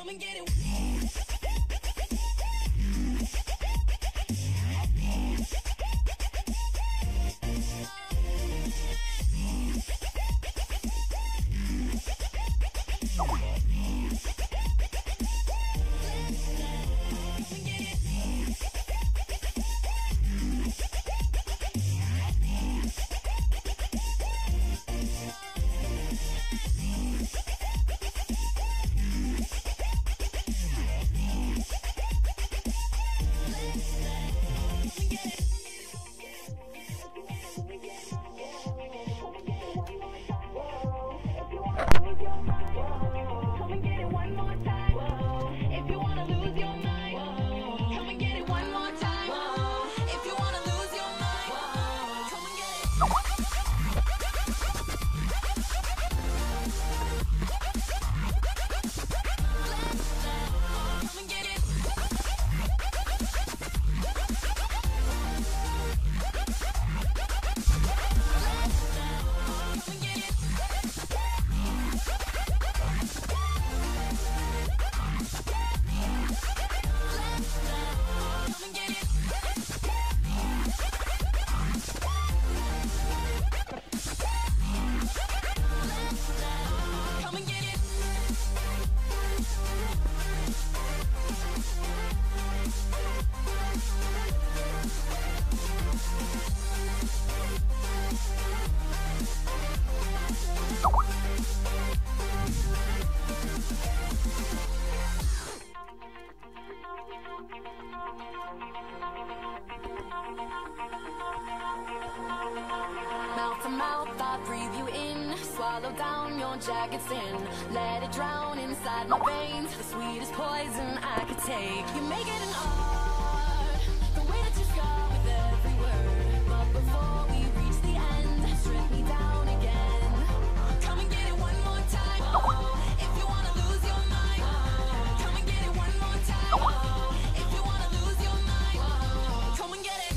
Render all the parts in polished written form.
Mouth to mouth, I breathe you in. Swallow down your jagged sin. Let it drown inside my veins. The sweetest poison I could take. You make it an art, the way that you scar with every word. But before we reach the end, strip me down again. Come and get it one more time. If you wanna lose your mind, come and get it one more time. If you wanna lose your mind, come and get it.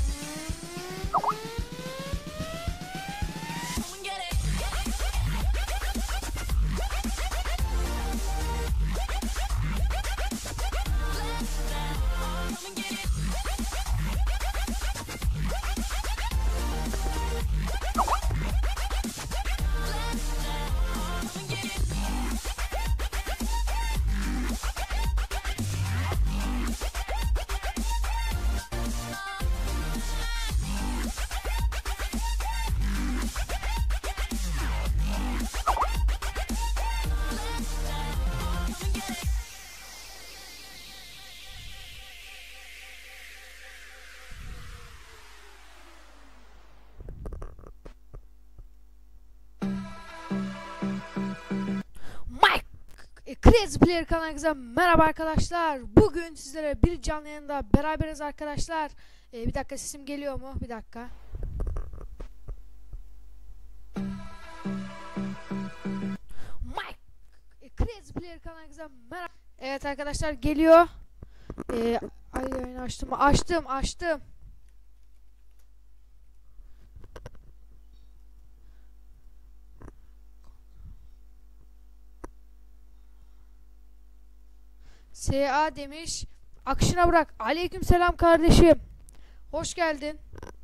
Crazy Player kanalımıza merhaba arkadaşlar. Bugün sizlere bir canlı yayında beraberiz arkadaşlar. Bir dakika, sesim geliyor mu? Bir dakika. Crazy Player kanalımıza merhaba. Evet arkadaşlar, geliyor. Ay açtım. SA demiş. Akışına bırak. Aleykümselam kardeşim. Hoş geldin.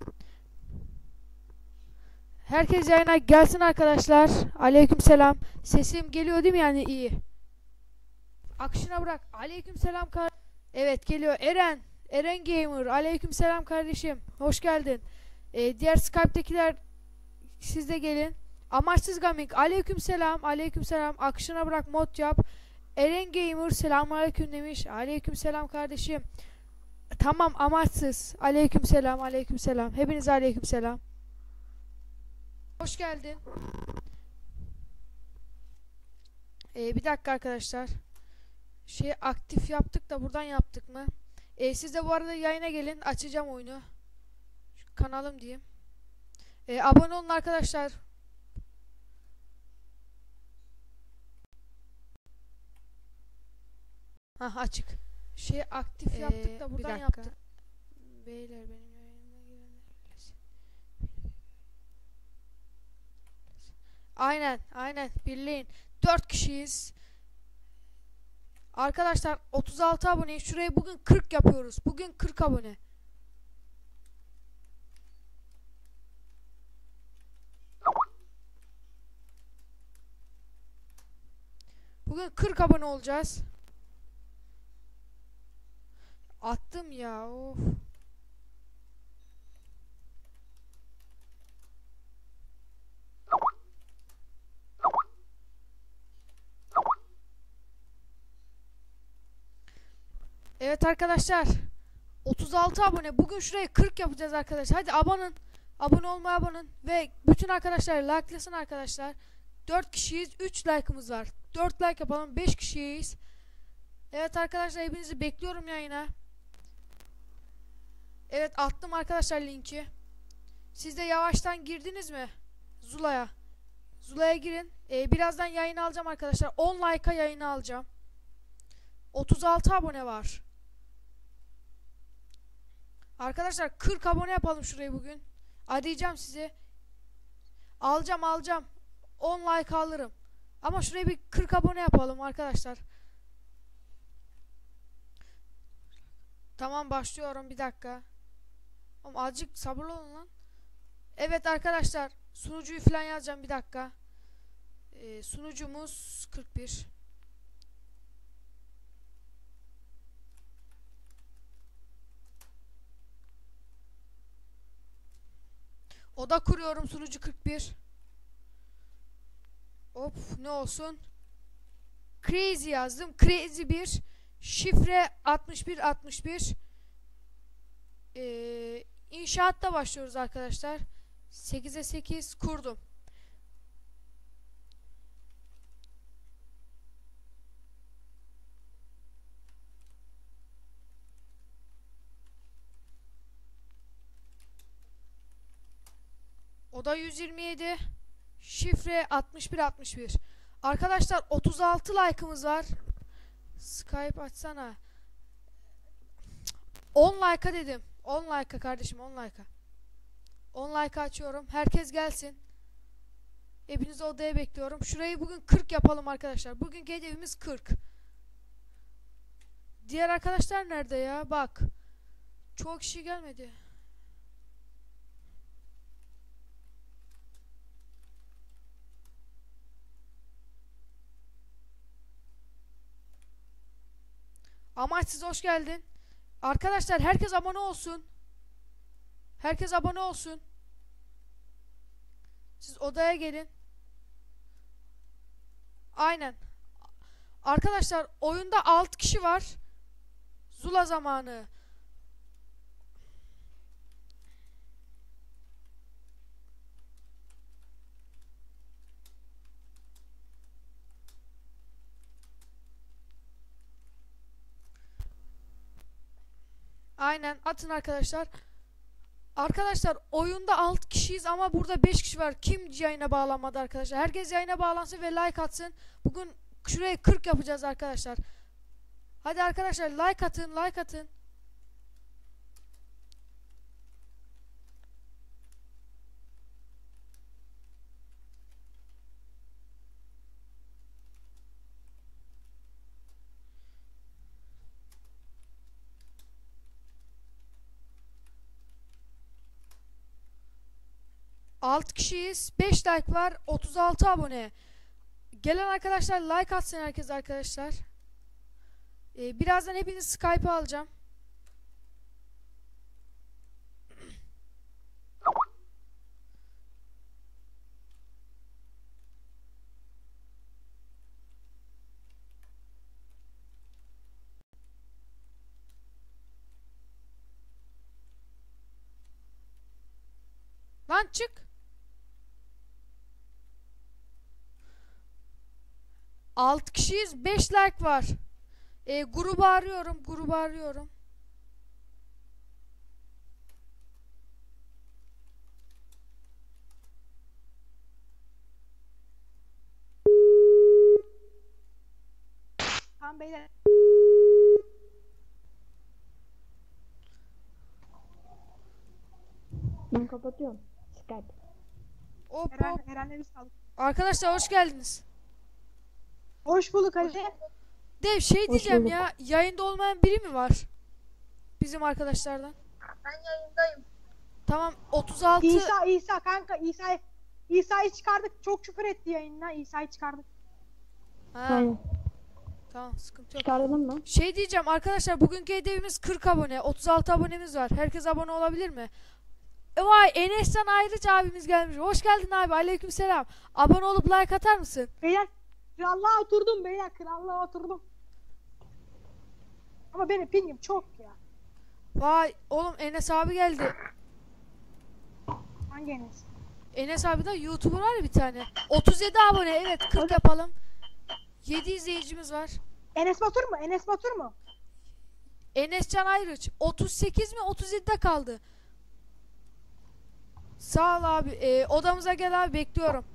Herkes yayına gelsin arkadaşlar. Aleykümselam. Sesim geliyor değil mi, yani iyi? Akışına bırak. Aleykümselam kardeşim. Evet, geliyor. Eren Gamer. Aleykümselam kardeşim. Hoş geldin. Diğer Skype'tekiler siz de gelin. Amaçsız Gaming. Aleykümselam. Akışına bırak, mod yap. Eren Gamer selamünaleyküm demiş. Aleykümselam kardeşim. Tamam, amaçsız. Aleykümselam. Hepinize aleykümselam. Hoş geldin. Bir dakika arkadaşlar. Aktif yaptık da buradan yaptık mı? Siz de bu arada yayına gelin. Açacağım oyunu. Kanalım diyeyim. Abone olun arkadaşlar. Açık. Aktif yaptık da buradan yaptık. Beyler, benim yayınıma girenler. Aynen birliğin. 4 kişiyiz. Arkadaşlar 36 abone. Şurayı bugün 40 yapıyoruz. Bugün 40 abone. Bugün 40 abone olacağız. Attım ya. Of. Evet arkadaşlar. 36 abone. Bugün şurayı 40 yapacağız arkadaşlar. Hadi abanın. Abone olmaya abanın. Ve bütün arkadaşlar like'lasın arkadaşlar. 4 kişiyiz. 3 like'ımız var. 4 like yapalım. 5 kişiyiz. Evet arkadaşlar hepinizi bekliyorum yayına. Evet attım arkadaşlar linki. Siz de yavaştan girdiniz mi? Zula'ya. Zula'ya girin. Birazdan yayını alacağım arkadaşlar. 10 like'a yayını alacağım. 36 abone var. Arkadaşlar 40 abone yapalım şurayı bugün. Arayacağım sizi. Alacağım. 10 like alırım. Ama şuraya bir 40 abone yapalım arkadaşlar. Tamam başlıyorum bir dakika. Oğlum azıcık sabırlı olun lan. Evet arkadaşlar sunucuyu falan yazacağım bir dakika. Sunucumuz 41. Oda kuruyorum sunucu 41. Hop ne olsun? Crazy yazdım. Crazy 1. Şifre 6161. İnşaatta başlıyoruz arkadaşlar. 8'e 8 kurdum. Oda 127. Şifre 6161. Arkadaşlar 36 like'ımız var. Skype açsana. 10 like'a dedim. 10 like'a kardeşim 10 like'a. 10 like'a açıyorum. Herkes gelsin. Hepinizi odaya bekliyorum. Şurayı bugün 40 yapalım arkadaşlar. Bugünkü hedefimiz 40. Diğer arkadaşlar nerede ya? Bak. Çok kişi gelmedi. Amaçsız hoş geldin. Arkadaşlar herkes abone olsun. Herkes abone olsun. Siz odaya gelin. Aynen. Arkadaşlar oyunda 6 kişi var. Zula zamanı. Aynen atın arkadaşlar. Arkadaşlar oyunda 6 kişiyiz ama burada 5 kişi var. Kim yayına bağlanmadı arkadaşlar? Herkes yayına bağlansın ve like atsın. Bugün şuraya 40 yapacağız arkadaşlar. Hadi arkadaşlar like atın, like atın. Altı kişiyiz. 5 like var. 36 abone. Gelen arkadaşlar like atsın herkes arkadaşlar. Birazdan hepiniz Skype'a alacağım. Lan çık. 6 kişiyiz. 5 like var. Grubu arıyorum. Grubu arıyorum. Tamam beyler. Ben kapatıyorum. Skype. Hop Eren, hop. Eren'le biz kaldık. Arkadaşlar hoş geldiniz. Hoş bulduk Ali. Dev şey Hoş diyeceğim bulduk. ya. Yayında olmayan biri mi var? Bizim arkadaşlardan. Ben yayındayım. Tamam 36. İsa kanka İsa'yı çıkardık. Çok küfür etti yayında. İsa'yı çıkardık. Ha, Aynen. tamam sıkıntı yok. Çıkardın mı? Şey diyeceğim arkadaşlar, bugünkü hedefimiz 40 abone. 36 abonemiz var. Herkes abone olabilir mi? Vay, Enes'ten ayrıca abimiz gelmiş. Hoş geldin abi. Aleykümselam. Abone olup like atar mısın? Beyler krallığa oturdum beyler. Krallığa oturdum. Ama benim pingim çok ya. Vay oğlum, Enes abi geldi. Hangi Enes? Enes abi de YouTuber var ya bir tane. 37 abone, evet 40 yapalım. 7 izleyicimiz var. Enes Batur mu? Enes Batur mu? Enescan Ayrıç 38 mi 37'de kaldı. Sağ ol abi. Odamıza gel abi, bekliyorum.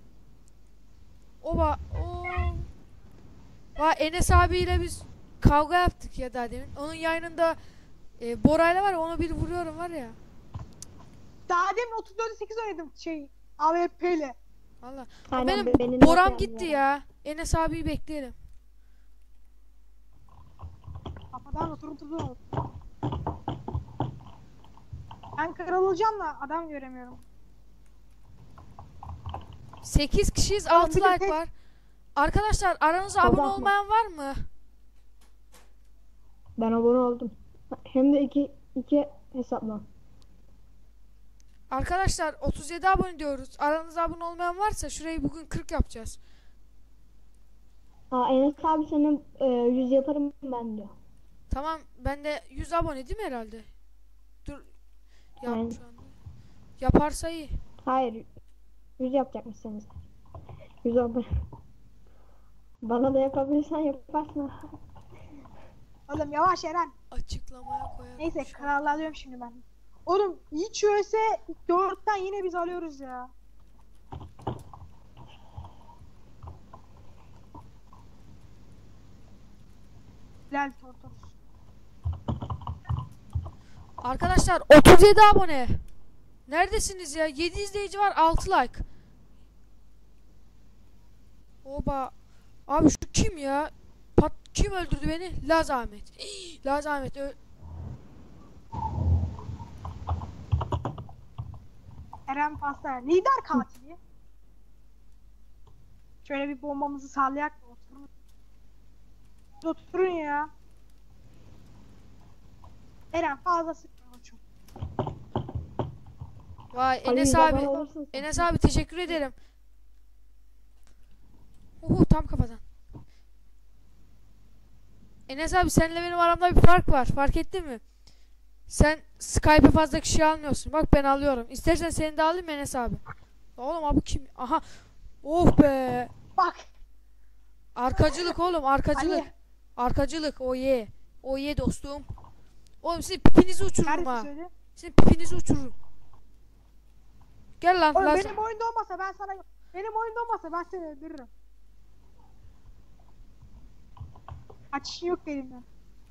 Oba. Oo. Vay, Enes abiyle biz kavga yaptık ya daha demin. Onun yayınında Bora'yla var ya, onu bir vuruyorum var ya. Daha demin 34'e 8 oynadım AWP ile. Valla. Aynen, Benim Boram gitti ya. Enes abiyi bekleyelim. Kafadan oturdum. Ben kral olacağım da adam göremiyorum. 8 kişiyiz, 6 bir de like tek- var. Arkadaşlar aranızda Allah abone Allah. olmayan var mı? Ben abone oldum. Hem de iki hesapla. Arkadaşlar 37 abone diyoruz. Aranızda abone olmayan varsa şurayı bugün 40 yapacağız. Enes abi senin 100 yaparım ben diyor. Tamam, ben de 100 abone değil mi herhalde? Dur. Yap Aynen. şu anda. Yaparsa iyi. Hayır. 100 yapacakmışsınız. 100 abone. Bana da yapabilirsen yaparsın. Oğlum yavaş Eren. Açıklamaya koyarım. Neyse şu an. krallığı alıyorum şimdi ben. Oğlum hiç US 4'ten yine biz alıyoruz ya. Hilal Tortos. Arkadaşlar 37 abone. Neredesiniz ya? 7 izleyici var, 6 like. Oba. Abi şu kim ya? Kim öldürdü beni? Laz Ahmet. Laz Ahmet Eren Pasta. Lider katili. Şöyle bir bombamızı sallayak da oturun. Oturun ya. Eren fazla sıkma koçum. Vay Ali, Enes yaban abi. olursun sen. Enes abi teşekkür ederim. Tam kafadan. Enes abi, seninle benim aramda bir fark var. Fark ettin mi? Sen Skype'e fazla kişi almıyorsun. Bak ben alıyorum. İstersen seni de alayım Enes abi. Oğlum abi kim? Aha. Oh be. Bak. Arkacılık oğlum, arkacılık. Ali. Arkacılık, o ye. O ye dostum. Oğlum sizin pipinizi uçururum Nerede ha. söyle? Sizin pipinizi uçururum. Gel lan Oğlum Laz. benim oyunda olmasa ben sana... Benim oyunda olmasa ben seni öldürürüm. Açışın yok elimden.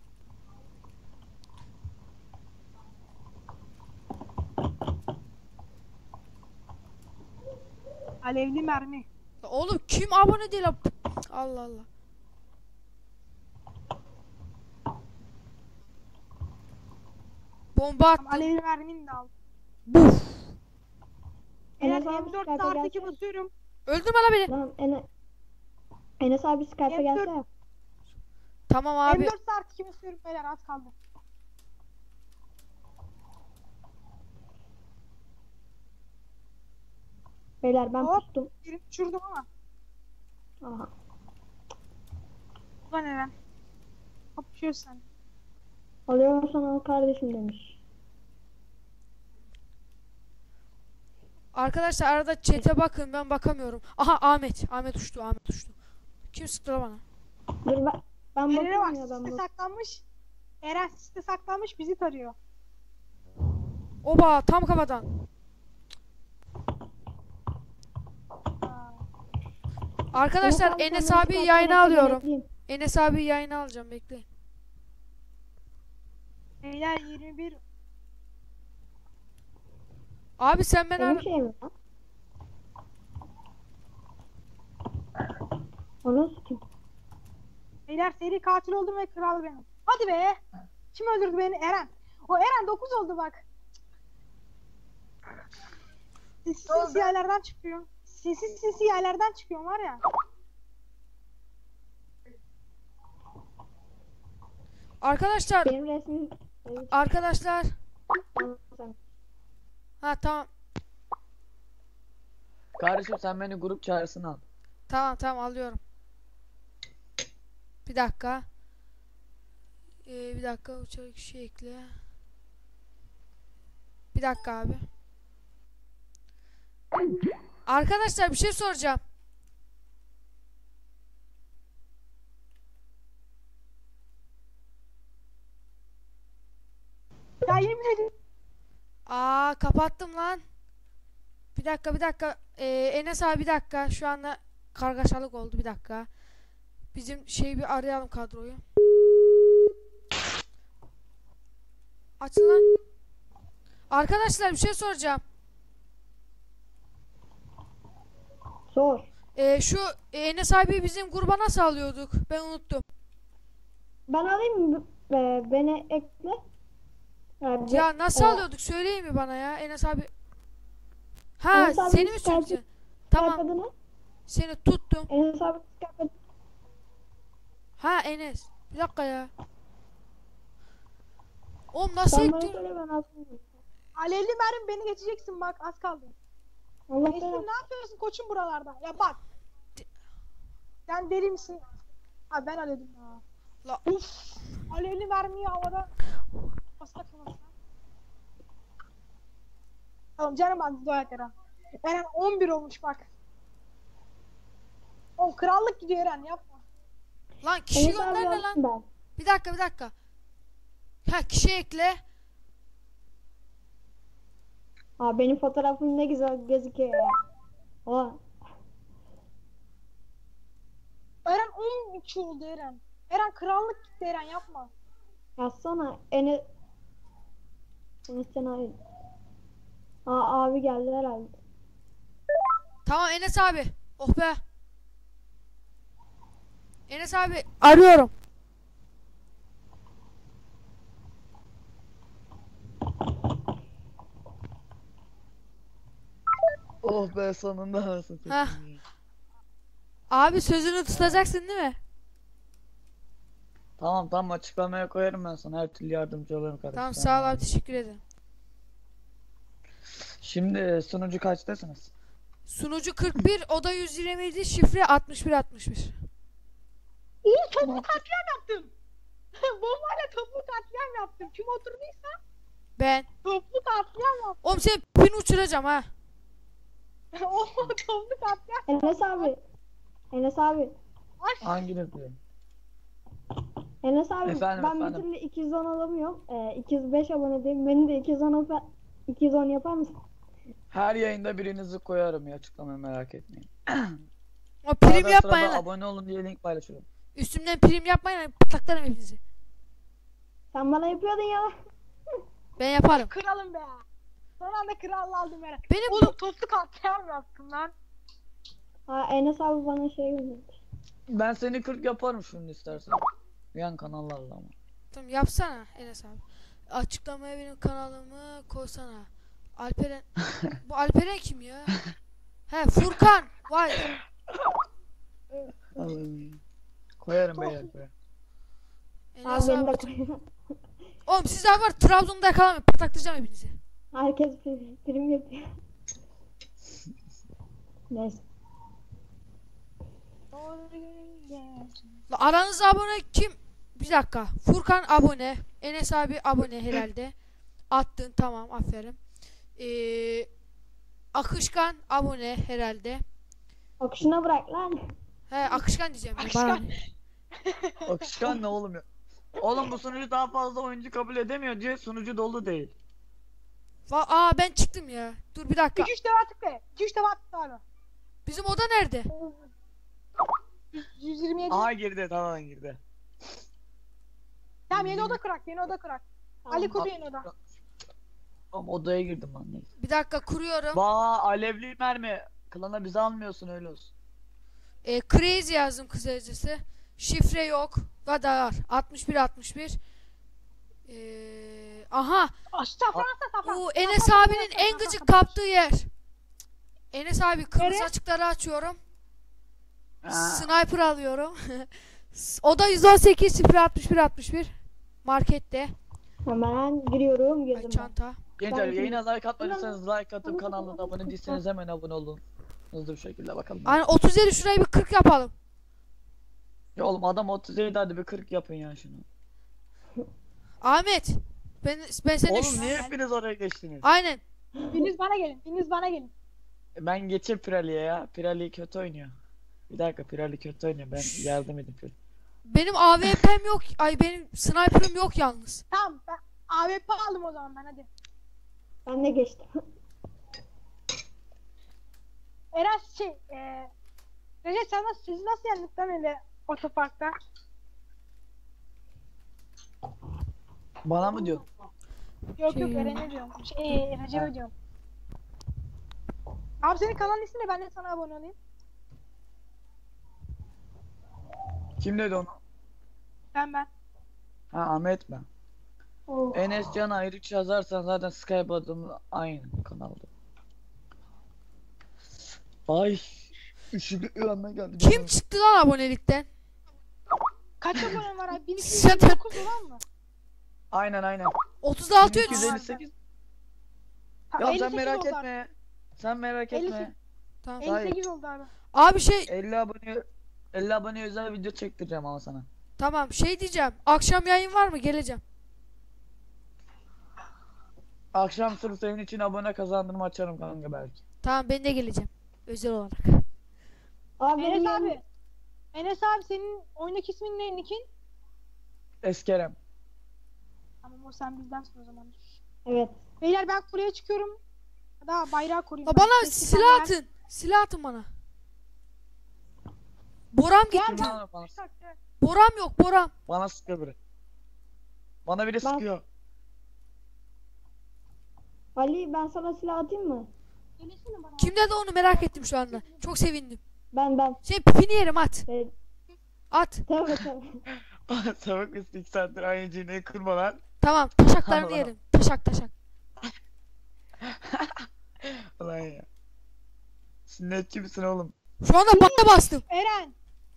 Alevli mermi. Oğlum kim abone değil abi? Allah Allah. Bomba attım. Alevli mermini de al. Buf. Eğer Enes abi M4 Skype'a artı 2 gelsene. basıyorum. Öldürme lan beni. Lan Enes abi Skype'a M4 gelsene. Tamam abi. M4 artı 2 basıyorum beyler az kaldı. Beyler ben Hop. pustum. Birini düşürdüm ama. Aha. Ulan Eren. Kapışıyorsun sen. Alıyorsan al kardeşim demiş. Arkadaşlar arada chat'e bakın, ben bakamıyorum. Aha Ahmet. Ahmet uçtu. Ahmet uçtu. Kim sıktı lan bana? Dur ben Eren'e bak bakıyorum ya ben siste bu. saklanmış. Eren siste saklanmış bizi tarıyor. Oba tam kafadan. Aa, Arkadaşlar abi Enes sen abi Skype'a yayına gelsene, alıyorum. bekleyeyim. Enes abi yayına alacağım, bekleyin. Beyler 21. Abi sen ben Benim abi. şey mi lan? O nasıl kim? Beyler seri katil oldum ve kral benim. Hadi be. Kim öldürdü beni? Eren. O Eren 9 oldu bak. Sinsi yerlerden çıkıyor. Sinsi yerlerden çıkıyor var ya. Arkadaşlar, Benim resmim arkadaşlar. Ha tamam. Kardeşim sen beni grup çağrısına al. Tamam alıyorum. Bir dakika. Bir dakika uçak kişi ekle. Bir dakika abi. Arkadaşlar bir şey soracağım. Ya yemin ederim. Aa kapattım lan. Bir dakika. Enes abi bir dakika. Şu anda kargaşalık oldu bir dakika. Bizim şeyi bir arayalım kadroyu. Açın lan. Arkadaşlar bir şey soracağım. Sor. Şu Enes abi bizim gruba nasıl alıyorduk? Ben unuttum. Ben alayım mı? Beni ekle. Ya nasıl e, alıyorduk? Söyleyin mi bana ya Enes abi? Ha Enes abi seni mi Skype- söyleyeceksin? Tamam. Tamam Adını. seni tuttum. Enes abi Skype- Ha Enes. Bir dakika ya. Oğlum nasıl Sen bana ekliyorum? söyle ben atayım. Alevli mermi beni geçeceksin bak az kaldı. Allah Esin belanı. ne yapıyorsun koçum buralarda? Ya bak. Sen deli misin? Ha ben aledim ya. La- Uf. Alevli mermiyi havada basak kafasına. Tamam canım az dua et Eren. Eren 11 olmuş bak. O krallık gidiyor Eren yapma. Lan kişi Enes abi gönderme lan. alsın ben. Bir dakika. Ha kişi ekle. Aa, benim fotoğrafım ne güzel gözüküyor ya. Aa, Eren 13 oldu Eren. Eren krallık gitti Eren yapma. yazsana Enes sen abi. Abi geldi herhalde. Tamam Enes abi. Oh be. Enes abi arıyorum. Oh be sonunda anasını Hah. satayım. Abi sözünü tutacaksın değil mi? Tamam açıklamaya koyarım ben sana, her türlü yardımcı olurum kardeşim. Tamam sağ ol abi teşekkür ederim. Şimdi sunucu kaçtasınız? Sunucu 41 oda 127 şifre 61. İyi toplu katliam yaptım. Bombayla toplu katliam yaptım. Kim oturduysa Ben. toplu katliam yaptım. Oğlum seni pin uçuracağım ha. O toplu katliam. Enes abi. Ay. Hanginiz diyor? Enes abi Efendim, ben bir efendim. türlü 210 alamıyorum. 205 abone değil. Beni de 210 yapar mısın? Her yayında birinizi koyarım ya, açıklamayı merak etmeyin. O prim Arada yapmayın sırada lan. abone olun diye link paylaşıyorum. Üstümden prim yapmayın lan. Pataklarım hepinizi. Sen bana yapıyordun ya. Ben yaparım. Kralım be. Son anda krallığı aldım Eren. Benim Oğlum toplu katliam yaptım lan. Enes abi bana şey gönderdi. Ben seni 40 yaparım şimdi istersen. Yan kanallarla ama. Tamam yapsana Enes abi. Açıklamaya benim kanalımı koysana. Alperen. Bu Alperen kim ya? He Furkan. Vay. Allah'ım. Koyarım beyler koyarım. Enes Abi beni abi. de koy. Oğlum siz daha var Trabzon'da yakalamayın. Pataklayacağım hepinizi. Herkes prim yapıyor. Neyse. La aranızda abone kim? Bir dakika. Furkan abone. Enes abi abone herhalde. Attın tamam aferin. Akışkan abone herhalde. Akışına bırak lan. He Akışkan diyeceğim. Ben. Akışkan. Bana ne? Akışkan ne oğlum ya? Oğlum bu sunucu daha fazla oyuncu kabul edemiyor diye sunucu dolu değil. Aa ben çıktım ya. Dur bir dakika. 2-3 defa tıkla. 2-3 defa tıkla abi. Bizim oda nerede? 127. Aha girdi, tamam girdi. Tamam yeni oda kırak. Yeni oda kırak. Ali kurdu yeni oda. Tamam odaya girdim lan, neyse. Bir dakika kuruyorum. Alevli mermi. Klana bizi almıyorsun, öyle olsun. Crazy yazdım kısacası. Şifre yok. Var. 61. Aha. Safran. Bu Enes abinin en gıcık kaptığı yer. Enes abi kırmızı açıkları açıyorum. Ha. Sniper alıyorum. O da 118 61. Markette. Hemen giriyorum. Ay, Girdim. çanta. Gençler Ben- yayına like atmadıysanız like atıp kanalına da abone değilseniz hemen abone olun. Hızlı bir şekilde bakalım. Hani 37 şurayı bir 40 yapalım. Ya oğlum adam 37 hadi bir 40 yapın ya şunu. Ahmet. Ben seni Oğlum niye hepiniz oraya geçtiniz? Aynen. Biriniz bana gelin. Ben geçeyim Pirali'ye ya. Pirali kötü oynuyor. Bir dakika Pirali kötü oynuyor. Ben yardım edeyim Pirali. Benim AWP'm yok. Ay benim sniper'ım yok yalnız. Tamam ben AWP aldım o zaman ben hadi. Ben de geçtim. Eren Recep siz nasıl yendik lan öyle otoparkta? Bana mı diyorsun? Yok Şey- Eren'e diyorum. Recep'e diyorum. Abi senin kanalın ismi ne? Ben de sana abone olayım. Kim dedi onu? Ben. Ha Ahmet ben. Oh. Enes Can Ayrıç yazarsan zaten Skype adımı aynı kanalda. Ay. Üşüdü geldi. Kim çıktı lan abonelikten? Kaç abonen var abi? Sen- 1229 olan mı? Aynen. 36 1258. Ha, Ya sen 58 merak oldu abi. etme. Sen merak 58. etme. Tamam. 58 oldu abi. Abi 50 abone özel video çektireceğim ama sana. tamam diyeceğim. Akşam yayın var mı? Geleceğim. Akşam sırf senin için abone kazandırma açarım kanka belki. Tamam ben de geleceğim. Özel olarak. Abi benim Enes yerim- abi. Enes abi senin oyundaki ismin ne Nick'in? Eskerem. Tamam o sen bizdensin o zaman. Evet. Beyler ben kuleye çıkıyorum. Daha bayrağı koruyayım. La ben. bana Sesli silah kamera- atın. Silah atın bana. Boram Gel gitti. Bana, Boram yok boram. bana sıkıyor biri. Bana biri Ben- sıkıyor. Ali ben sana silah atayım mı? Gelsene bana. Kim dedi onu merak ettim şu anda. Çok sevindim. Ben. Senin pipini yerim at. Evet. At. Tabii. Tavuk üstü 2 saattir aynı cümleyi kurma lan. Tamam taşaklarını Allah. yerim. Taşak. Ulan ya. Sünnetçi misin oğlum? Şu anda bana bastım. Eren.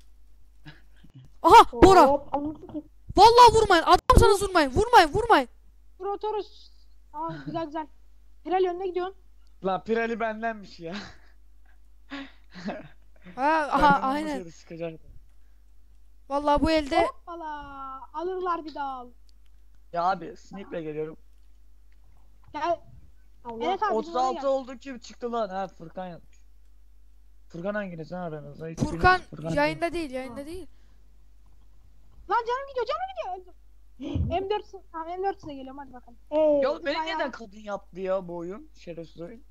Aha Bora. Hop, anlasın ki. Vallahi vurmayın. Adamsanız vurmayın. Vurmayın. Protorus. Aa güzel. Hilal önüne gidiyorsun. Lan Pirali bendenmiş ya. Ha, aha Benden aynen. olmasaydı sıkacaktı. Vallahi bu elde Hoppala. Alırlar bir daha al. Ya abi sniple geliyorum. Gel. Allah. Enes abi bizim oraya 36 gel. oldu kim çıktı lan? Ha Furkan yapmış. Furkan hanginiz lan aranızda? Hiç Furkan bilmiyorum. yayında değil. Lan canım gidiyor. Öldüm. M4 tamam M4 size geliyorum hadi bakalım. Ya beni Bayağı- neden kadın yaptı ya bu oyun? Şerefsiz oyun.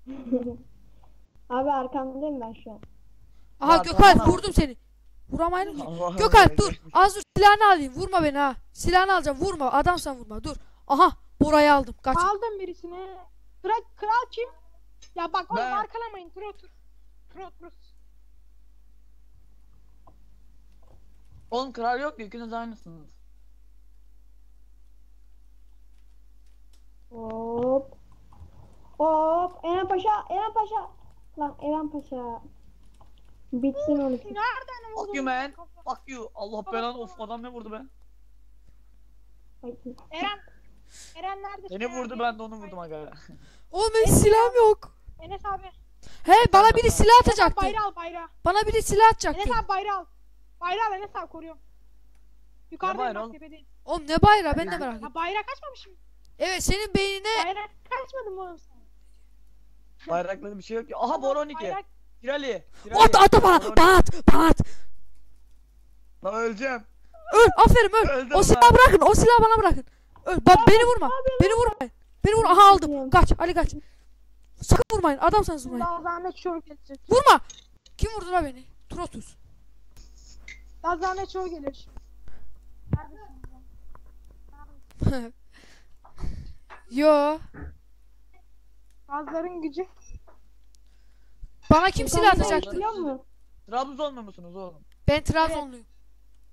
Abi arkamdayım ben şu an. Aha Ya Gökalp tamam. vurdum seni. Vuramayın ki. Allah'ım Gökalp dur. ya. Az dur silahını alayım. Vurma beni ha. Silahını alacağım. Vurma. Adamsan vurma. Dur. Aha Bora'yı aldım. Kaç. Aldım birisini. Kral kim? Ya bak oğlum Ben. arkalamayın. Protur. Oğlum kral yok ki ikiniz aynısınız. Hop. Hop. Eren Paşa. Lan Eren Paşa. Bitsin onu. Nereden Fuck vurdun? you man. Fuck you. Allah belanı of adam ne vurdu be? Ay, Eren nerede? Beni vurdu ben de onu vurdum aga. Oğlum benim silahım yok. Enes abi. He bana biri silah Enes abi atacaktı. bayrağı. Bana biri silah atacaktı. Enes abi bayrağı al. Bayrağı al Enes abi koruyorum. Yukarıdayım bayrağı bak oğlum? tepedeyim. Oğlum ne bayrağı ben de merak ettim. Ha bayrak açmamış mı? Evet senin beynine Bayrak açmadın mı oğlum sen? Bayraklı bir şey yok ki. Aha Boroniki. Bayrak- Pirali. at bana at. Lan öleceğim. Öl aferin öl. Öldüm O silahı lan. bırakın. O silahı bana bırakın. Öl. Bak beni vurma. Beni vurmayın. Beni vur. Aha aldım. Kaç. Ali kaç. Sakın vurmayın. Adamsanız vurmayın. Daha zahmet şov gelecek. Vurma. Kim vurdu la beni? Trotus. Daha zahmet şov gelir şimdi. Neredesin? Yo. Gazların gücü. Bana kim silah atacaktı? Biliyor musun? Trabzonlu musunuz oğlum? Ben Trabzonluyum.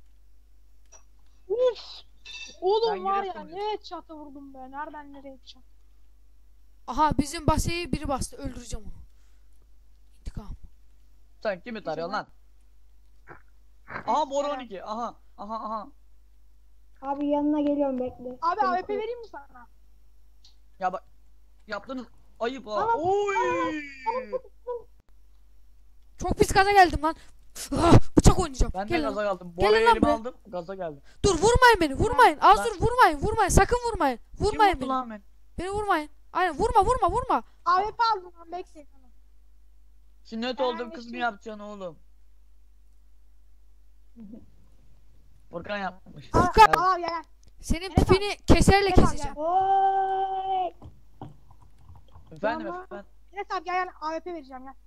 Ben var ya Giresun'um. ne headshot'a vurdum be. Nereden nereye headshot? Aha bizim baseyi biri bastı. Öldüreceğim onu. İntikam. Sen kimi tarıyorsun lan? Aha Bora 12. Aha. Aha. Abi yanına geliyorum bekle. Abi AWP vereyim mi sana? Ya bak. Yaptınız. Ayıp ha. Tamam. Oy. Çok pis gaza geldim lan. Bıçak oynayacağım. Ben de Gelin gaza lan. geldim. Gelin Bora'yı lan elime buraya. aldım. Gaza geldim. Dur vurmayın beni. Vurmayın. Az Ben- dur vurmayın. Vurmayın. Sakın vurmayın. Kim Vurmayın vurdu beni. lan beni? Beni vurmayın. Aynen vurma. AWP aldım lan bekle. Sünnet Ben oldum kız mı geçtim. yapacaksın oğlum? Furkan yapmış. Furkan Evet. al gel. Senin Evet abi. pipini keserle Evet abi, keseceğim. Oy! Efendim Tamam. efendim. Enes abi gel AWP vereceğim gel.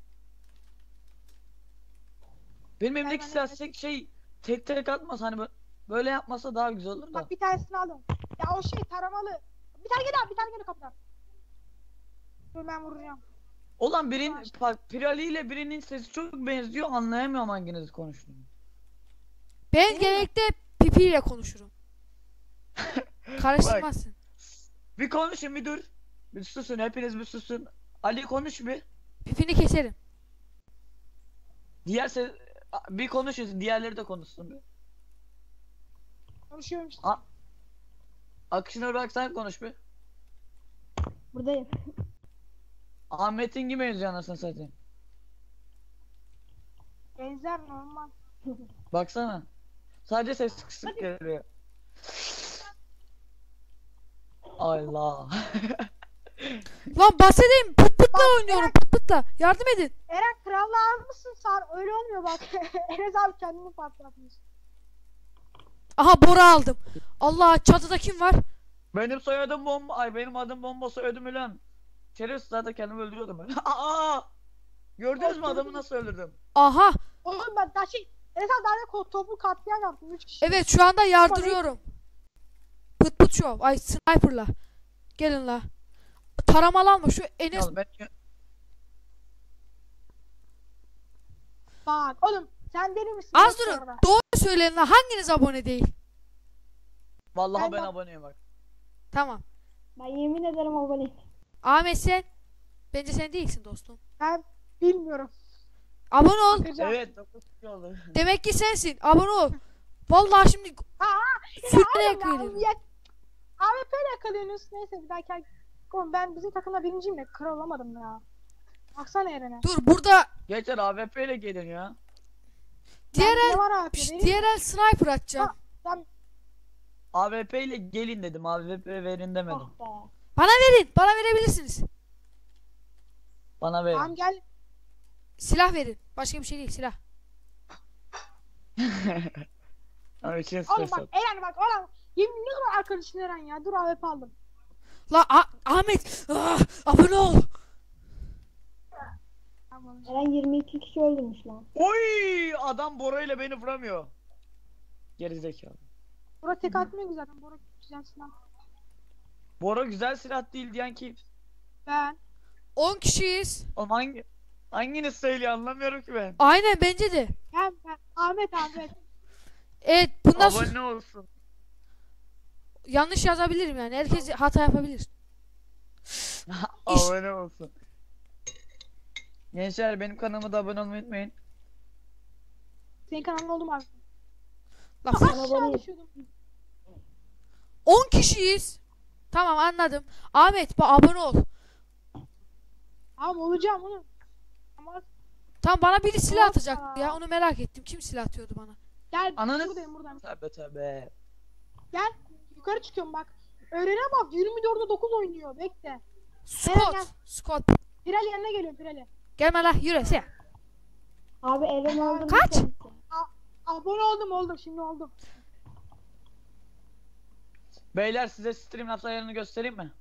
Benim Ben elimdeki de- silah tek atmasa hani böyle yapmasa daha güzel olur da. Bak bir tanesini aldım. Ya o şey taramalı. Bir tane gel kapıdan. Dur ben vuracağım. Ulan bak Pirali ile birinin sesi çok benziyor, anlayamıyorum hanginiz konuştuğunu. Ben genellikle pipiyle konuşurum. Karıştırmazsın. Bir konuşun bir dur. Bir susun, hepiniz bir susun. Ali konuş bir. Pipini keserim. Diğer ses bir konuşun, diğerleri de konuşsun bir. Konuşuyorum işte. Akışına bırak, sen konuş bir. Buradayım. Ahmet'in gibi benziyor anasını satayım. Benzer normal. Baksana. Sadece ses kısık Hadi. geliyor. Allah. Lan bahsedeyim. Pıt pıtla oynuyorum. Pıt pıtla. Yardım edin. Eren krallığı almışsın sar. Öyle olmuyor bak. Enes abi kendini patlatmış. Aha Bora aldım. Allah çatıda kim var? Benim soyadım bomba. Ay benim adım bomba, soyadım Ülen. Şerefsiz, zaten kendimi öldürüyordum ben. Aa! Gördünüz mü adamı nasıl öldürdüm? Aha. Oğlum ben daha şey. Enes abi daha ne toplu katliam yaptım 3 kişi. Evet şu anda yardırıyorum. Pıt pıt şov. Ay sniperla. Gelin la. Taramalı alma şu Enes. Ya ben Bak oğlum sen deli misin? Az Yok durun. orada. Doğru söyleyin la. Hanginiz abone değil? vallahi Ben ben bak- aboneyim bak. Tamam. Ben yemin ederim aboneyim. Ahmet sen. Bence sen değilsin dostum. Ben bilmiyorum. Abone ol. Bakacağım. Evet 9 kişi oldu. Demek ki sensin. Abone ol. Vallahi şimdi sürünerek Oğlum ya, veririm. AWP ile yakalıyorsunuz. Neyse bir dahaki. Oğlum ben bizim takımda birinciyim de kral olamadım ya. Baksana Eren'e. Dur burada Geçer AWP ile gelin ya. diğer Ne el, var AWP? Vereyim mi? diğer el sniper atacağım. Ben AWP ile gelin dedim, AWP verin demedim. Ah be. Bana verin. Bana verebilirsiniz. Bana verin. tamam gel. Silah verin. Başka bir şey değil silah. Abi için Oğlum stres bak at. Eren bak oğlum. Yemin ne kadar arkadaşın Eren ya. Dur AWP aldım. La Ahmet. Abone ol. Tamam. Eren 22 kişi öldürmüş lan. Oy! Adam Bora ile beni vuramıyor. Gerizekalı. Bora tek atmıyor ki zaten. Bora güzel silah. Bora güzel silah değil diyen kim? Ben. 10 kişiyiz. Oğlum hanginiz söylüyor, anlamıyorum ki ben. Aynen bence de. Ben. Ahmet. Evet bundan sonra Abone olsun. yanlış yazabilirim yani. Herkes hata yapabilir. Abone olsun. Gençler benim kanalıma da abone olmayı unutmayın. Senin kanalın oldu mu abi? La Ben Aşağı aboneyim. düşüyordum. 10 kişiyiz. Tamam anladım. Ahmet abone ol. Abi olacağım oğlum. Ama Tamam bana biri silah Hoppa. atacak ya. Onu merak ettim. Kim silah atıyordu bana? gel. Ananı- Buradan. Tövbe tövbe. Gel. Yukarı çıkıyorum bak. Öğrene bak 24'de 9 oynuyor. Bekle. Scott. gel. Scott. Pirelli yanına geliyorum Pirelli. Gelme la yürü sen. Abi Eren öldürmüş. Kaç? kendisi. Abone oldum şimdi oldum. Beyler size Streamlabs ayarını göstereyim mi?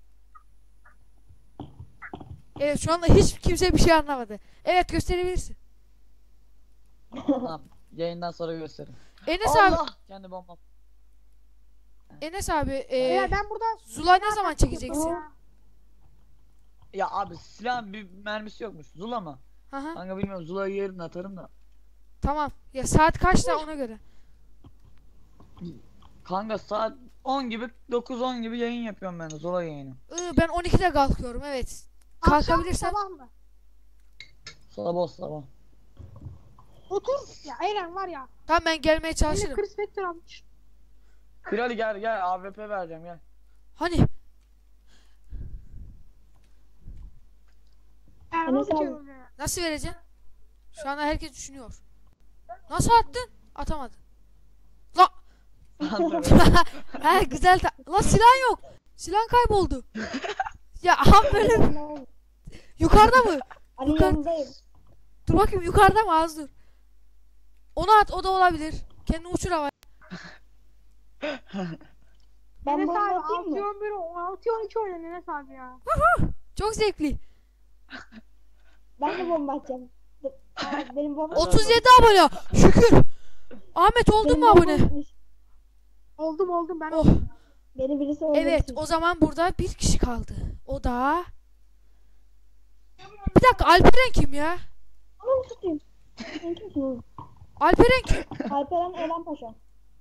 Evet şu anda hiç kimse bir şey anlamadı. Evet gösterebilirsin. Tamam. Yayından sonra gösteririm. Enes abi. Allah! Kendi bombam. Enes abi. Ya ben burada Zulay ne zaman çekeceksin? Ya. Ya abi silahın bir mermisi yokmuş. Zula mı? Aha. Kanka bilmiyorum, Zula'yı yarın atarım da. Tamam. Ya saat kaçta ona göre. Kanka saat 10 gibi 9-10 gibi yayın yapıyorum ben de Zola yayını. Ben 12'de kalkıyorum, evet. Akşam mı, Kalkabilirsem. sabah mı? Sabah. Otur. Ya Eren var ya. Tamam, ben gelmeye Yine çalışırım. Chris Factor almış. Krali gel AWP vereceğim gel. Hani Eren Enes nasıl şey abi. oluyor ya? nasıl vereceksin? Şu anda herkes düşünüyor. Nasıl attın? Atamadın. La. He güzel. La silah yok. Silah kayboldu. Ya aha böyle Ne oldu? yukarıda mı? Ali Yukarı- yanındayım. Dur bakayım, yukarıda mı? Az dur. Onu at, o da olabilir. Kendini uçur havaya. Ben Enes bomba abi atayım 6 mı? 11 6 12 oynan Enes abi ya. Çok zevkli. Ben de bomba atacağım. Dur. Benim bomba 37 abone. Şükür. Ahmet oldun benim mu bomba abone? bitmiş. Oldum ben. Oh. Beni birisi öldürsün. Evet, o zaman burada bir kişi kaldı. O da... Bir dakika, Alperen kim ya? Tamam tutayım. Sen kimsin oğlum? Alperen kim? Alperen Eren Paşa.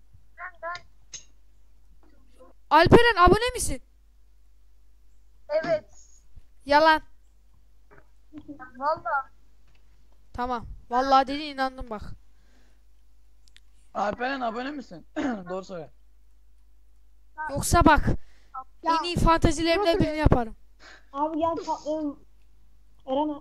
Alperen abone misin? Evet. Yalan. Valla. Tamam. Vallahi dedi, inandım bak. Alperen abone misin? Doğru söyle. Yoksa bak, Ya en iyi fantazilerimle nasıl birini yaparım. Abi gel patlayalım. Eren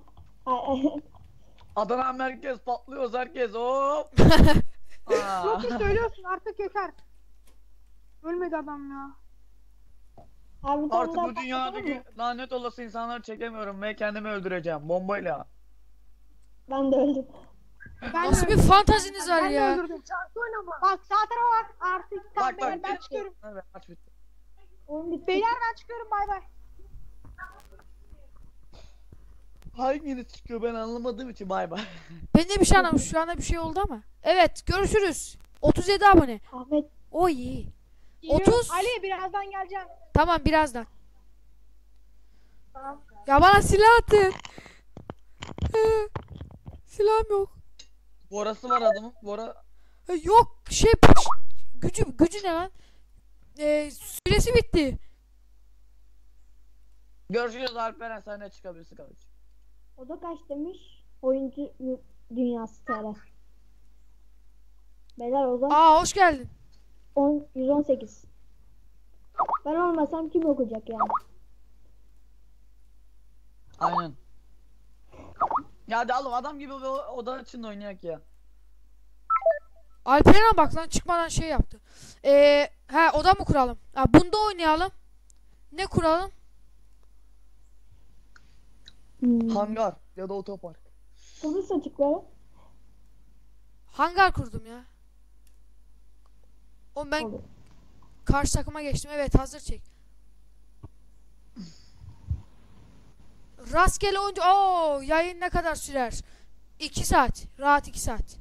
Adana merkez patlıyoruz herkes hop. Aa. çok iyi söylüyorsun artık yeter. Ölmedi adam ya. Abi bir tane Artık daha bu dünyadaki patlatalım mı? lanet olası insanları çekemiyorum ve kendimi öldüreceğim bombayla. Ben de öldüm. Ben Nasıl de bir öldürdüm. fantaziniz var Ben de ya? öldürdüm. Bak sağ tarafa bak artık. Tamam beyler ben bitti. çıkıyorum. Evet, maç bitti. Oyun bitti. Beyler ben çıkıyorum bay bay. Hanginiz çıkıyor ben anlamadığım için bay bay. Ben de bir şey anlamadım. Şu anda bir şey oldu ama. Evet, görüşürüz. 37 abone. Ahmet O iyi. Geliyorum. 30. Ali birazdan geleceğim. Tamam, birazdan. Tamam. Ya bana silah atın. Silahım yok. Borası var adamın. Bora Yok gücü ne lan? Süresi bitti. görüşürüz Alperen sen de çıkabilirsin kardeşim. o da kaç demiş? Oyuncu dünyası TR. Beyler o zaman Aa, hoş geldin. 118. Ben olmasam kim okuyacak yani? Aynen. Ya hadi oğlum adam gibi oda içinde oynayak ya. Alperen'e bak lan, çıkmadan şey yaptı. Oda mı kuralım? Ha, bunda oynayalım. Ne kuralım? Hangar ya da otopark. Kıbrıs açıkları. Hangar kurdum ya. Oğlum ben Olur. karşı takıma geçtim. Evet, hazır çek. Rastgele oyuncu. Oo, yayın ne kadar sürer? 2 saat. Rahat 2 saat.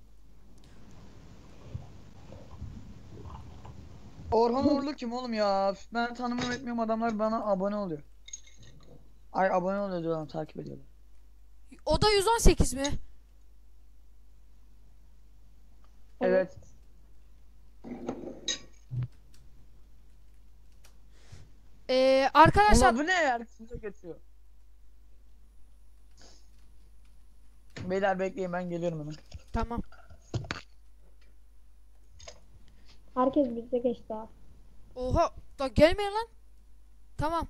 Orhan Uğurlu kim oğlum ya? Ben tanımam etmiyorum adamlar bana abone oluyor. Ay abone oluyor diyorlar takip ediyorlar. Oda 118 mi? Evet. Arkadaşlar Ama bu ne ya? Size geçiyor. Beyler bekleyin ben geliyorum hemen. tamam. Herkes bize geçti abi. Oha, da gelmeyin lan. Tamam.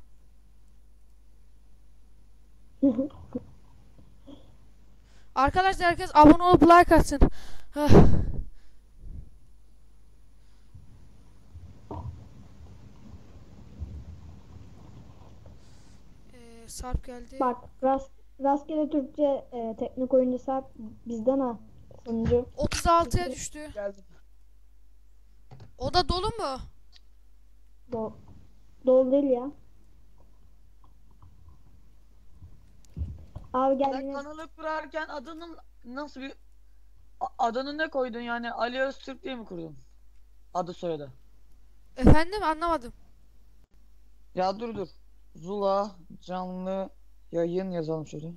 Arkadaşlar herkes abone olup like atsın. Heh. Sarp geldi. Bak rastgele Türkçe teknik oyuncu Sarp bizden ha. Sonucu. 36'ya düştü. Geldim. Oda dolu mu? Dolu değil ya. Abi gel Sen yine. kanalı kurarken adının nasıl bir adını ne koydun yani Ali Öztürk diye mi kurdun? Adı soyadı. Efendim, anlamadım. Ya dur. Zula canlı yayın yazalım şöyle.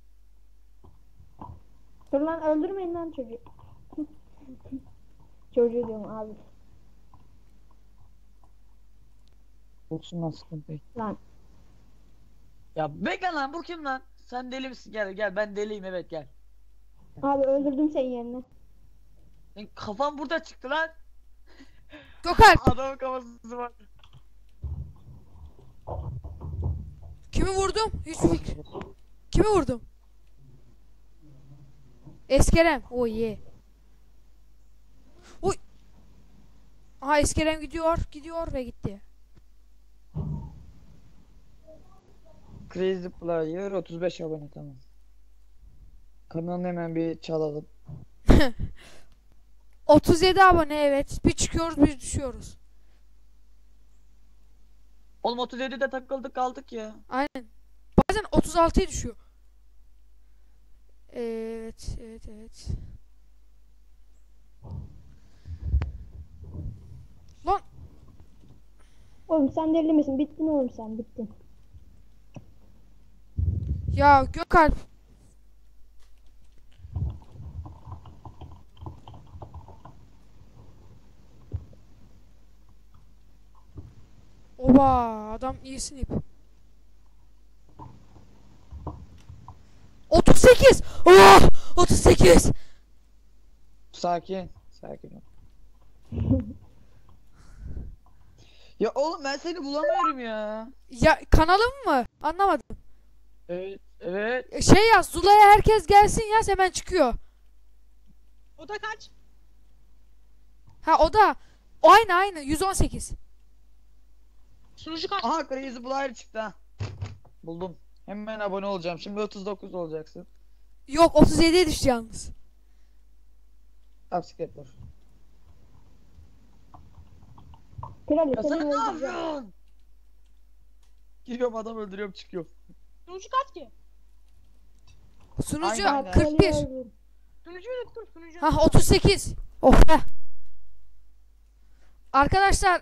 Dur lan öldürmeyin lan çocuğu. Çocuğu diyorum abi. Olsun sıkıntı değil. Lan. Ya bekle lan, bu kim lan? Sen deli misin? Gel gel, ben deliyim, evet gel. Abi öldürdüm senin yerine. Senin kafan burada çıktı lan. Gökalp Adamın kafası var. kimi vurdum? Hiç fikir. Kimi vurdum? Eskerem. Oh yeah. Oy. Aha Eskerem gidiyor ve gitti. Crazy Player 35 abone, tamam. Kanalını hemen bir çalalım. 37 abone, evet. Bir çıkıyoruz bir düşüyoruz. Oğlum 37'de takıldık kaldık ya. Aynen. Bazen 36'ya düşüyor. Evet. Lan Oğlum sen deli misin? Bittin oğlum sen bittin. ya Gökalp. Oba adam iyisin ip. 38. Oh! 38. Sakin. Sakin ol. Ya oğlum ben seni bulamıyorum ya. Ya kanalım mı? Anlamadım. Evet. Evet. Şey yaz, Zula'ya herkes gelsin yaz, hemen çıkıyor. O da kaç? Ha o da aynı 118. Sunucu kaç? Aha Crazy Player çıktı ha. Buldum. Hemen abone olacağım. Şimdi 39 olacaksın. Yok 37'ye düştü yalnız. Upskate var. Kral Ya sen seni ne öldüreceğim. yapıyorsun? Giriyorum, adam öldürüyorum, çıkıyorum. Sunucu kaç ki? Sunucu Aynen. 41. Sunucuyu unuttum sunucu. Ha 38. Oh be. Arkadaşlar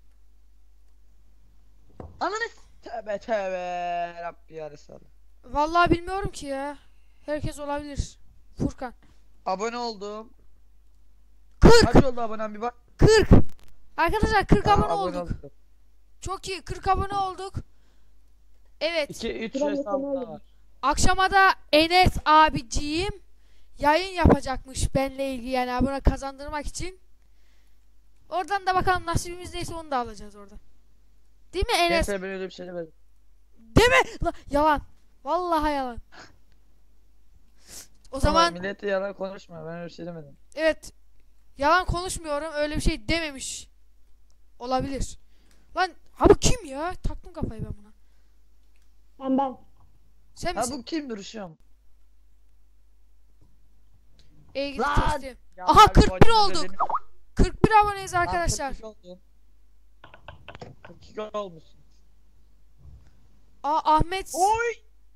Ananı tövbe tövbe Rabbi ya Resulallah. vallahi bilmiyorum ki ya. Herkes olabilir. Furkan. Abone oldum. 40. Kaç oldu abonem bir bak. 40. Arkadaşlar 40 Aa, abone olduk. oldum. Çok iyi. 40 abone olduk. Evet. 2-3 Kral hesabım yeteneği daha var. Akşama da Enes abiciğim yayın yapacakmış benle ilgili, yani abone kazandırmak için. Oradan da bakalım, nasibimiz neyse onu da alacağız oradan. Değil mi Enes? Neyse ben öyle bir şey demedim. Değil mi? Yalan. Vallahi yalan. O zaman Millete yalan konuşma, ben öyle bir şey demedim. evet. Yalan konuşmuyorum. Öyle bir şey dememiş. Olabilir. Lan ha bu kim ya? Taktım kafayı ben buna. Ben. Sen Ha misin? bu kim duruşum? İyi gidip Lan! kestim. Ya Aha, abi, 41 bacım olduk. dedim. 41 aboneyiz arkadaşlar. 42 oldun. 42 olmuşsun. Aa Ahmet. Oy!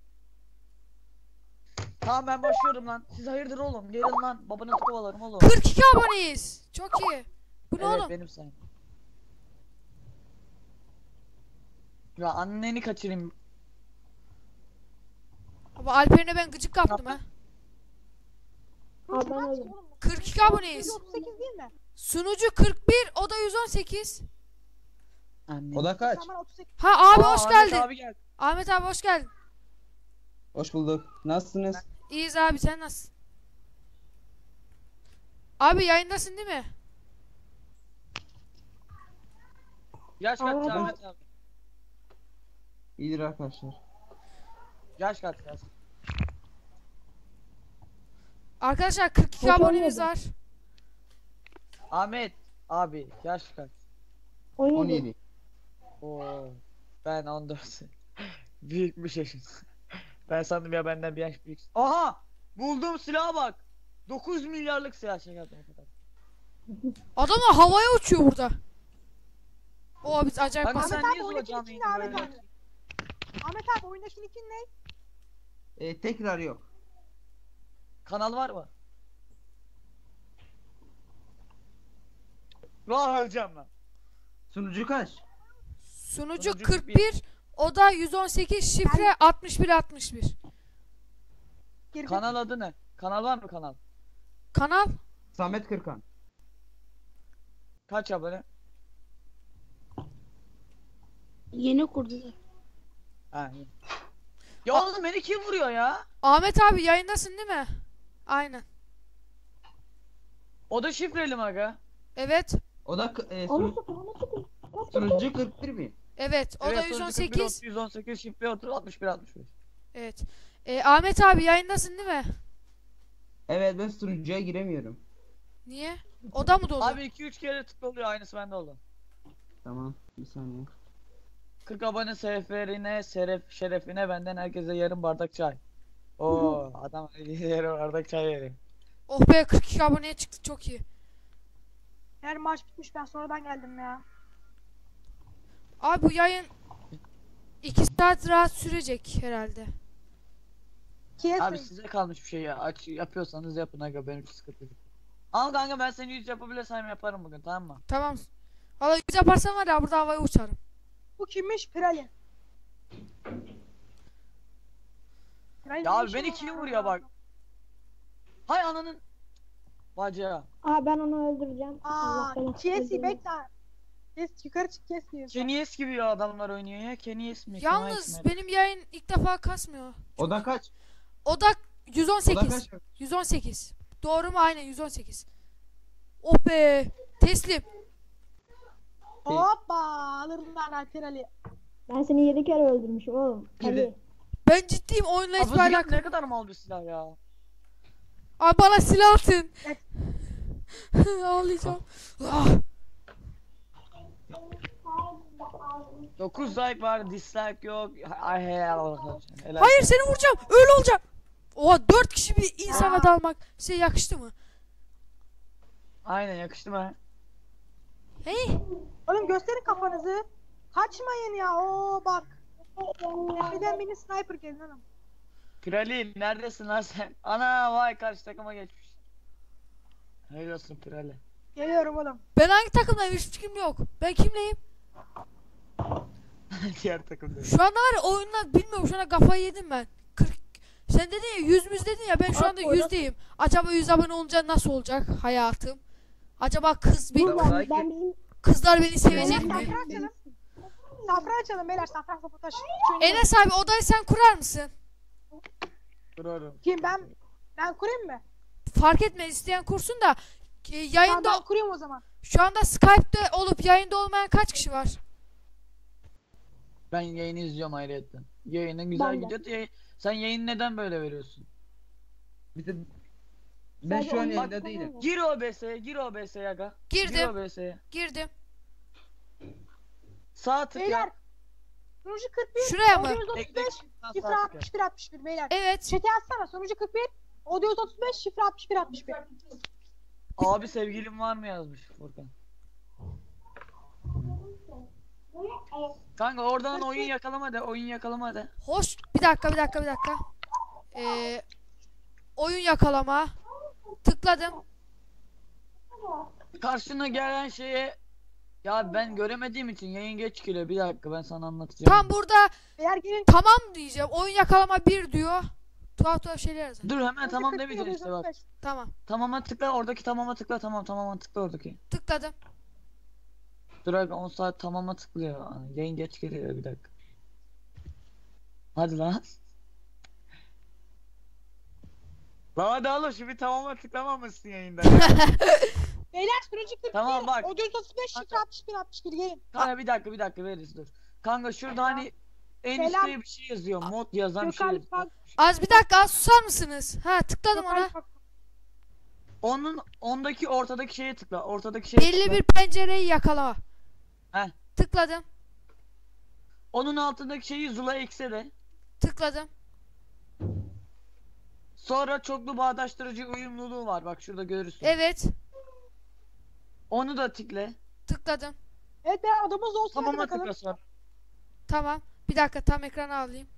Tamam ben başlıyorum lan. Siz hayırdır oğlum? Gelin lan. Babanızı kovalarım oğlum. 42 aboneyiz. Çok iyi. Bu ne Evet oğlum? benim sayım. Ya anneni kaçırayım. Ama Alper'ine ben gıcık kaptım ha. Abi ben Kaç ki öldüm. oğlum? 42 aboneyiz. 38 değil mi? Sunucu 41, o da 118. Anne. O da kaç? Tamam 38. Ha abi Aa, hoş Ahmet geldin. Abi geldi. Ahmet abi hoş geldin. Hoş bulduk. Nasılsınız? İyiyiz abi, sen nasılsın? Abi yayındasın değil mi? Yaş kaç Ahmet Ahmet abi? İyidir arkadaşlar. Yaş kaç yaş? Arkadaşlar 42 Hoş abonemiz olmadı. var. Ahmet abi yaş kaç? 17. 17. Oo. Ben 14. Büyükmüş yaşın. Ben sandım ya benden bir yaş büyük. Aha! Buldum silaha bak. 9 milyarlık silah şey yaptım o kadar. Adamlar havaya uçuyor burada. Oo biz acayip Kanka basit. sen Ahmet niye abi zula oyundaki canlı nikin yayında ne Ahmet böyle? abi? Ahmet abi oyundaki nikin ne? Tekrar yok. Kanal var mı? Vah öleceğim lan. Sunucu kaç? Sunucu Sunucu 41, o da 118, şifre 6161. Girdim. Kanal adı ne? Kanal var mı kanal? Kanal Samet Kırkan. Kaç abone? Yeni kurdu. Ha, iyi. Ya oğlum beni kim vuruyor ya? Ahmet abi yayındasın değil mi? Aynen. O da şifreli mi aga? Evet. O da Onu sıkı, onu sıkı. sunucu 41 mi? Evet. O da Evet, sonucu 118. 118 şifre 61 65. Evet. Ahmet abi yayındasın değil mi? Evet, ben sunucuya giremiyorum. Niye? O da mı dolu? Abi 2-3 kere tıklı oluyor, aynısı bende oldu. Tamam, bir saniye. 40 abone seferine şerefine benden herkese yarım bardak çay. Oo adam yarım bardak çay veriyor. Oh be 42 aboneye çıktı çok iyi. Her maç bitmiş, ben sonradan geldim ya. Abi bu yayın 2 saat rahat sürecek herhalde. Abi KS size kalmış bir şey ya. Aç yapıyorsanız yapın aga, benim için sıkıntı değil. Ama kanka ben seni 100 yapabilirsem yaparım bugün, tamam mı? Tamam. Valla 100 yaparsan var ya burada havaya uçarım. bu kimmiş? Pirali. Ya abi beni kim vuruyor bak. Hay ananın bacağı. Aa ben onu öldüreceğim. Allah belanı KS versin. bekle. Kes yukarı çık, kes diyorsun. Kenyes gibi ya adamlar oynuyor ya. Kenyes mi? Yalnız benim yayın ilk defa kasmıyor. O da kaç? O da O da 118. kaç? 118. Doğru mu? Aynen 118. Oh be. Teslim. Hoppa alırım ben Pirali. Ben seni 7 kere öldürmüşüm oğlum. Girdi. Hadi. Ben ciddiyim oyunla hiçbir Abi alakam. ne kadar mal bir silah ya. Abi bana silah atın. Evet. Ağlayacağım. Ah. 9 like var, dislike yok. Ay helal. Hayır seni vuracağım. Öyle olacak. Oha 4 kişi bir insana dalmak size yakıştı mı? Aynen yakıştı mı? Hey. Oğlum gösterin kafanızı. Kaçmayın ya. Oo bak. Neden beni sniper gelin hanım. Pirali neredesin lan sen? Ana vay, karşı takıma geçmiş. Helal olsun Pirali. Geliyorum oğlum. Ben hangi takımdayım hiç fikrim yok. Ben kimleyim? Diğer takımda. Şu anda var ya oyundan bilmiyorum şu anda kafayı yedim ben. 40. Sen dedin ya 100 dedin ya ben şu anda 100'deyim. Acaba 100 abone olunca nasıl olacak hayatım? Acaba Dur Tamam, ben, belki- ben bizim kızlar beni sevecek Safra mi? açalım. Safra açalım beyler. Safra sabotaj. Enes abi odayı sen kurar mısın? Durarım. Kim ben kurayım mı? Fark etmez isteyen kursun da Tamam, yayında ben kurayım o zaman. şu anda Skype'de olup yayında olmayan kaç kişi var? Ben yayını izliyorum ayrıyetten. Yayının güzel Ben de. gidiyor. Sen yayını neden böyle veriyorsun? Bir de ben Sadece şu an onu yayında yapsana değilim. mı? Gir OBS'ye, gir OBS'ye aga. Gir Girdim. OBS'ye. Girdim. Sağ tık Beyler. yap. Sonucu 41. Şuraya mı? 935. Sağ Şifre tık yap. 61 61 beyler. Evet. Chat'e yazsana. Sonucu 41. 935 şifre 61 61. Abi sevgilim var mı yazmış Furkan. Kanka oradan oyun yakalama de, oyun yakalama de. Hoş. Bir dakika. Oyun yakalama. Tıkladım. Karşına gelen şeye ya ben göremediğim için yayın geç geliyor. Bir dakika ben sana anlatacağım. Tam burada Beyler gelin. tamam diyeceğim. Oyun yakalama 1 diyor. Tuhaf tuhaf şeyler yazar. Dur hemen tamam Sonucu 41, demeyeceksin işte bak. 935. Tamam. Tamama tıkla, oradaki tamama tıkla, tamama tıkla oradaki. Tıkladım. Dur abi 10 saat tamama tıklıyor. Yayın geç geliyor, bir dakika. Hadi lan. Lan hadi oğlum şu bir tamama tıklamamışsın yayında. Beyler sonucu 41. Tamam, bak. 935 şifre 61 61 gelin. Kanka bir dakika veririz dur. Kanka şurada hani en Selam. üstte bir şey yazıyor. Mod yazan bir şey Gökalp yazıyor. bak. Az bir dakika az susar mısınız? Ha tıkladım ona. Gökalp bak. Ondaki ortadaki şeye tıkla. Ortadaki şeye Belli tıkla. bir pencereyi yakala. Heh. Tıkladım. Onun altındaki şeyi Zula X'e de. Tıkladım. Sonra çoklu bağdaştırıcı uyumluluğu var. Bak şurada görürsün. Evet. Onu da tıkla. Tıkladım. Evet beyler adamız olsun hadi Tamama bakalım. tıkla sonra. Tamam. Bir dakika tam ekranı alayım.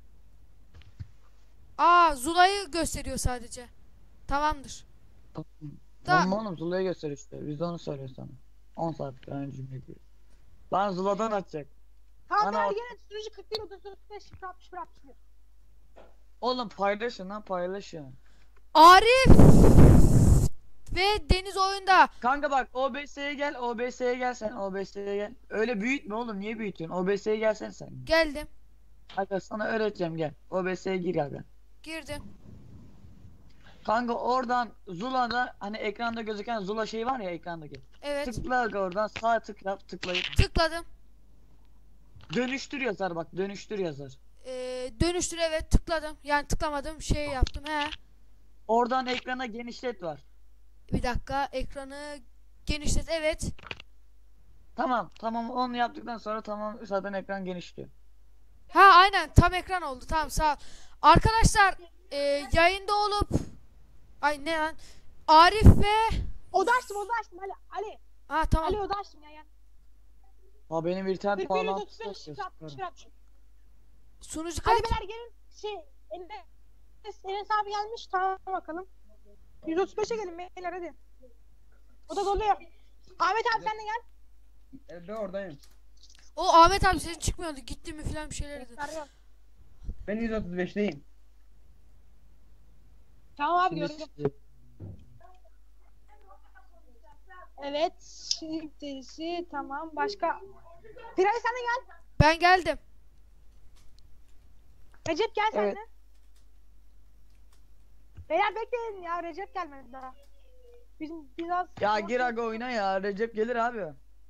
Aa Zula'yı gösteriyor sadece. Tamamdır. Da Tamam oğlum Zula'yı göster işte. Biz de onu söylüyoruz sana. 10 saat önce cümle gibi. Lan Zula'dan atacak. Tamam Ana- beyler gelin. Sonucu 41 935 şifre 61 61. Oğlum paylaşın lan, paylaşın. Arif ve Deniz oyunda. Kanka bak OBS'ye gel, OBS'ye gel sen, OBS'ye gel. Öyle büyütme oğlum, niye büyütüyorsun? OBS'ye gelsen sen. Geldim. Kanka sana öğreteceğim, gel. OBS'ye gir kanka. Girdim. Kanka oradan Zula'da hani ekranda gözüken Zula şey var ya ekrandaki. Evet. Tıkla kanka oradan sağ tık yap, tıklayıp Tıkladım. dönüştür yazar bak, dönüştür yazar. Dönüştür, evet tıkladım. Yani tıklamadım, şey yaptım. He. Oradan ekrana genişlet var. Bir dakika, ekranı genişlet, evet. Tamam onu yaptıktan sonra tamam zaten ekran genişliyor. Ha aynen, tam ekran oldu. Tamam, sağ ol. Arkadaşlar yayında olup ne lan? Arif ve Oda açtım Ali. Ali. ha tamam. Ali oda açtım ya. Ha benim internet 41 bağlantısı 135 yok. 60 60. Sunucu Hadi kaç? beyler gelin. Enes abi gelmiş. Tamam bakalım. 135'e gelin beyler hadi. Oda doluyor. Ahmet abi sen de gel. Ben oradayım. O Ahmet abi sesin çıkmıyordu. Gitti mi filan bir şeyler dedi. Arıyorum. Ben 135'teyim. Tamam abi Şimdi gördüm. Evet. Şirip derisi tamam. Başka. Piray sen de gel. Ben geldim. Recep gel sen Evet. de. Beyler bekleyin ya. Recep gelmedi daha. Biz az... Ya gir aga oyna ya, Recep gelir abi.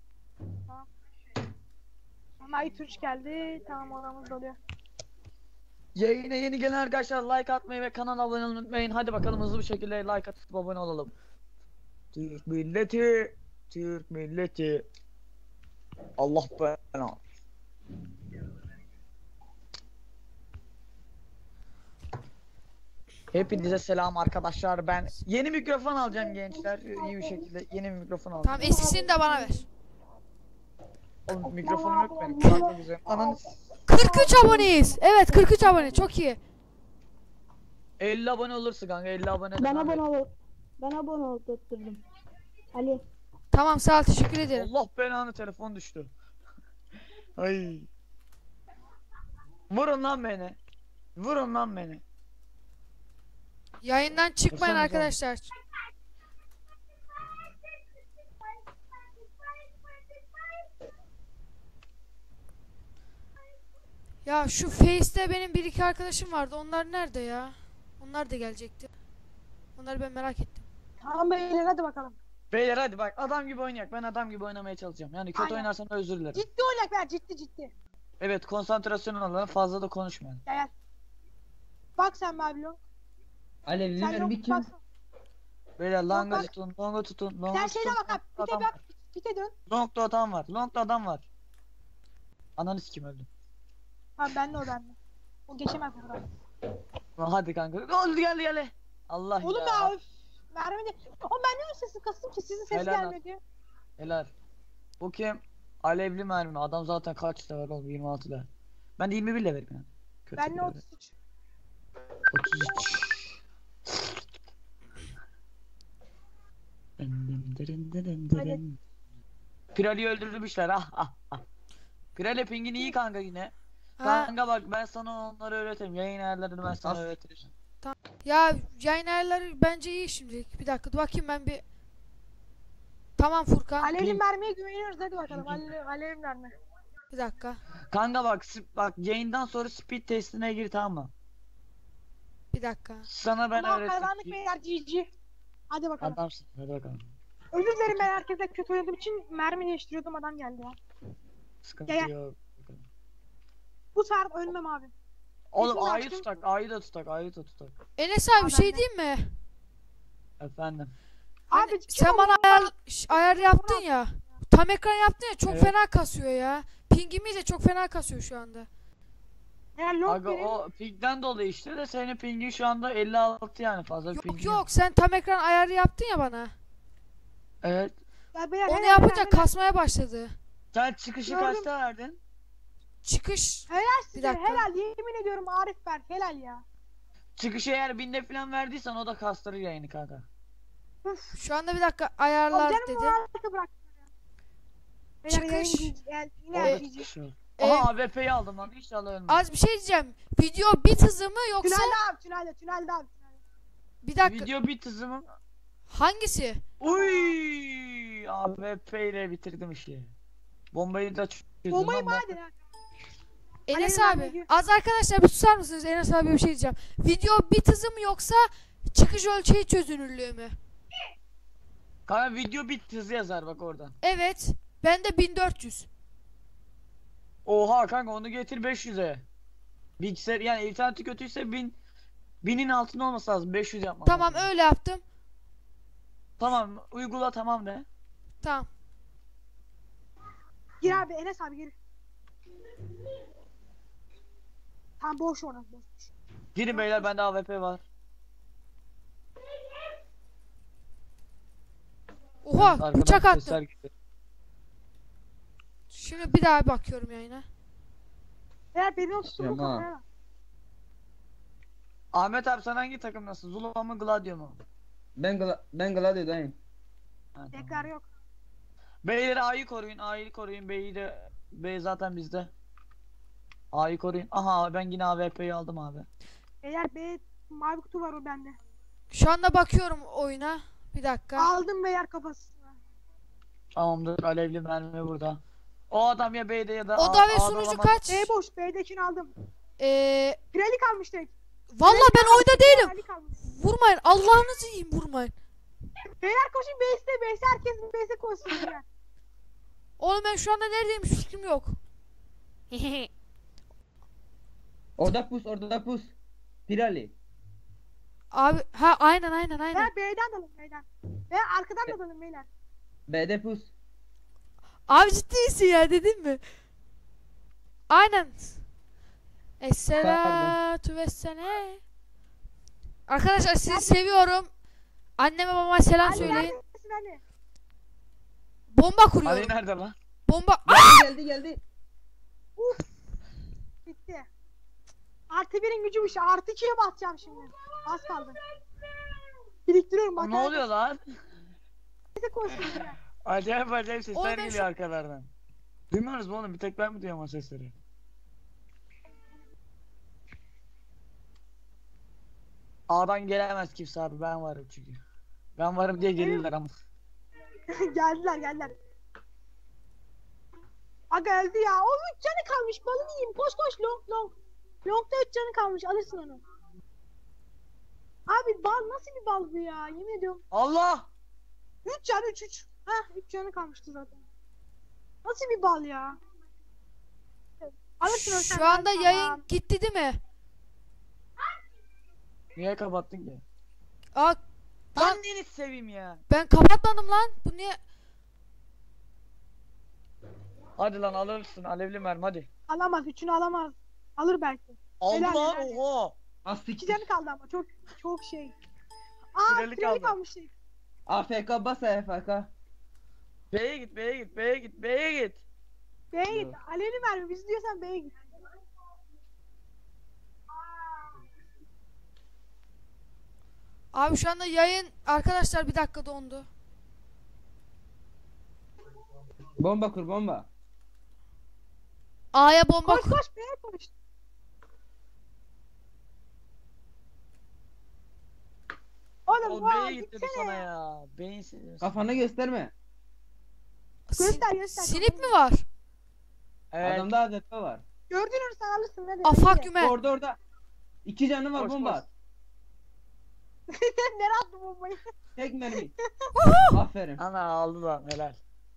Ay Türk geldi. Tamam odamız doluyor. Yayına yeni gelen arkadaşlar like atmayı ve kanala abone olmayı unutmayın. Hadi bakalım hızlı bir şekilde like atıp abone olalım. Türk milleti, Türk milleti. Allah belanı. Hepinize selam arkadaşlar. Ben yeni mikrofon alacağım gençler. İyi bir şekilde yeni mikrofon alacağım. Tamam, eskisini de bana ver. Oğlum mikrofonum yok benim. Kanka güzel. Ananı 43 aboneyiz. Evet, 43 abone. Çok iyi. 50 abone olursa kanka 50 abone. Ben abone ol tutturdum. Ali. Tamam, sağ ol, teşekkür ederim. Allah belanı, telefon düştü. Ay. Vurun lan beni. Vurun lan beni. Yayından çıkmayın Vursana arkadaşlar. Ya şu Face'te benim bir iki arkadaşım vardı. Onlar nerede ya? Onlar da gelecekti. Onları ben merak ettim. Tamam beyler hadi bakalım. Beyler hadi bak, adam gibi oynayak. Ben adam gibi oynamaya çalışacağım. Yani kötü Aynen. oynarsam özür dilerim. Ciddi olacak beyler ciddi. Evet, konsantrasyon alalım, fazla da konuşmayalım. Gel. Bak sen Babylon. Alevlilerin Sen bir yok kim? bak. Beyler longa bak. tutun, longa tutun, Sen longa şeyle tutun. bak abi. Pite bak. Pite dön. Long'da adam var, long'da adam var. Ananı sikim öldüm. Tamam ben de o bende. O geçemez buradan. Hadi kanka. Oldu, geldi. Allah Oğlum ya. ya öf. Vermedi. Oğlum ben niye sesi kastım ki sizin ses Helal lan. gelmedi. Helal. Bu kim? Alevli mermi. Adam zaten kaç level oldu? 26 level. Ben de 21 levelim yani. Kötü Ben de bir level. 33. 33. Hadi. Pirali'yi öldürmüşler. Pirali pingin iyi kanka yine. Ha, Kanka bak, ben sana onları öğretirim. Yayın ayarlarını ben sana öğretirim. ya yayın ayarları bence iyi şimdilik. Bir dakika dur bakayım ben bir. Tamam Furkan. Alevli mermiye güveniyoruz hadi bakalım. Alevli mermi. Bir dakika. Kanka bak, bak yayından sonra speed testine gir, tamam mı? Bir dakika. Sana ben Tamam kazandık öğretirim. beyler GG. Hadi bakalım. Adamsın. Hadi bakalım. Özür dilerim ben herkese kötü oynadığım için mermi değiştiriyordum adam geldi ya. Sıkıntı Gel. yok. Bu sefer ölmem abi. Oğlum Kesin A'yı açtım. tutak, A'yı da tutak, A'yı da tutak. Enes abi Aa, şey ben de. diyeyim mi? Efendim. Hani Abi sen bana ayar yaptın ya. Tam ekran yaptın ya, çok Evet. fena kasıyor ya. Pingimi de çok fena kasıyor şu anda. eğer long Aga verin. o pingden dolayı işte, de senin pingin şu anda 56 yani, fazla bir Yok pingin yok, sen tam ekran ayarı yaptın ya bana. Evet. Ya beyler, Onu helal, yapınca helal, kasmaya başladı. Sen çıkışı Gördüm. kaçta verdin? Çıkış. helal Bir size dakika. helal yemin ediyorum Arif Berk helal ya. Çıkışı eğer 1000'de falan verdiysen o da kastırır yayını kanka. Şu anda bir dakika ayarlar Canım dedi. Arif'i bırak. Beyler, Çıkış. yine Orada GG. çıkışı var. Ee, Aha AWP'yi aldım lan, inşallah ölmem. Az bir şey diyeceğim. Video bit hızı mı yoksa Tünelde abi tünelde abi. bir dakika. Video bit hızı mı? Hangisi? Uy! AWP ile bitirdim işi. Bombayı da çözdüm. Bombayı lan hadi lan. Enes Aleyna abi. abi. Az arkadaşlar bir susar mısınız? Enes abi bir şey diyeceğim. Video bit hızı mı yoksa çıkış ölçeği çözünürlüğü mü? Kanka video bit hızı yazar bak oradan. Evet. Ben de 1400. Oha kanka onu getir 500'e. Bilgisayar yani interneti kötüyse 1000'in altında olması lazım. 500 yapmam Tamam lazım. öyle yaptım. Tamam uygula tamam de. Tamam. Gir abi Enes abi gir. Tamam boş orası boş. Girin beyler bende AWP var. Oha Arkadan bıçak sesler attım. geliyor. Şimdi bir daha bakıyorum yayına. Eğer beni oturtun Tamam. kafaya bak. Ahmet abi sen hangi takımdasın? Zula mı Gladio mu? Ben Gladio'dayım. Ha, tamam. Tekrar yok. Beyler A'yı koruyun, A'yı koruyun. B'yi de B zaten bizde. A'yı koruyun. Aha ben yine AWP'yi aldım abi. Eğer B mavi kutu var o bende. Şu anda bakıyorum oyuna. Bir dakika. Aldım beyler kafasına. Tamamdır. Alevli mermi burada. O adam ya B'de ya da Oda ve A'da sunucu olamaz. kaç? B boş. B'dekini aldım. Pirelli kalmış tek. Valla ben oyunda değilim. Pirelli kalmış. Vurmayın. Allah'ınızı yiyeyim vurmayın. Beyler koşun B'ste. B'ste herkes B'ste koşsun beyler. Oğlum ben şu anda neredeyim hiç fikrim yok. Orada pus. Pirali. Abi ha aynen. Beyler B'den dalın B'den. Ve arkadan da dalın beyler. B'de pus. Abi ciddisin ya dedim mi? Aynen. Esselatu vessene. Arkadaşlar sizi seviyorum. Anneme babama selam Ali söyleyin. neredesin Ali? Bomba Ali kuruyorum. nerede lan? Bomba. Geldi. Bitti. Artı birin gücü bu şey. Artı 2'ye basacağım şimdi. Az kaldı. Biriktiriyorum. Ne oluyor lan? B'ste koşsun beyler. Acayip sesler Oğlum ben geliyor şu- arkalardan. Duymuyoruz mu oğlum? Bir tek ben mi duyuyorum o sesleri? A'dan gelemez kimse abi ben varım çünkü. Ben varım diye gelirler ama. geldiler. Aga öldü ya. Onun 3 canı kalmış. Balını yiyeyim. Koş long. Long'da 3 canı kalmış. Alırsın onu. Abi bal nasıl bir bal bu ya? Yemin ediyorum. Allah! 3 can 3. Heh 3 canı kalmıştı zaten. Nasıl bir bal ya? Alırsın onu sen. Şu anda Tamam. yayın gitti değil mi? Niye kapattın ki? Aa, lan Anneni seveyim ya. ben kapatmadım lan. Bu niye? Hadi lan alırsın alevli mermi hadi. Alamaz. 3'ünü alamaz. Alır belki. Aldı Helal, lan helal. oha. 2 canı kaldı ama çok şey. Aa Pirelli pireli kaldı. kalmış şey. AFK bas AFK. B'ye git. B'ye git. Alevli mermi. Biz diyorsan B'ye git. Abi şu anda yayın arkadaşlar bir dakika dondu. Bomba kur bomba. A'ya bomba Koş B'ye koş. Oğlum O vay B'ye git dedi gitsene sana ya. ya. Beyinsiz. Kafanı gösterme. Göster. Sinip mi var? Evet. Adamda AFK var. Gördün sen alırsın hadi. Afak güme. Orada. 2 canı var Koş, bomba koş. at. Nereye attın bombayı? Tek mermi. Aferin. Ana aldı lan helal.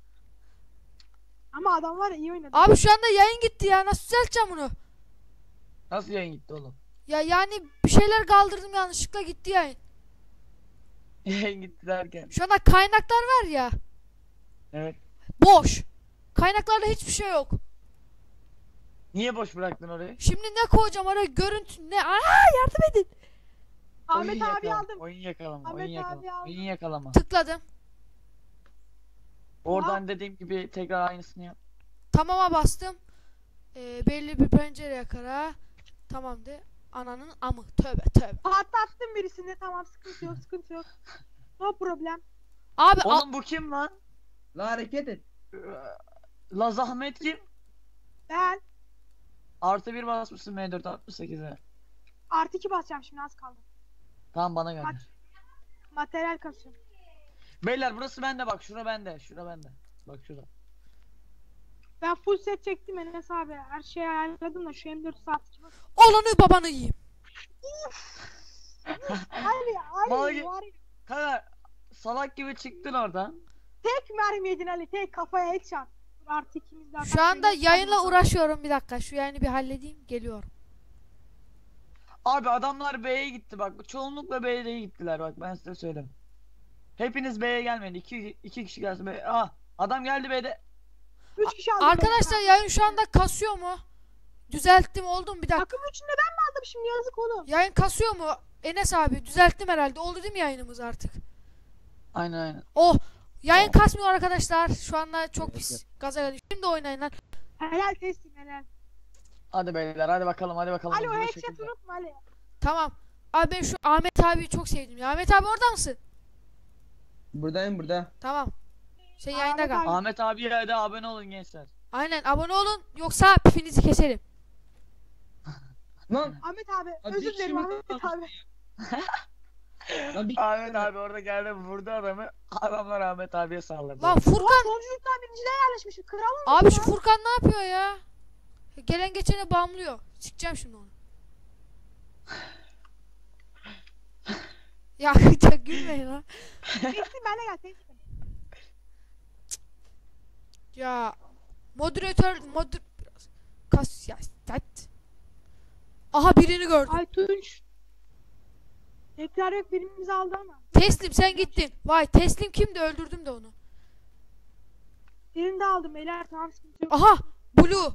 Ama adam var ya iyi oynadı. Abi şu anda yayın gitti ya. Nasıl düzelteceğim bunu? Nasıl yayın gitti oğlum? Ya yani bir şeyler kaldırdım yanlışlıkla gitti yayın. Yayın gitti derken. Şu anda kaynaklar var ya. Evet. Boş. Kaynaklarda hiçbir şey yok. Niye boş bıraktın orayı? Şimdi ne koyacağım oraya görüntü ne? Aa yardım edin. Ahmet Oyun abi yakalama, aldım. Oyun yakalama. Ahmet Oyun abi yakalama. aldım. Oyun yakalama. Tıkladım. Oradan dediğim gibi tekrar aynısını yap. Tamama bastım. Belli bir pencere yakara. Tamam de. Ananın amı. Tövbe. Patlattım birisini tamam sıkıntı yok. No problem. Abi Oğlum bu kim lan? La hareket et. La Zahmet kim? Ben Artı bir basmışsın M468'e. artı 2 basacağım şimdi az kaldı. Tamam bana gönder. Materyal kasıyorum. Beyler burası bende bak. Şura bende. Şura bende. Bak şurada. Ben full set çektim Enes abi. Her şeyi ayarladım da şu M4 saat. Olanı babanı yiyeyim. Ali Vallahi- var ya, Kanka salak gibi çıktın oradan. tek mermi yedin Ali, tek kafaya headshot. Artı ikimiz de Şu anda yayınla uğraşıyorum, bir dakika. Şu yayını bir halledeyim. Geliyorum. Abi adamlar B'ye gitti bak. Çoğunlukla B'ye gittiler bak ben size söyleyeyim. Hepiniz B'ye gelmeyin. İki kişi gelsin B'ye. Adam geldi B'de. 3 kişi aldım. Arkadaşlar yayın şu anda kasıyor mu? Düzelttim, oldu mu? Bir dakika. Takım üçünü ben mi aldım şimdi, yazık oğlum. Yayın kasıyor mu? Enes abi düzelttim herhalde. Oldu değil mi yayınımız artık? Aynen. Oh! Yayın kasmıyor arkadaşlar. Şu anda çok Evet, pis gaza geldim. Şimdi oynayın lan. Helal teslim helal. Hadi beyler hadi bakalım hadi bakalım. Ali o Hızlı bir headshot şekilde. unutma Ali. Tamam. Abi ben şu Ahmet abiyi çok sevdim ya. Ahmet abi orada mısın? Buradayım burada. Tamam. Sen yayında kal. Ahmet abi. Ahmet abiye de abone olun gençler. Aynen, abone olun yoksa pipinizi keserim. Lan. Ahmet abi Abi özür bir dilerim şey Ahmet mi abi. Lan bir Ahmet abi orada geldi vurdu adamı. Adamlar Ahmet abiye saldırdı. Lan Furkan! Sonunculuktan birinciliğe yerleşmişim. Kralım. Abi şu Furkan ne yapıyor ya? Gelen geçene bağımlıyor. Çıkacağım şimdi onu. Ya çok gülmeyin lan. Teslim benle gel teslim. Ya moderatör biraz kas ya. Aha birini gördüm. Ay Tunç. Tekrar yok, birimizi aldı ama. Teslim sen gittin. Vay teslim kimdi, öldürdüm de onu. Birini de aldım beyler, tamam sıkıntı yok. Aha Blue.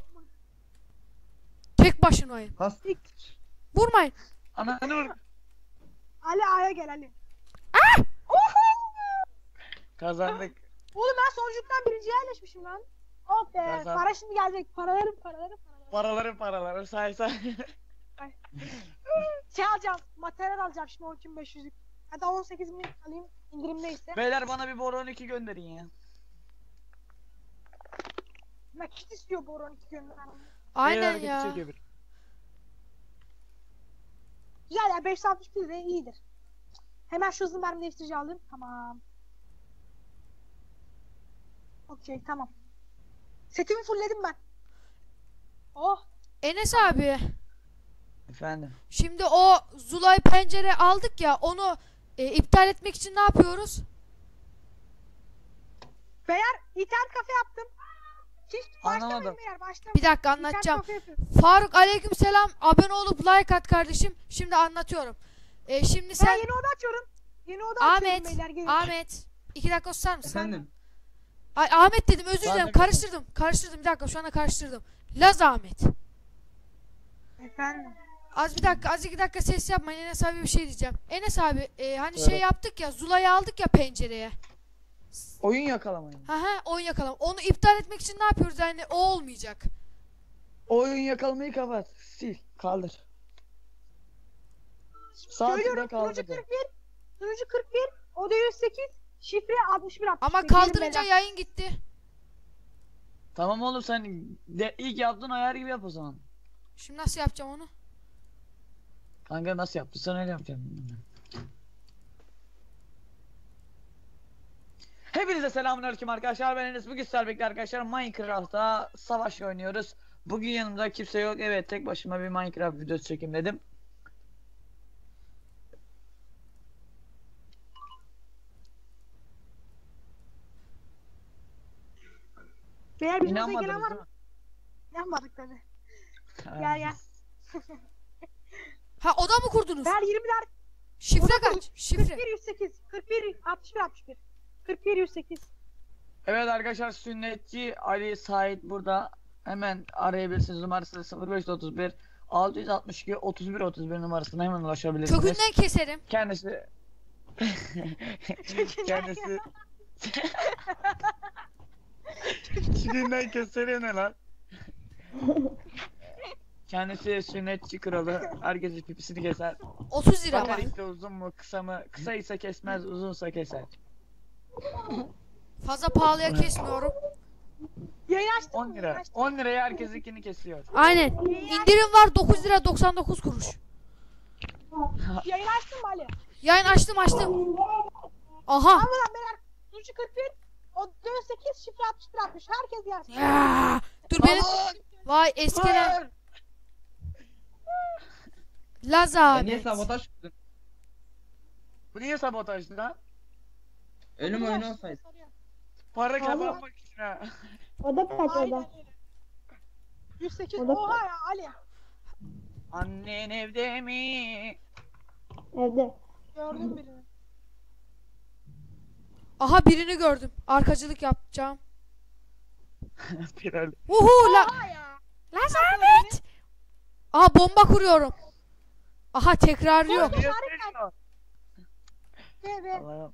Tek başınayım. Has. Vurmayın. Ananı vur. Ali A'ya gel Ali. Kazandık. Oğlum ben sonunculuktan birinciye yerleşmişim lan. Oh be, Kazan- para şimdi gelecek. Paralarım. Paraları say say. Şey alacağım, materyal alacağım şimdi 12.500'lük. Hatta 18.000 alayım indirimdeyse. Beyler bana bir Boron 2 gönderin ya. Nakit istiyor bu 12 gönder. Aynen Beyler, ya. çekiyor bir. Güzel ya, 561 de iyidir. Hemen şu hızlı mermi değiştirici aldım. Tamam. Okey tamam. Setimi fullledim ben. Oh. Enes abi. Efendim. Şimdi o Zulay pencere aldık ya, onu iptal etmek için ne yapıyoruz? Beyler internet kafe yaptım. Hiç Anlamadım. başlamayın beyler, başlamayın. Bir dakika İnternet anlatacağım. kafe yapıyorum. Faruk aleykümselam, abone olup like at kardeşim. Şimdi anlatıyorum. Şimdi Ben sen yeni oda açıyorum. Yeni oda açıyorum Ahmet, beyler. Gelin. Ahmet 2 dakika susar mısın? Efendim. Ay Ahmet dedim, özür Ben dilerim, de- karıştırdım bir dakika, şu anda karıştırdım. Laz Ahmet. Efendim. Az bir dakika, az 2 dakika ses yapmayın, Enes abi bir şey diyeceğim. Enes abi hani Evet. şey yaptık ya, Zula'yı aldık ya pencereye. Oyun yakalamayın. Oyun yakalama. Onu iptal etmek için ne yapıyoruz, yani o olmayacak. Oyun yakalamayı kapat. Sil. Kaldır. Sağ Söylüyorum. tıkla Sunucu kaldır. 41. Sunucu 41. Oda 108. Şifre 61 61. Ama Gelin kaldırınca beyler. yayın gitti. Tamam oğlum sen de ilk yaptığın ayar gibi yap o zaman. Şimdi nasıl yapacağım onu? Kanka nasıl yaptın sen öyle yapacaksın. Hepinize selamünaleyküm arkadaşlar. Ben Enes. Bugün sizlerle birlikte arkadaşlar Minecraft'ta savaş oynuyoruz. Bugün yanımda kimse yok. Evet, tek başıma bir Minecraft videosu çekeyim dedim. Beyler bizim odaya İnanmadınız gelen var değil mı? mi? İnanmadık tabi. mi? Gel. Ha, oda mı kurdunuz? Beyler 20'ler. Şifre Oda kaç? kurduk. Şifre. 41 108. 41 61 61. 41 108. Evet arkadaşlar, sünnetçi Ali Sait burada. Hemen arayabilirsiniz. Numarası 0531 662 31 31 numarasına hemen ulaşabilirsiniz. Kökünden keserim. Kendisi kendisi Çiğinden keserim ne lan? Kendisi sünnetçi kralı. Herkesin pipisini keser. 30 lira Bakar var. işte uzun mu kısa mı? Kısa ise kesmez, uzunsa keser. Fazla pahalıya kesmiyorum. Yayın açtın 10 mı? lira. 10 liraya herkesinkini kesiyor. Aynen. İndirim var, 9 lira 99 kuruş. Yayın açtın mı Ali? Yayın açtım. Aha. Tamam lan beyler. Sushi 41, o 8, şifre 61 60. Herkes yersin. Ya, dur benim. Aman! Vay eskiden. Dur! Niye Lazamet. sabotaj kurdun? Bu niye sabotajdı lan? Ölüm oyunu olsaydı. Para kazanmak için ha. O da kaç o Aynen da? öyle. 108, O da- oha ya Ali. Annen evde mi? Evde. Gördüm birini. Aha birini gördüm. Arkacılık yapacağım. Piral. Uhu la. Oha ya. Lazamet. Aha bomba kuruyorum. Aha tekrarlıyor. Niye söylüyorsun? Ve Allah'ım.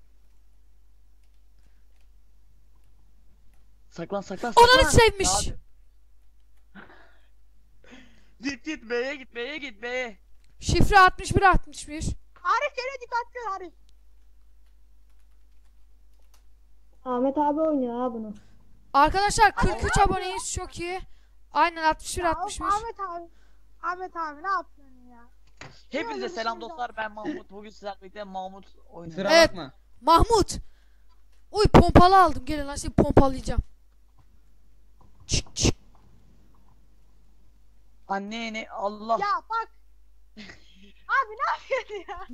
Saklan saklan Onları saklan. sevmiş. Abi. Git B'ye git B'ye git B'ye. Şifre 61 61. Arif gene dikkatli ol Arif. Ahmet abi oynuyor ha bunu. Arkadaşlar 43 aboneyiz çok iyi. Aynen 61 Ya, 61. Ahmet abi. Ahmet abi ne yapıyorsun ya? Hepinize Öyle selam bir şey dostlar, ben Mahmut. Bugün sizlerle birlikte Mahmut oynuyor. Kusura Evet. bakma. Mahmut. Uy pompalı aldım. Gelin lan seni pompalayacağım. Çık çık. Anneni Allah. Ya bak. Abi ne yapıyorsun ya?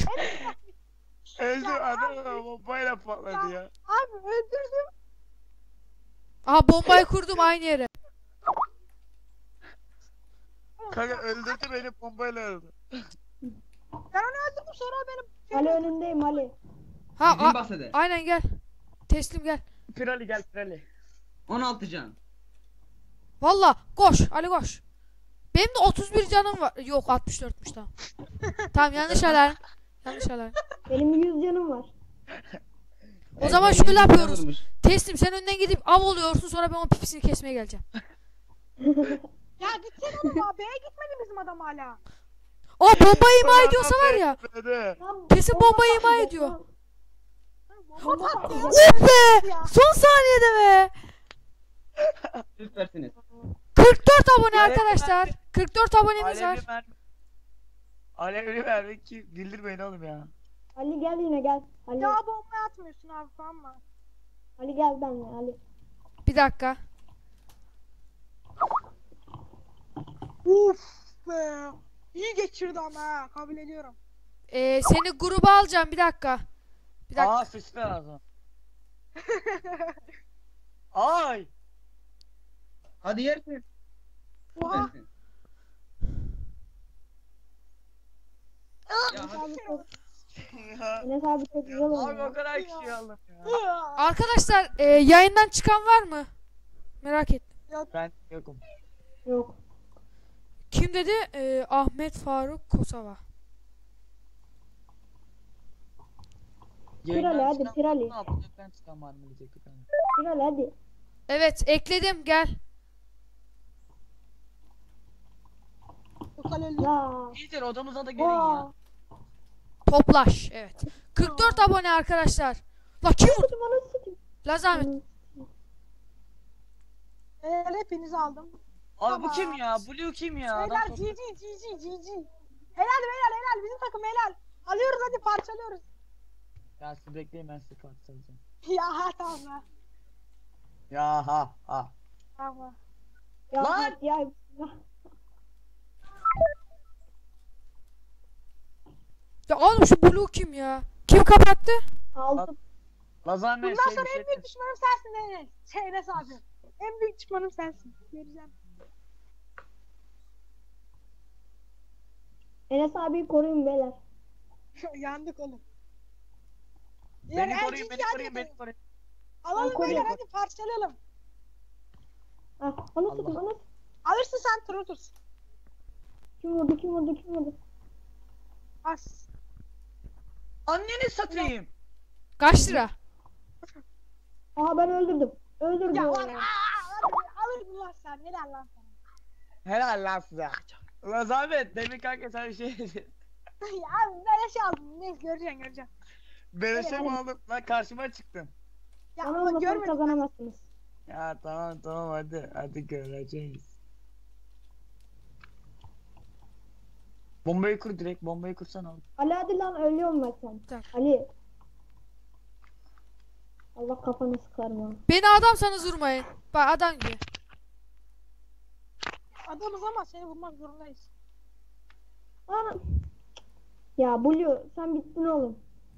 Öldü Ya adam bombayla patladı ya. Abi öldürdüm. Aha bombayı kurdum aynı yere. Kanka öldürdü beni bombayla öldü. Ben onu öldürdüm sonra o benim. Ali önündeyim Ali. Ha Bizim bahsede. aynen gel. Teslim gel. Pirali gel Pirali. 16 can. Valla koş Ali koş. Benim de 31 canım var. Yok 64'müş tamam. Tamam yanlış alarm. Yanlış alarm. Benim 100 canım var. O zaman Evet, şöyle yeni yapıyoruz. vurmuş. Teslim sen önden gidip av oluyorsun sonra ben o pipisini kesmeye geleceğim. Ya gitsene oğlum abi. B'ye gitmedi bizim adam hala. O bombayı ima ediyorsa var ya. Öldü. Lan Kesin bomba bombayı ima patlayacak ediyor. lan. Bomba patlıyor. Oh be! Son saniyede be. Süpersiniz. 44 abone Alevli arkadaşlar. 44 abonemiz var. Alevli mermi. Alevli mermi ki güldürmeyin oğlum ya. Ali gel yine gel. Ali, Ya bomba atmıyorsun abi falan mı? Ali gel benimle Ali. Bir dakika. Uf be. İyi geçirdi ama ha. Kabul ediyorum. Seni gruba alacağım bir dakika. Bir dakika. Aa sıçtı lazım. Ay. Hadi yersin. Oha. Süpersin. Ya hadi. Abi çok, Enes abi çok güzel Abi o oynuyor. kadar kişi aldım ya. Arkadaşlar yayından çıkan var mı? Merak ettim. Ben yokum. Yok. Kim dedi? Ahmet Faruk Kosova. Pirali hadi çıkan- Pirali. Ne yapacak, ben çıkan var mı diyecek bir tane. Pirali hadi. Evet ekledim gel. Lokal öldü. Ya. İyidir odamıza da gelin ya. Vaa. Toplaş. Evet. 44 abone arkadaşlar. La kim vurdu? Bana sıçın. Lazahmet. Hepinizi aldım. Abi bu kim ya? Blue kim ya? Adam Helal çok- GG GG GG. Helal helal helal bizim takım helal. Alıyoruz hadi parçalıyoruz. Ya siz bekleyin, ben size parçalayacağım. Ya tamam lan. Ya ha. Tamam. Ya, Lan! ya. Ya oğlum şu Blue kim ya? Kim kapattı? Aldım. Lazan Bundan şey sonra bir en büyük düşmanım sensin Enes. Enes abi. En büyük düşmanım sensin. Göreceğim. Enes abiyi koruyun beyler. Yandık oğlum. Beni Yani koruyun, beni hadi koruyun, beni atalım. koruyun. Alalım Ben beyler koruyorum. hadi parçalayalım. Ah, bana Allah. sıkın bana. Alırsın sen Trotus. Kim vurdu kim vurdu kim vurdu. As. Anneni satayım. Kaç lira? Aha ben öldürdüm. Öldürdüm. Ya var alırsın lan sen. Helal lan sana. Helal lan size. Lazahmet demin kanka sen bir şey dedin. Ya abi ben şey aldım. Neyse göreceksin. Beleşe mi hadi. aldın? Lan karşıma çıktın. Ya Bana ama olmasanız görmedim. kazanamazsınız. Ya tamam hadi göreceğiz. Bombayı kur direkt, bombayı kursan oğlum. Ali hadi lan ölüyorum bak sen. Tamam. Ali. Allah kafanı sıkarım ha. Beni adamsanız vurmayın. Bak adam gibi. Adamız ama seni vurmak zorundayız. Ana. Ya Blue sen bittin oğlum.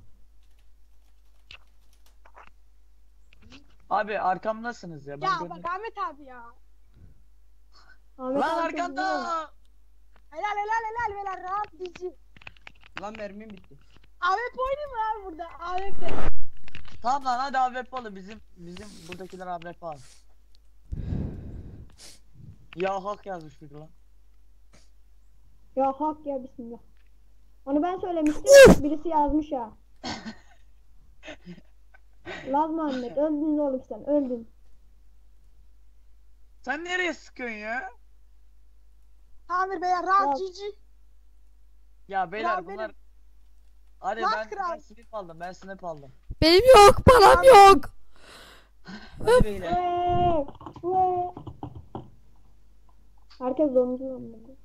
Abi arkamdasınız ya. Ben Ya görmedim. bak Ahmet abi ya. Ahmet Lan abi çok güzel oldu. arkanda. Helal beyler rahat dizi. Lan mermim bitti. AWP oynayayım mı abi burada? AWP. Tamam lan hadi AWP alın. Bizim buradakiler AWP al. Ya hak yazmış biri lan. Ya hak ya bismillah. Onu ben söylemiştim. Birisi yazmış ha. Laz Muhammed öldün oğlum sen öldün. Sen nereye sıkıyorsun ya? Tamir beyler rahat Ya. GG. Ya beyler Kral bunlar. benim. Hadi Lan ben kral. snip aldım. Ben snip aldım. Benim yok, param yok. Hadi beyler. Ve. Herkes dondu lan burada.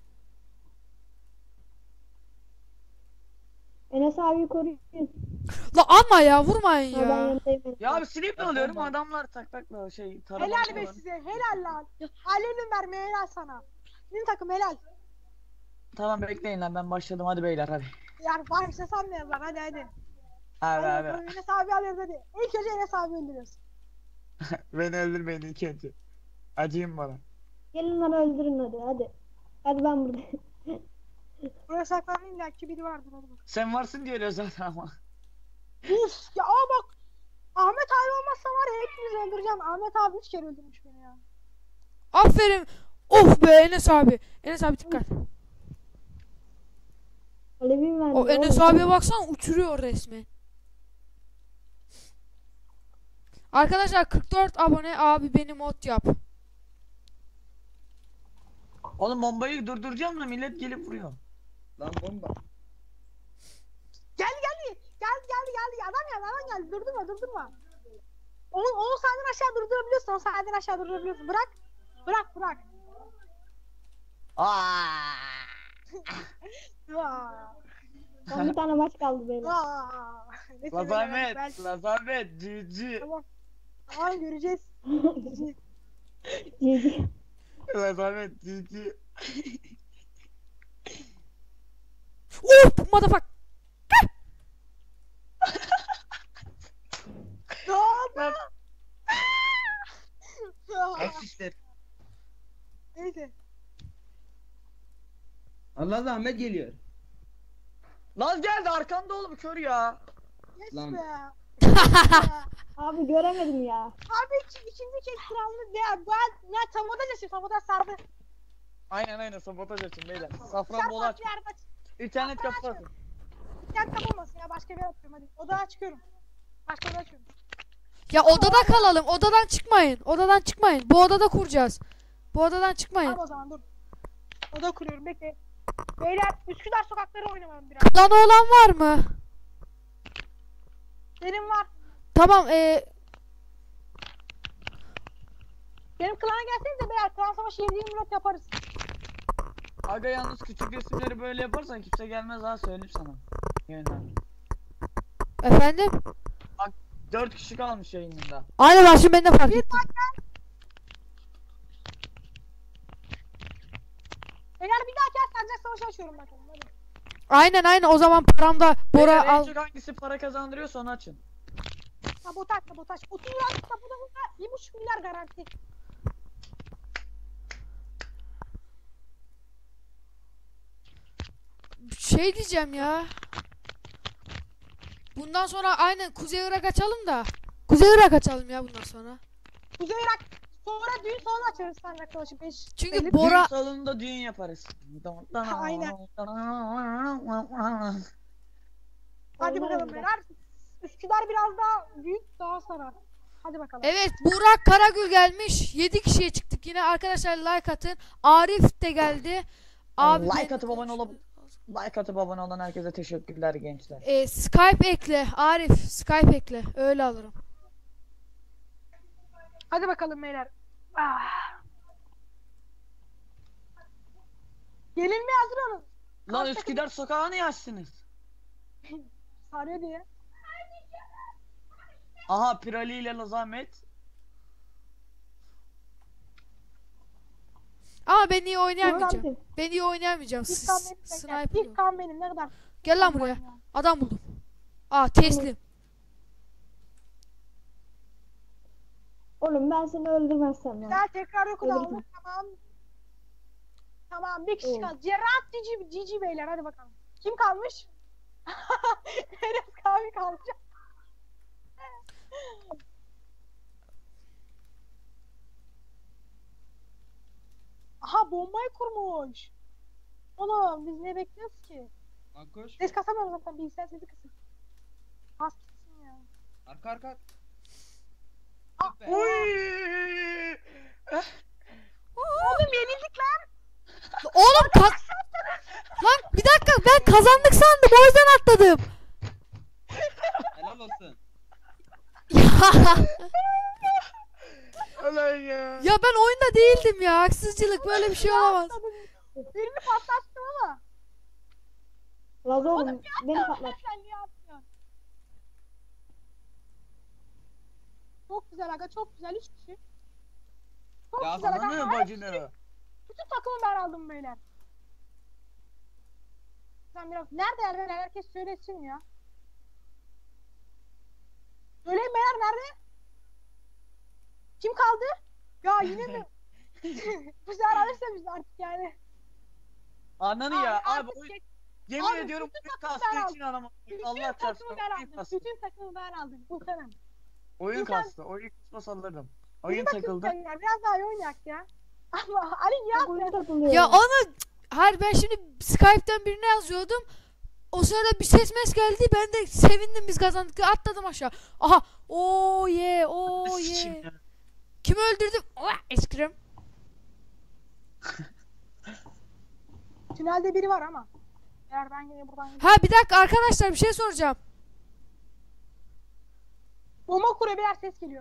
Enes abi koruyun. La ama ya vurmayın Ha, ben ya. yanındayım. Enes Ya abi. abi snip Ya alıyorum bomba. adamlar takla şey tarama. Helal be size. Helal lan. Alenin verme helal sana. Bizim takım helal. Tamam bekleyin lan ben başladım hadi beyler hadi. Yani başlasan ne yazar hadi. Abi Hadi abi. bakalım, Enes abi alıyoruz hadi. İlk önce Enes abi öldürüyoruz. Beni öldürmeyin ilk önce. Acıyın bana. Gelin lan öldürün hadi hadi. Hadi ben buradayım. Buraya saklanayım da ki biri vardır hadi bak. Sen varsın diye öyle zaten ama. Uf ya aa bak. Ahmet abi olmazsa var ya hepimizi öldüreceğim. Ahmet abi 3 kere öldürmüş beni ya. Aferin. Of be Enes abi. Enes abi dikkat. Alevim verdi. O Enes abiye baksana uçuruyor resmen. Arkadaşlar 44 abone abi beni mod yap. Oğlum bombayı durduracağım da millet gelip vuruyor. Lan bomba. Geldi. Adam geldi. Durdurma. Onu sahiden aşağı durdurabiliyorsun. Bırak. Aa! Aa. Son bir tane maç kaldı beyler. Aa. Neyse, Lazamet, ben- Lazamet, GG. Tamam göreceğiz. GG. Lazamet, GG. Motherfuck. Ne oldu? Asistler. Neyse. Allah zahmet geliyor. Lan geldi arkanda oğlum kör ya. Yes Lan. be. Abi göremedim ya. Abi ikinci kez krallık ya. Ben ya sabotaj açayım. Sabotaj sardı. Aynen sabotaj açın beyler. Sen Safran bolu aç. farklı yerde aç. İnternet kapısı açın. Gel kapanmasın ya. Başka bir yer açıyorum hadi. Odaya çıkıyorum. Başka bir yer açıyorum. Ya odada kalalım. Odadan çıkmayın. Bu odada kuracağız. Bu odadan çıkmayın. Tamam o zaman dur. Oda kuruyorum bekle. Beyler Üsküdar sokakları oynamalım biraz. Klanı olan var mı? Benim var. Tamam Benim klana gelsenize beyler. Klan savaşı 7/24 yaparız. Aga yalnız küçük resimleri böyle yaparsan kimse gelmez ha söyleyeyim sana. Yayından. efendim? 4 kişi kalmış yayınında. Aynen bak şimdi ben de fark Bir ettim. dakika. Beyler bir daha gel sancak savaşı açıyorum bakalım. Hadi. Aynen o zaman paramda Beyler, Bora en al. çok hangisi para kazandırıyorsa onu açın. Sabotaj. 30 lira sabotajda 1,5 milyar garanti. Şey diyeceğim ya. Bundan sonra aynen Kuzey Irak açalım da. Kuzey Irak açalım ya bundan sonra. Kuzey Irak sonra düğün salonu açarız sancak savaşı 5. Çünkü Düğün Bora salonunda düğün yaparız. Aynen. Hadi Olmaz bakalım mı? beyler. Üsküdar biraz daha büyük daha sarar. Hadi bakalım. evet Burak Karagül gelmiş. 7 kişiye çıktık yine. Arkadaşlar like atın. Arif de geldi. Abi Like atıp abone olup like atıp abone olan herkese teşekkürler gençler. Skype ekle. Arif Skype ekle. Öyle alırım. Hadi bakalım beyler. Ah. Yenilmeye hazır olun. Lan Üsküdar sokağı niye açtınız? Sarıyor diye. Aha Pirali ile Lazamet. Ama ben iyi oynayamayacağım. Tamam. Ben iyi oynayamayacağım. İlk kan benim. Sniper İlk yok. kan benim. Ne kadar. Gel lan buraya. Adam buldum. Aa teslim. Oğlum ben seni öldürmezsem lan. Güzel tekrar yok Öldürme. oldu. Tamam. Tamam bir kişi Oo. kaldı. Cerrah Cici beyler hadi bakalım. Kim kalmış? Enes Kavi kalmış. Aha bombayı kurmuş. Oğlum biz ne bekliyoruz ki? Lan koş. Ses kasamıyorum zaten bilgisayar sesi kısın. Bas gitsin ya. Arka arka. Aa, Yok be. Oy! Oğlum yenildik lan. Oğlum lan bir dakika ben kazandık sandım o yüzden atladım. Helal olsun. Ulan ya. Ya ben oyunda değildim ya. Haksızcılık böyle bir şey olamaz. Birini patlattım ama. Laz oğlum beni patlat. Sen niye yapıyorsun? Çok güzel aga çok güzel 3 kişi. Çok Ya güzel aga. Ananı bacını. Bütün takımı ben aldım beyler. Sen biraz nerede yer herkes söylesin ya. Söyleyin beyler nerede? Kim kaldı? Ya yine mi? Bu sefer alırsa biz artık yani. Ananı ya. Abi artık oyun, geç- yemin Abi, ediyorum bütün oyun takımı kastı ben için anamam. Bütün Allah çarpsın. takımı ben Oyun aldım. kastı. Bütün takımı ben aldım. Bu senem. Oyun Lütfen. kastı. Oyun kastı alırdım. Bir Oyun bakın takıldı. sen ya, biraz daha iyi oynayak ya. Ama Ali niye Oyun yapıyorsun? takılıyor. Ya onu hayır ben şimdi Skype'ten birine yazıyordum. O sırada bir ses mes geldi. Ben de sevindim biz kazandık. Atladım aşağı. Aha. Oo ye. Oo Sikeyim ye. ya. Kimi öldürdüm? Oh, eskrim. Tünelde biri var ama. Eğer ben yine buradan Ha bir dakika arkadaşlar bir şey soracağım. bomba kuruyor bir ses geliyor.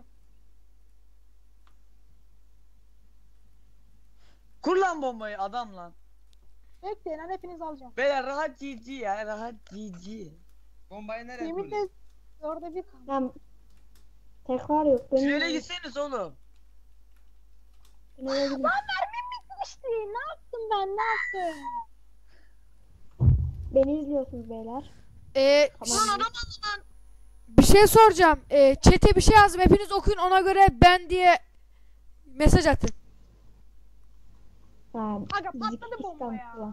Kur lan bombayı adam lan. Bekleyin lan hepiniz alacağım. Beyler rahat GG ya rahat GG. Bombayı nereye Yemin koydun? de orada bir kaldı. Ben tekrar yok. Beni Şöyle gitseniz oğlum. beni öldürme. Lan mermim bitmişti. Ne yaptım ben ne yaptım? Beni izliyorsunuz beyler. Tamam. Tamam. Bir şey soracağım. Chat'e bir şey yazdım. Hepiniz okuyun ona göre ben diye mesaj atın. Ha, Aga patladı bomba ya. İstanbul'a.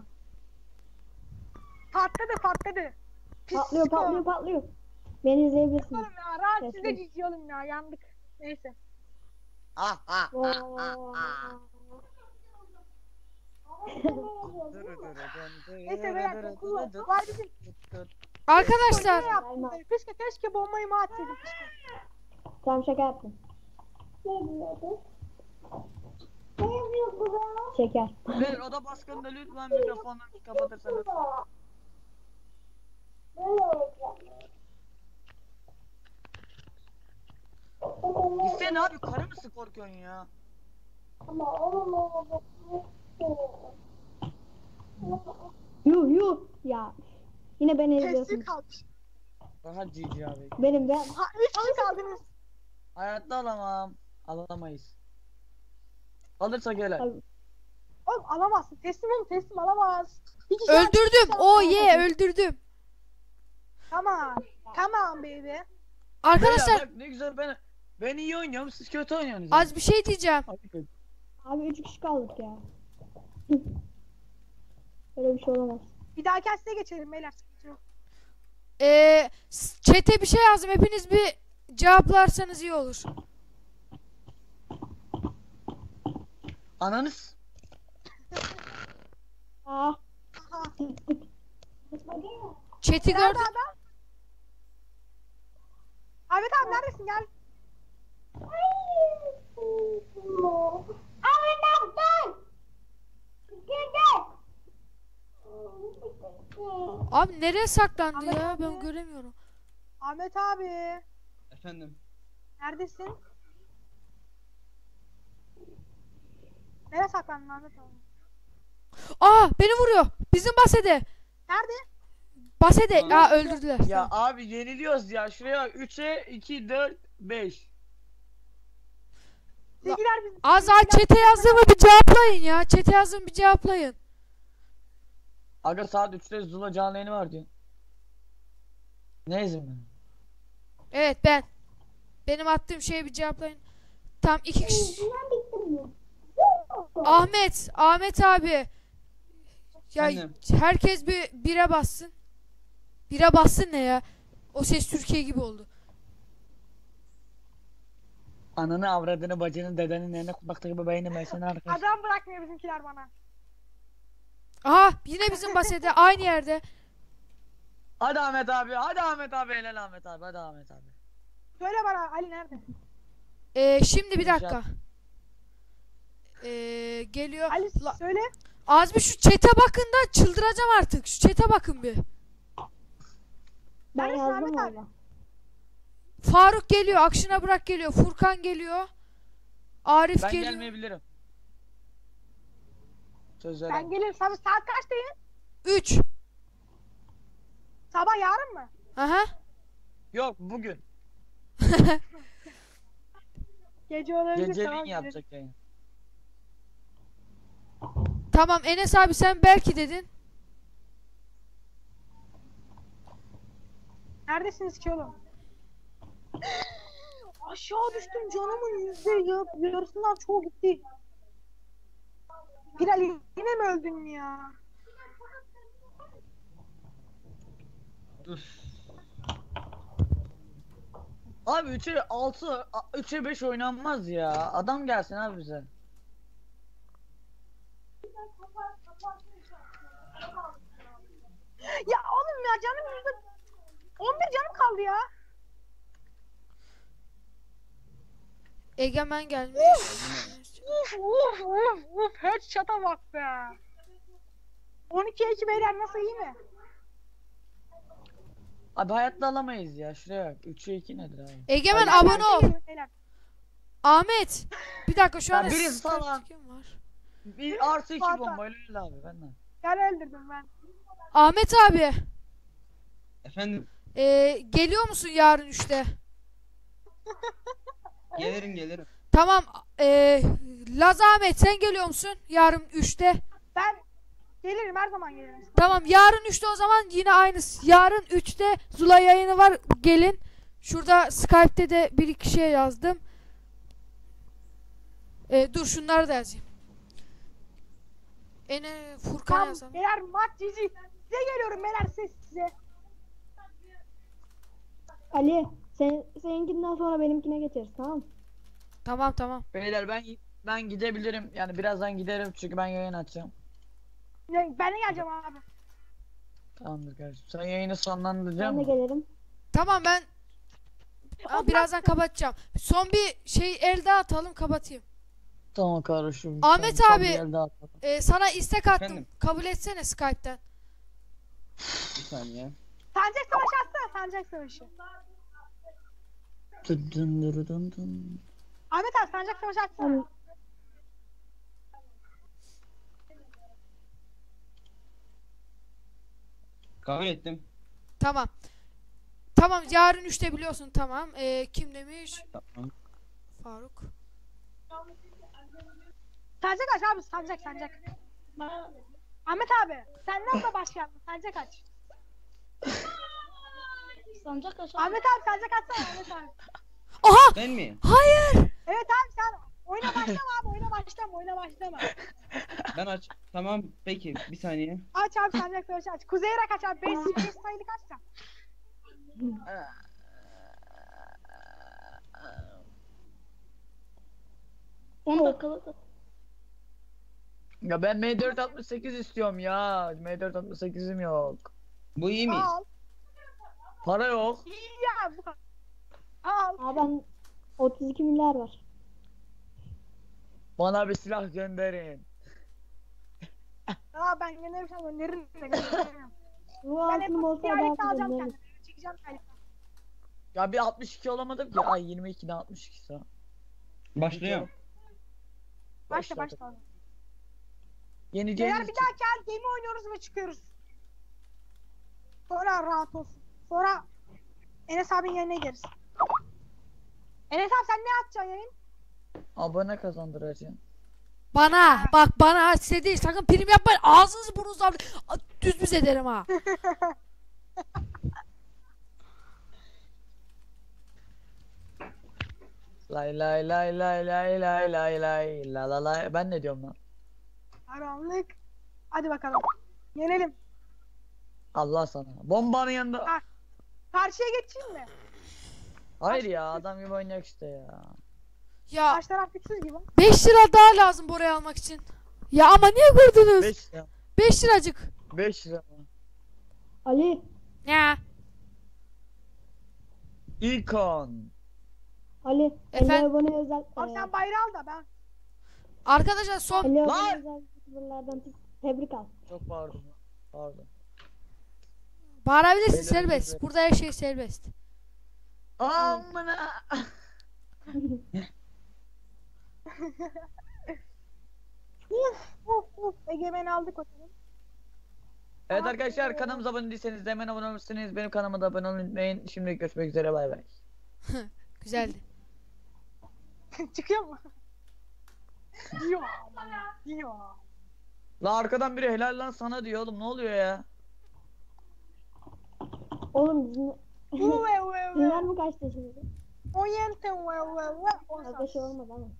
Patladı. Pis Patlıyor skor. patlıyor patlıyor. Beni izleyebilirsiniz. Oğlum ya rahat siz de Kesin. ciddi olun ya yandık. Neyse. Ah ah ah ah Oo. ah. Neyse beyler okul var bizim. Arkadaşlar Ne yaptım? Keşke bombayı mı atsaydım. Tamam şaka yaptım. Şeker. Beyler oda baskınında lütfen mikrofonları kapatırsanız. Gitsene abi karı mısın korkuyorsun ya? Yuh ya. Yine beni Kesin izliyorsunuz. kalmış. Rahat GG abi. Benim ben. Ha 3 kişi kaldınız. Hayatta alamam. Alamayız. Alırsak helal. Oğlum alamazsın. Teslim alamaz. Bir kişi öldürdüm. Oo ye öldürdüm. Tamam. Tamam baby. Arkadaşlar Beyler bak ne güzel ben iyi oynuyorum siz kötü oynuyorsunuz. az bir şey diyeceğim. Abi 3 kişi kaldık ya. Böyle bir şey olamaz. Bir dahaki size geçelim beyler. Sıkıntı yok. Chat'e bir şey yazdım. Hepiniz bir cevaplarsanız iyi olur. Ananız. Ah. Aha. Chat'i Nerede gördüm. adam? Ahmet abi neredesin gel. Abi nereye saklandı Ahmet ya? abi. Ben göremiyorum. Ahmet abi. Efendim. Neredesin? Nereye saklandın Ahmet abi? Aa beni vuruyor. Bizim Basede. Nerede? Basede. Aa. Aa öldürdüler. Ya abi yeniliyoruz ya. Şuraya bak 3'e 2 4 5. Bilgiler biz. Az çete yazdığımı bir cevaplayın ya. Çete yazdığımı bir cevaplayın. Aga saat 3'te Zula canlı yayını var diyor. Ne izin mi? Evet ben. Benim attığım şeye bir cevaplayın. Tam 2 kişi. Ahmet abi. Ya Efendim? herkes bir bire bassın. Bire bassın ne ya? O Ses Türkiye gibi oldu. Ananı avradını bacını dedenin eline kulakta bebeğini mesene arkadaş. Adam bırakmıyor bizimkiler bana. Aha yine bizim basede aynı yerde. Hadi Ahmet abi, hadi Ahmet abi, helal Ahmet abi, hadi Ahmet abi. Söyle bana Ali nerede? Şimdi bir dakika. Geliyor. Ali söyle. Az bir şu çete bakın da çıldıracağım artık. Şu çete bakın bir. Ben Neredesin yazdım Ahmet abi? valla. Faruk geliyor. Akşına bırak geliyor. Furkan geliyor. Arif Ben geliyor. gelmeyebilirim. Söz Ben vereyim. gelirim. Saat kaçtayım? 3. Sabah yarın mı? Aha. Yok bugün. Gece olabilir. Geceliğin tamam, yapacak yayın. Tamam Enes abi sen belki dedin. Neredesiniz ki oğlum? Aşağı düştüm canımın yarısından çoğu gitti. Bilal yine mi öldün ya? Abi 3'e 6, 3'e 5 oynanmaz ya. Adam gelsin abi bize. Ya oğlum ya canım %11 canım kaldı ya. Egemen gelmiş. Uf headshot'a bak be. 12'ye 2 beyler nasıl iyi mi? Abi hayatta alamayız ya. Şuraya bak. 3'e 2 nedir abi? Egemen Ay, abone ol. Beyler. Ahmet. Bir dakika şu Ya an biri falan. kim var? Bir artı 2 Sparta. bombayla öyle abi benden. Ben öldürdüm ben. Ahmet abi. Efendim? Geliyor musun yarın 3'te? Gelirim. Tamam. Laz Ahmet sen geliyor musun yarın 3'te? Ben gelirim her zaman gelirim. Tamam yarın 3'te o zaman yine aynısı. Yarın 3'te Zula yayını var. Gelin. Şurada Skype'te de bir iki şey yazdım. Dur şunları da yazayım. Furkan Tamam yazalım. beyler maç cici. Size geliyorum beyler size. Ali seninkinden sonra benimkine geçeriz tamam mı? Tamam. Beyler ben gidebilirim. Yani birazdan giderim çünkü ben yayın açacağım. Ben de geleceğim abi. Tamamdır kardeşim. Sen yayını Ben sonlandıracak de mısın? gelirim. Tamam ben birazdan kapatacağım. Son bir şey el daha atalım kapatayım. Tamam kardeşim. Ahmet Tamam, abi. bir yer daha atalım. Sana istek attım. Efendim? Kabul etsene Skype'ten. Bir saniye. Sancak savaşı atsana sancak savaşı. Dın dın dın dın dın. Ahmet abi sancak savaşı atsana. Tamam. Kabul ettim. Tamam. Tamam yarın 3'te biliyorsun tamam. Kim demiş? Tamam. Faruk. Sancak aç abi sancak. Ahmet abi senden de başlayalım sancak aç. Sancak aşağı. Ahmet abi sancak açsana Ahmet abi. Aha! Ben mi? Hayır! Evet abi sen oyuna başlama abi oyuna başlama. Ben aç. Tamam peki bir saniye. Aç abi sancak savaşı aç. Kuzey Irak aç abi 5 sayılık aç da. Ya ben M468 istiyorum ya. M468'im yok. Bu iyi mi? Al. Para yok. İyi ya bu kadar. Al. Aa ben 32 milyar var. Bana bir silah gönderin. Aa ben gönderirim de gönderirim. Bu Ben hep altınım olsa bir aylık daha alacağım güzel. kendime. Çekeceğim aylık. Ya bir 62 olamadım ki. Ay 22'den 62 sa. Başlıyorum. Başla. Yeneceğiniz Beyler bir daha gel gemi oynuyoruz ve çıkıyoruz. Sonra rahat olsun. Sonra Enes abinin yerine gideriz. Enes abi sen ne atacaksın yayın? Abone kazandıracaksın. Bana bak, bana size değil, sakın prim yapmayın, ağzınızı burnunuzu düz düz ederim ha. Lay lay lay lay lay lay lay lay la la lay. Ben ne diyorum lan? Karanlık. Hadi bakalım. Yenelim. Allah sana. Bombanın yanında. Ha. Karşıya geçeyim mi? Hayır ya, adam gibi oynayak işte ya. Ya Karşı taraf güçsüz gibi. 5 lira daha lazım buraya almak için. Ya ama niye kırdınız? 5 lira. 5 liracık. 5 lira mı? Ali. Ya İkon. Ali. 50 Efendim? abone özel. Abi sen bayrağı al da ben. arkadaşlar son 50 Lan! abone özel YouTuber'lardan tebrik al. Çok pardon. Pardon. bağırabilirsin, Beyler, serbest. özür Burada her şey serbest. Amına. Uf. Egemen'i aldık o zaman. Evet arkadaşlar, kanalımıza abone değilseniz de hemen abone olursunuz. Benim kanalıma da abone olmayı unutmayın. Şimdi görüşmek üzere, bay bay. Güzeldi. Çıkıyor mu? Diyor. Diyor. La arkadan biri helal lan sana diyor oğlum, ne oluyor ya? Oğlum bizim Uve. dinler mi kaçtı şimdi? Oyente uve. Arkadaş olmadı ama.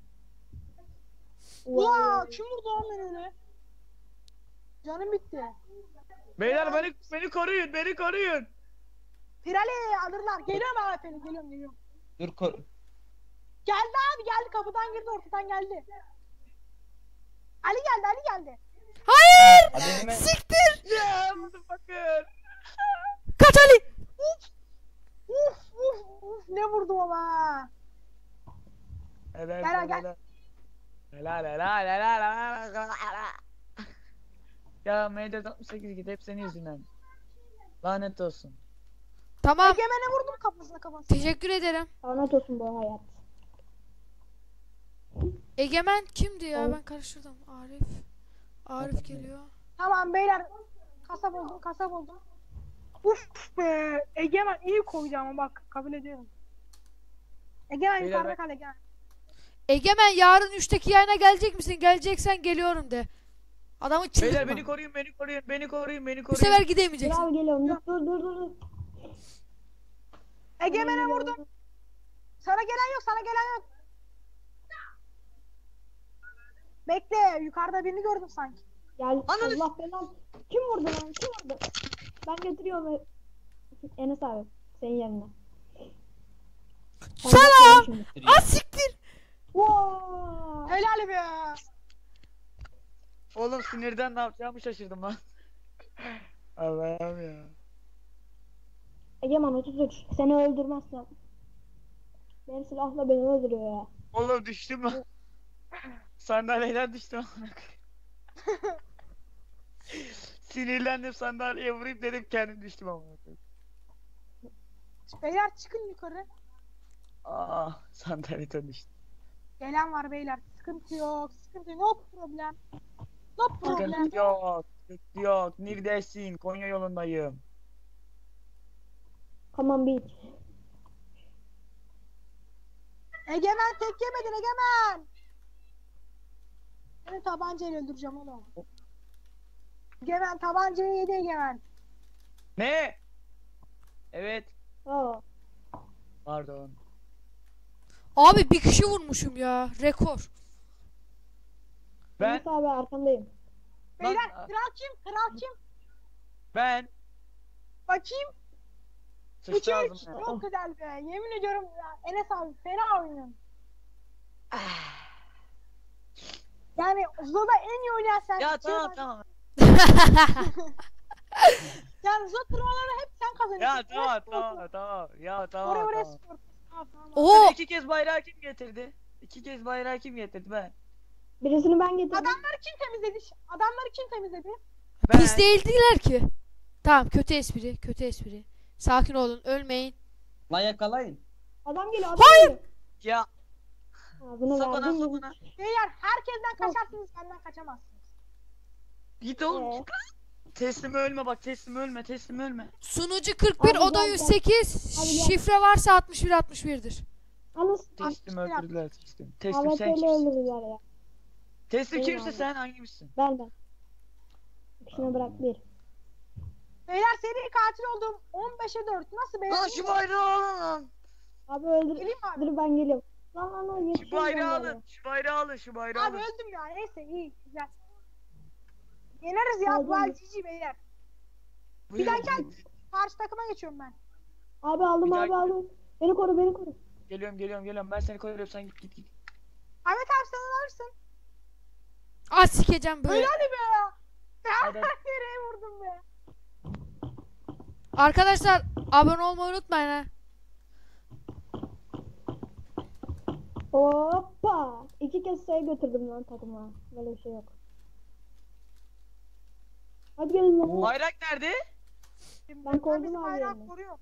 Ya kim vurdu lan beni öyle? Canım bitti. Beyler beni koruyun, beni koruyun. Pirali alırlar. Geliyorum abi efendim. Geliyorum. Dur kor. Geldi abi geldi. Kapıdan girdi ortadan geldi. Ali geldi. Hayır! Hadi hemen. Siktir! Ya motherfucker. Kaç Ali! Uf. Ne vurdu ama. Helal Gel. helal. Ya M468 git, hep senin yüzünden. Lanet olsun. Tamam. Egemen'e vurdum kafasına. Teşekkür ederim. Lanet olsun bu hayat. Egemen kimdi ya? Evet. Ben karıştırdım. Arif geliyor. Tamam beyler. Kasap oldum. Uf be. Egemen iyi koyacağım bak. Kabul ediyorum. Egemen Beyler, yukarıda ben- kal Egemen. Egemen yarın 3'teki yayına gelecek misin? Geleceksen geliyorum de. Adamı Beyler çıldırtma. beni koruyun. Bu sefer Dur gidemeyeceksin. abi geliyorum. Dur. Egemen'e vurdum. Sana gelen yok. Bekle. Yukarıda birini gördüm sanki. Gel. Ananı Allah belanı. Kim vurdu lan? Kim vurdu? Ben götürüyorum. Enes abi. Senin yerine. Sana! Şimdi. Az siktir! Wow. Helal be. Oğlum sinirden ne yapacağımı şaşırdım lan. Allah'ım ya. Egemen 33. Seni öldürmezsem. Benim silahla beni öldürüyor ya. Oğlum düştüm lan. Sandalyeden düştüm. Sinirlendim, sandalyeye vurayım dedim, kendim düştüm ama. Beyler çıkın yukarı. Sandalyeden düştüm. Gelen var beyler. Sıkıntı yok. No problem. No problem. Sıkıntı yok. Neredesin? Konya yolundayım. Come on beach. Egemen tek yemedin Egemen. Seni tabancayla öldüreceğim oğlum. Egemen tabancayı yedi Egemen. Ne? Evet. Oo. Pardon. Abi bir kişi vurmuşum ya. Rekor. Ben Enes abi arkandayım. Beyler Lan- kral kim? ben Bakayım. sıçtı 3-3. ağzıma. Çok güzel be. Yemin ediyorum ya. Enes abi fena oynuyorsun. Yani Zoda en iyi oynayan sen. Ya tamam. Yani Zoda turnuvaları hep sen kazanıyorsun. Ya Oraya tamam. Ya Oraya tamam. spor. Tamam. Oo! İki kez bayrağı kim getirdi? Ben. Birisini ben getirdim. Adamları kim temizledi? Ben. Pis değildiler ki. Tamam, kötü espri. Sakin olun, ölmeyin. Lan yakalayın. Adam geliyor. Hayır! Geliyor. Ya Ağzını sapana verdim. sapana. Beyler herkesten kaçarsınız benden kaçamazsınız. Git oğlum. Ee? Git. Teslim ölme bak, teslim ölme. Sunucu 41, Abi oda gel, gel. 108. Hadi gel. Şifre varsa 61'dir. Anasını Teslim Atmışlar. öldürdüler teslim. Teslim sen AWP'yle kimsin? öldürdüler ya. Teslim Benim kimsin abi. sen hangimisin? Ben. Akışına bırak bir. Beyler seri katil oldum. 15'e 4. Nasıl be? Lan şu bayrağı alın lan. Abi öldür. Geleyim mi abi? Dur ben geliyorum. Lan Şu yetişiyorum bayrağı ben alın. Şu bayrağı alın. Şu bayrağı Abi alın. öldüm ya. Neyse iyi. Güzel. Yeneriz ya. Aldım. Bu el GG beyler. Bir Buyurun. dakika. Karşı takıma geçiyorum ben. Abi aldım Bir abi daha- aldım. Beni koru beni koru. Geliyorum. Ben seni koruyorum sen git. Ahmet abi sen onu alırsın. Az sikeceğim böyle. Öyle hadi be ya. Hadi. Nereye vurdum be? Arkadaşlar abone olmayı unutmayın ha. Hoppa. 2 kez sayı götürdüm lan takıma. Böyle bir şey yok. Hadi gelin lan. Bayrak nerede? Ben koydum bizim abi bayrağı yerine. koruyor.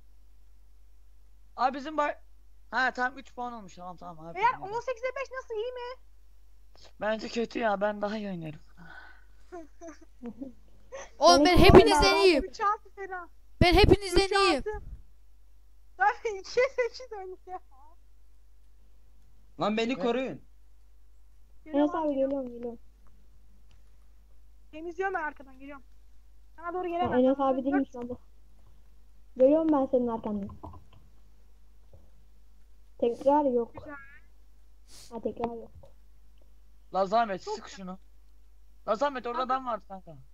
Abi bizim Ha tamam 3 puan olmuş tamam abi. Beyler 18'e 5 nasıl iyi mi? Bence kötü ya ben daha iyi oynarım. Oğlum ben Seninki hepinizden bayrağı iyiyim. 3 6 fena. Ben hepinizden 3 iyiyim. 6. Zaten 2'ye 8 oynuyor. Lan beni koruyun. Enes abi geliyorum. Temizliyorum ben arkadan geliyorum. Sana doğru Ya, gelemem. Enes abi değilmiş lan bu. Görüyorum ben senin arkandan. Tekrar yok. Güzel. Ha tekrar yok. La zahmet sık şunu. La zahmet orada ben vardı kanka. Lan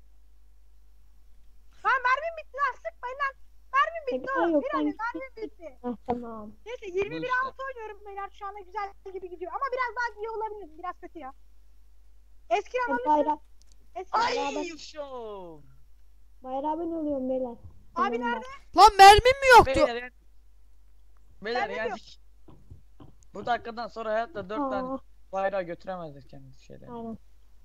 mermim bitti lan sıkmayın lan. Mermim bitti Tekrar oğlum. yok, Bir ben- hani mermim bitti. Heh tamam. Neyse 21 6 oynuyorum beyler şu anda güzel gibi gidiyor. Ama biraz daha iyi olabilir. Biraz kötü ya. Eskiden Hep alırsın. bayrak. Eskiden. Ay show. Bayrağı ben oluyorum beyler. Abi Tamam, nerede? Lan mermim mi yoktu? Beyler Ben yendik. Bu dakikadan sonra hayatta 4 Aa, tane bayrağı götüremezler kendisi şeyler. aynen.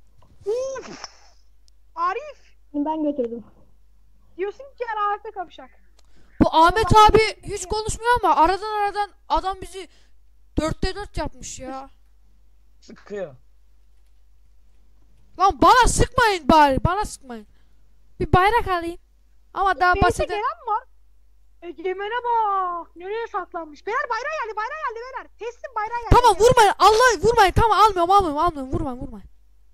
Arif. Şimdi ben götürdüm. Diyorsun ki yani AFP kapışak. Bu Ahmet abi hiç konuşmuyor ama aradan adam bizi 4'te 4 yapmış ya. Sıkıyor. Lan bana sıkmayın bari, bana sıkmayın. Bir bayrak alayım. Ama daha Neyse basit. gelen var. Egemen'e bak. Nereye saklanmış? Beyler bayrağı geldi beyler. Teslim bayrağı geldi. Tamam vurmayın. Allah vurmayın. Tamam almıyorum. Vurmayın.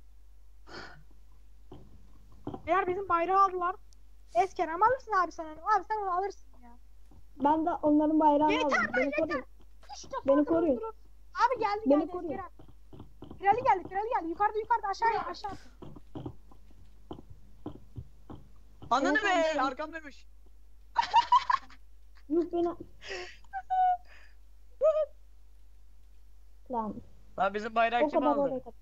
Beyler bizim bayrağı aldılar. Eskerem alırsın abi sen onu. Abi sen onu alırsın ya. Ben de onların bayrağını Yeter aldım. lan Beni yeter. koruyun. İşte Beni sonra koruyun. durun. Abi geldi Beni koruyun. Eskerem. Krali geldi. Yukarıda aşağı. Ananı Evet, be arkamdaymış. Yuh beni. Lan. Lan bizim bayrağı O kim kadar aldı? oraya kadar.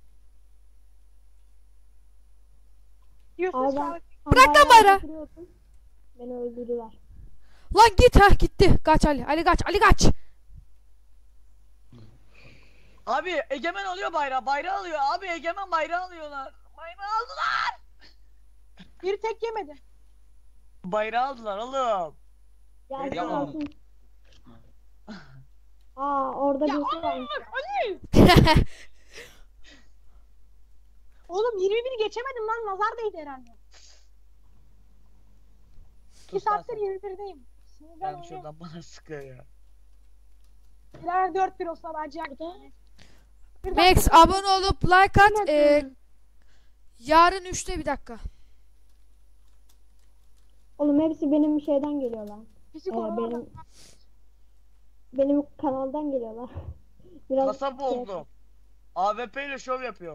Diyorsunuz Abi ki ben... abi. Bırak lan bayrağı. götürüyorsun. Beni öldürdüler. Lan git ha gitti. Kaç Ali. Ali kaç. Abi Egemen alıyor bayrağı. Bayrağı alıyor. Abi Egemen bayrağı alıyorlar. Bayrağı aldılar. Biri tek yemedi. Bayrağı aldılar oğlum. Geldi Geliyor. gelsin. Orada Ya birisi varmış. Ali. Oğlum 21'i geçemedim lan. Nazar değdi herhalde. 2 Sus lan saattir sen. 21'deyim. Sinirden Ben oynuyorum. şuradan bana sıkıyor ya. Birer 4-1 olsa da acıyacak. Max abone olup like at. Yarın 3'te bir dakika. Oğlum hepsi benim şeyden geliyorlar. Psikolog. Benim kanaldan geliyorlar. Biraz Nasıl oldu? AWP ile şov yapıyorum.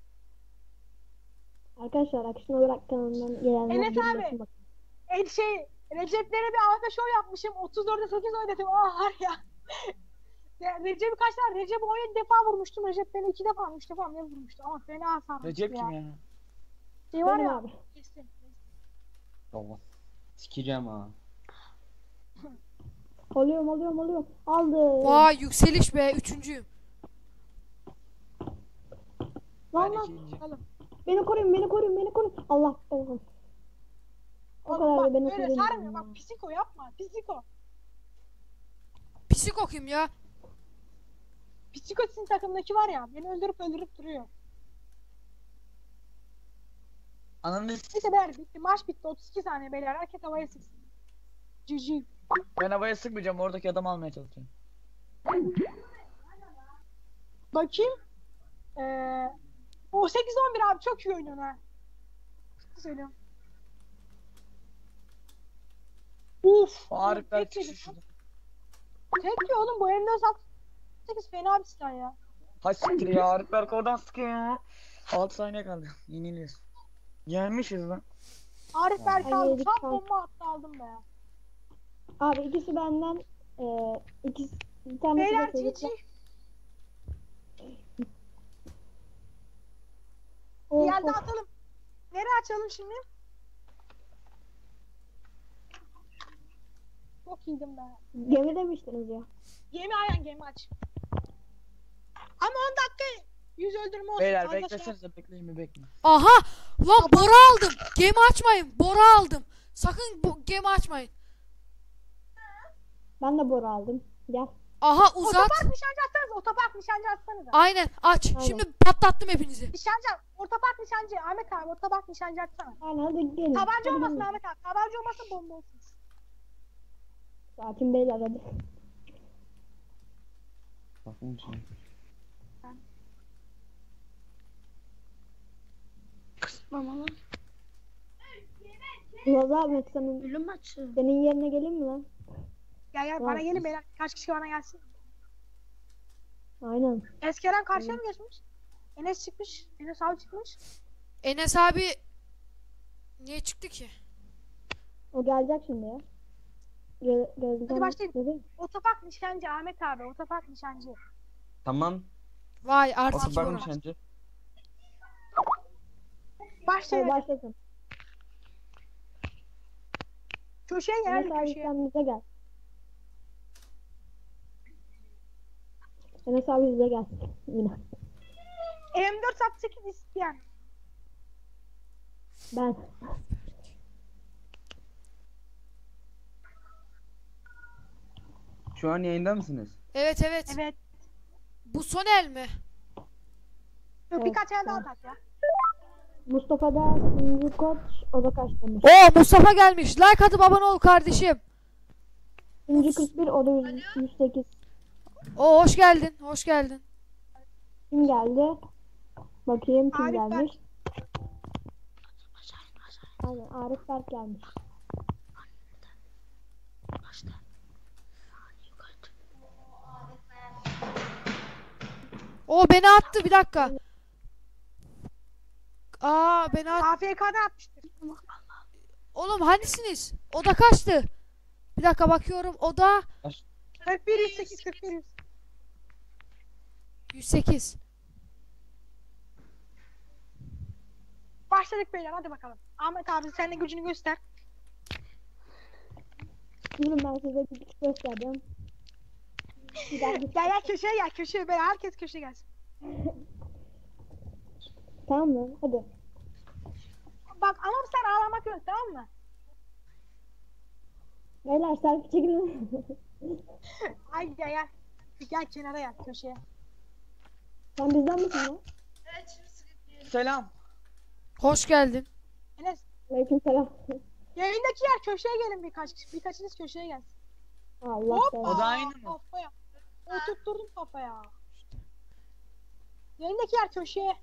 Arkadaşlar akışına bırak kanalından gelenler Enes bilmesin abi. bakın. Recep'lere bir AFP show yapmışım. 34'e 8 oynadım. Var ya. Recep'i kaç tane? Recep'i 17 defa vurmuştum. Recep beni 2 defa 3 defa ne vurmuştu? Ama fena hasar. Recep kim ya? Şey var Benim ya. abi. Kesin. Allah. Sikeceğim ha. Oluyorum. Aldım. Vay yükseliş be. 3.'üyüm. Lan Ben lan. ikinci. Beni koruyun. Allah belanı. O kadar da beni Böyle koruyun. sarmıyor. Bak psiko yapma. Psiko. Pislik okuyayım ya. Psiko sizin takımdaki var ya. Beni öldürüp duruyor. Ananı Neyse beyler bitti. Maç bitti. 32 saniye beyler. Herkes havaya sıksın. GG. ben havaya sıkmayacağım oradaki adamı almaya çalışıyorum. Bakayım. O 8-11 abi çok iyi oynuyorsun ha. Ciddi söylüyorum. Uf. Arif ben tek yedim. çıkışını. Tek ya oğlum bu M468 fena bir silah ya. Hay siktir ya, Arif Berk oradan sıkıyor ya. 6 saniye kaldı. Yeniliyoruz. Yenmişiz lan. Arif Berk Ay, aldım. yedik Tam kanka. bomba attı aldım be. Abi ikisi benden. İkisi bir tanesi de Beyler çocuklar. GG. Bir Of, yerde of. atalım. Nereye açalım şimdi? Çok iyiydim be. Gemi demiştiniz ya. Gemi aynen gemi aç. Ama 10 dakika 100 öldürme olsun. Beyler Fazla şey- beklesenize, bekleyin mi bekleyin. Aha! Lan boru aldım. Gemi açmayın. Boru aldım. Sakın gemi açmayın. Ben de boru aldım. Gel. Aha uzat. Otopark nişancı atsanız. Otopark nişancı atsanız. Aynen aç. Aynen. Şimdi patlattım hepinizi. Nişancı. Otopark nişancı. Ahmet abi otopark nişancı atsana. Aynen hadi gelin. Tabanca Hadi olmasın gelin. Ahmet abi. Tabanca olmasın bomba olsun. Sakin beyler hadi. Bakın şimdi. Roza abi senin yerine geleyim mi lan? Gel bana gelin beyler. Kaç kişi bana gelsin. Aynen. Eskeren karşıya mı geçmiş? Enes çıkmış. Enes abi çıkmış. Enes abi niye çıktı ki? O gelecek şimdi ya. Geleceğim. Hadi başlayalım. Dedi. Otopark nişancı Ahmet abi. Otopark nişancı. Tamam. Vay artık Otopark boru. nişancı. Başlayalım. Başlasın. Köşeye gel Enes hadi abi köşeye. sen bize gel. Enes abi bize gel. Yine. M468 isteyen. Ben. Şu an yayında mısınız? Evet evet. Evet. Bu son el mi? Yok, birkaç el daha tak ya. Mustafa da Sinci Koç o da kaç demiş. Oo Mustafa gelmiş. Like atıp abone ol kardeşim. Sinci 41 o da 108. Oo hoş geldin. Hoş geldin. Kim geldi? Bakayım kim Arif gelmiş. Aynen Arif Berk gelmiş. Oo beni attı bir dakika. Aa beni attı. AFK'dan atmıştır. Oğlum hanisiniz? O da kaçtı. Bir dakika bakıyorum. O da 41 108 41 100. 108. Başladık beyler hadi bakalım. Ahmet abi sen de gücünü göster. Durun ben size bir küçük göstereceğim. Bir daha bir- Gel köşeye gel köşeye beyler herkes köşeye gelsin. Tamam mı? Hadi. Bak ama sen ağlamak yok tamam mı? Beyler selfie çekilin. Ay gel. Gel kenara gel köşeye. Sen bizden misin lan? Selam. Hoş geldin. Enes Aleykümselam. yayındaki yer köşeye gelin birkaç kişi. Birkaçınız köşeye gelsin. Allah Hoppa. sever. O da aynı mı? Kafaya. Oturtturdum kafaya. Yayındaki yer köşeye.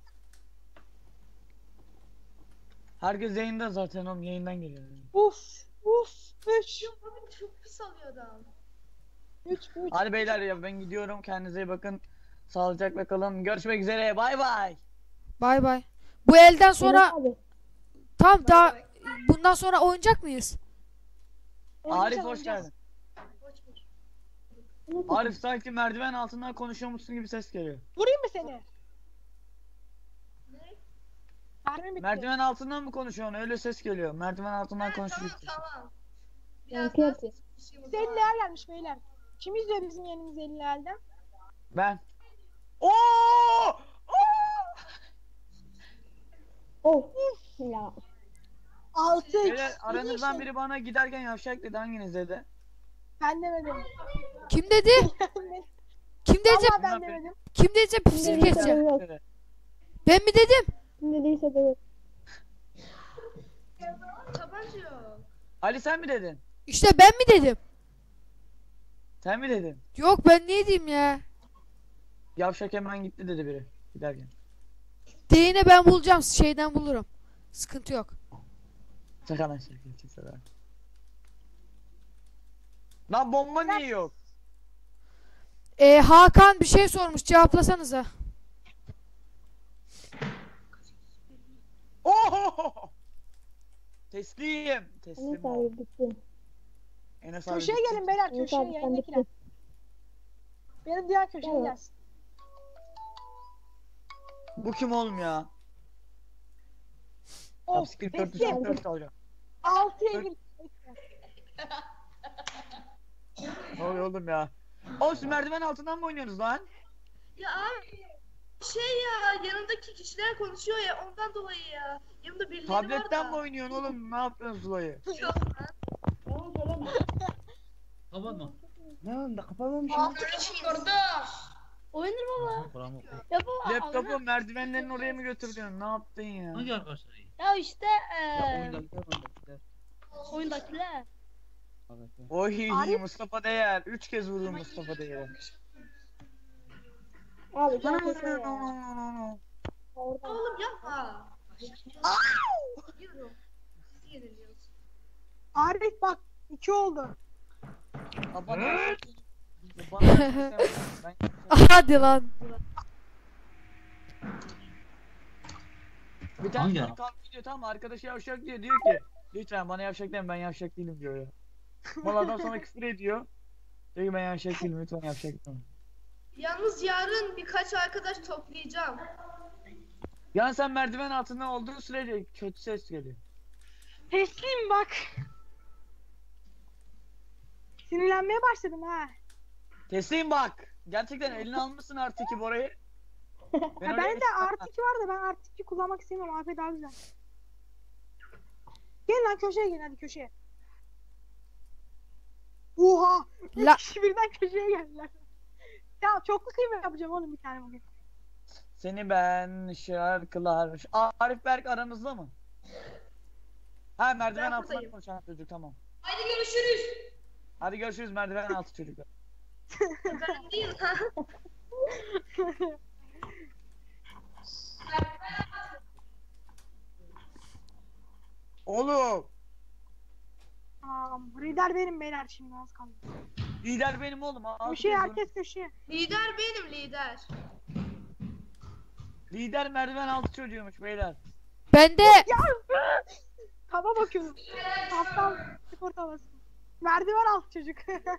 Herkes yayında zaten, oğlum yayından geliyor. Uf. 3. Çok pis alıyor adam. 3. Hadi beyler ya, ben gidiyorum, kendinize iyi bakın. Sağlıcakla kalın. Görüşmek üzere. Bay bay. Bay bay. Bu elden sonra Enes abi. tam daha bundan sonra oynayacak mıyız? Arif hoş geldin. Enes abi. Arif sanki merdiven altından konuşuyormuşsun gibi ses geliyor. Vurayım mı seni? Mermi bitti. Merdiven altından mı konuşuyorsun? Öyle ses geliyor. Merdiven altından konuşuyorsun. Tamam. Yankı daha yapıyor. işimiz Senin var. değer gelmiş beyler. Kim izliyor bizim yerimizi elini elden? Ben. Oo! Of. Ya. 6 Beyler aranızdan biri bana giderken yavşak dedi, hanginiz dedi? Ben demedim. Kim dedi? Kim dedi? Vallahi ben demedim. Kim dedi? Pisini Kim dedi? keseceğim. Yok. Ben mi dedim? Kim dediyse de yok. Tabanca yok. Ali sen mi dedin? İşte ben mi dedim? Sen mi dedin? Yok ben niye diyeyim ya? Yavşak hemen gitti dedi biri. Giderken. Değine ben bulacağım. Şeyden bulurum. Sıkıntı yok. Şaka lan şaka. Kimse ver. Lan bomba niye yok? Hakan bir şey sormuş. Cevaplasanıza. Oho! Teslim. Teslim Enes ol. abi bitti. Enes abi Köşeye bitti. gelin beyler, Enes köşeye abi sen yayındakiler. bitti. Benim diğer köşeye Evet. gelsin. Bu kim oğlum ya? Of, Upskill Teslim. 444 alacağım. 6'ya gir. Ne oluyor oğlum ya? Oğlum siz merdiven altından mı oynuyorsunuz lan? Ya abi şey ya yanımdaki kişiler konuşuyor ya ondan dolayı ya. Yanımda birileri var da. Tabletten mi oynuyorsun oğlum? Ne yapıyorsun Zula'yı? Yok lan. Kapatma. Ne anda kapatmamış. Altı kişi orada. Oyundur baba. Ya baba. Laptopu merdivenlerin oraya mı götürdün? Ne yaptın ya? Hangi arkadaşlar iyi? Ya işte Ya oyundakiler. oyundakiler. Oy Arif- Mustafa Değer. 3 kez vurdum Mustafa Değer'e. Abi gel köşeye ya. Orada. Oğlum yapma. Yiyorum. Yeniliyoruz. Arif bak 2 oldu. Bana ben Hadi lan. bir tane Hangi çocuk ya? kalkıyor diyor, tamam mı? Arkadaşı yavşak diyor ki lütfen bana yavşak deme, ben yavşak değilim diyor ya. Maladan sonra küfür ediyor. Diyor ki ben yavşak değilim, lütfen yavşak deme. Yalnız yarın birkaç arkadaş toplayacağım. Yani sen merdiven altında olduğu sürece kötü ses geliyor. Teslim bak. Sinirlenmeye başladım ha. Teslim bak. Gerçekten eline almışsın artı 2 Bora'yı. Ha, öyle bende bir- artı 2 var da ben artı 2 kullanmak istemiyorum. AP daha güzel. Gelin lan köşeye gelin hadi köşeye. Oha! La- 3 kişi birden köşeye geldiler. Ya çoklu kıyma yapacağım oğlum bir tane bugün. Seni ben şarkılar. Arif Berk aramızda mı? Ha merdiven Ben altından buradayım. konuşan çocuk, tamam. Haydi görüşürüz. Hadi görüşürüz merdiven altı çocuklar. Ben değil ha. Oğlum Lider benim beyler şimdi az kaldı. lider benim oğlum. Köşeye herkes köşeye. Lider benim lider. Lider merdiven altı çocuğuymuş beyler. Bende Tava bakıyorum. Haftam spor tavası. Merdiven alt çocuk.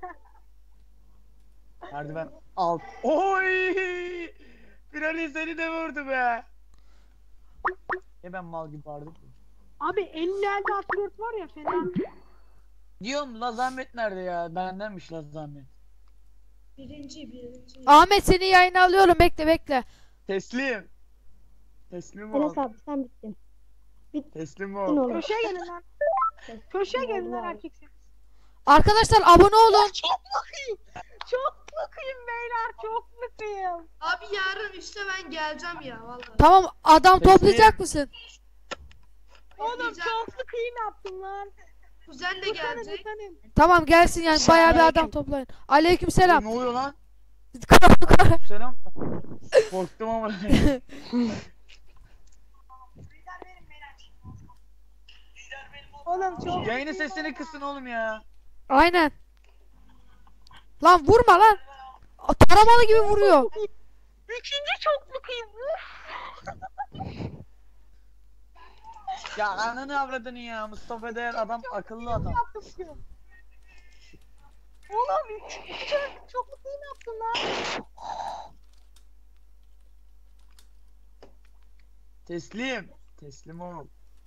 Merdiven alt. Oy! Pirali seni de vurdu be. Ya ben mal gibi bağırdım. Abi 56 artı 4 var ya fena. Diyorum Lazamet nerede ya? Bendenmiş Lazamet. Birinci. Ahmet seni yayına alıyorum. Bekle bekle. Teslim. Teslim ol. Enes abi sen bittin. Teslim Bittin ol. oğlum. Köşeye gelin lan. Köşeye gelin lan erkeksiniz. Arkadaşlar abone olun. Çok mutluyum. Çok mutluyum beyler. Çok mutluyum. Abi yarın işte ben geleceğim ya vallahi. Tamam adam Peki. toplayacak mısın? Oğlum Diyeceğim. çok mutluyum yaptım lan. Kuzen de gelecek. Utanın. Tamam gelsin yani bayağı bir adam toplayın. Aleykümselam. Ne oluyor lan? Selam. Selam. Korktum ama. Oğlum çok Yayının sesini kısın oğlum ya. Aynen. Lan vurma lan. Taramalı gibi vuruyor. İkinci çok mutluyum. Ya ananı avradını ya. Mustafa Değer adam akıllı adam. Yaptım bugün. Oğlum çok mutluyum yaptım lan. Teslim. Teslim ol.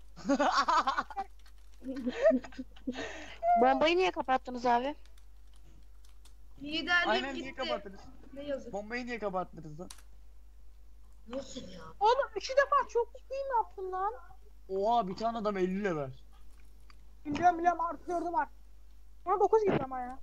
Bombayı niye kapattınız abi? Liderliğim Aynen niye gitti. kapattınız? Ne yazık. Bombayı niye kapattınız lan? Nasıl ya? Oğlum 2 defa çok mutluyum yaptım lan. Oha bir tane adam 50 level. Biliyorum artı 4'üm var. Bana 9 gibi ama ya.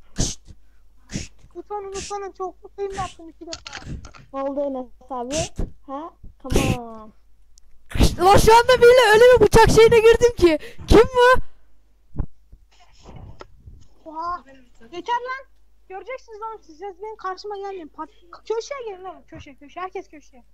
Utanın çok mutluyum yaptım 2 defa. Ne oldu Enes abi? Ha? Tamam. Lan şu anda bile öyle bir bıçak şeyine girdim ki. Kim bu? Oha. Yeter lan. Göreceksiniz oğlum siz benim karşıma gelmeyin. Köşeye gelin oğlum köşe. Herkes köşeye.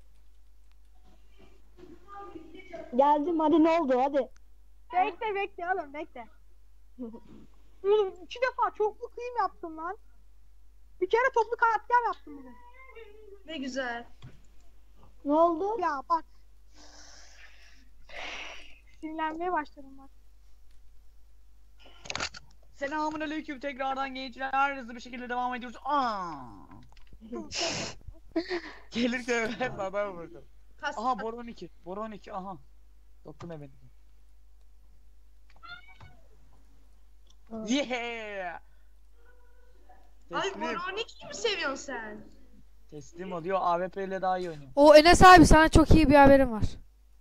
Geldim hadi ne oldu hadi. Bekle oğlum bekle. Oğlum 2 defa çoklu kıyım yaptım lan. Bir kere toplu katliam yaptım bugün. Ne güzel. Ne oldu? Ya bak. Sinirlenmeye başladım bak. Selamünaleyküm tekrardan gençler. Hızlı bir şekilde devam ediyoruz. Gelirken ben sana vurdum. Aha boru 12. Boru 12 aha. Soktum beni. Yeah. Ay Teslim. Veronica'yı mi seviyorsun sen? Teslim oluyor. AWP ile daha iyi oynuyor. O Enes abi sana çok iyi bir haberim var.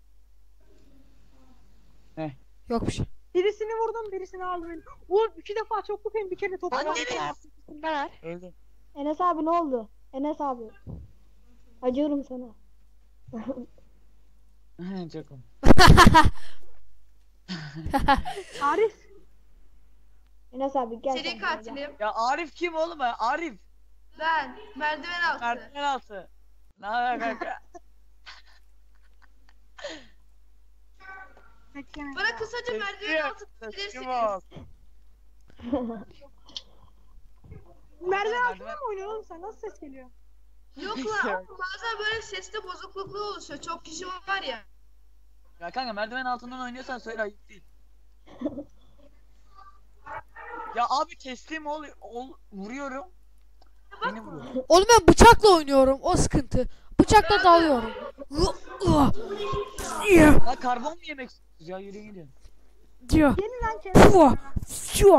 Ne? Yok bir şey. Birisini vurdum birisini aldım. Oğlum 2 defa çoklu kıyım bir kere toplu katliam. Öldüm. Enes abi ne oldu? Enes abi. Acıyorum sana. Çok komik. Arif. Enes abi gel. Seri sen buraya, gel. katilim. Ya Arif kim oğlum ya? Arif. Ben. Merdiven altı. Merdiven altı. Ne haber kanka? Bekleme. Bana kısaca merdiven altı Teslim bilirsiniz. ol. Merdiven altında mı oynuyorsun oğlum sen? Nasıl ses geliyor? Yok lan bazen böyle seste bozukluklu oluşuyor. Çok kişi var ya. Ya kanka merdiven altından oynuyorsan söyle ayıp değil. Ya abi teslim ol vuruyorum. Beni vuruyor. Oğlum ben bıçakla oynuyorum. O sıkıntı. Bıçakla dalıyorum. Ya karbon mu yemek istiyorsunuz ya yürüyün gidin. Diyor. Gelin lan kendine.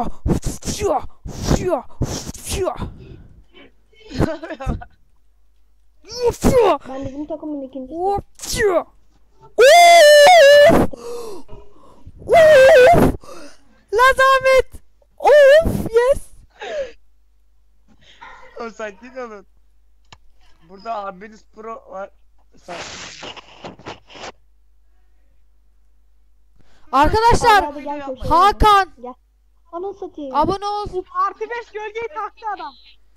Ben bizim takımın ikincisi. Lazamet. Of yes. O sakin olun. Burada abiniz pro var. Sakin. Arkadaşlar Hadi gel köşeye. Hakan Gel. Anı satayım. abone ol. Artı 5 gölgeyi taktı adam.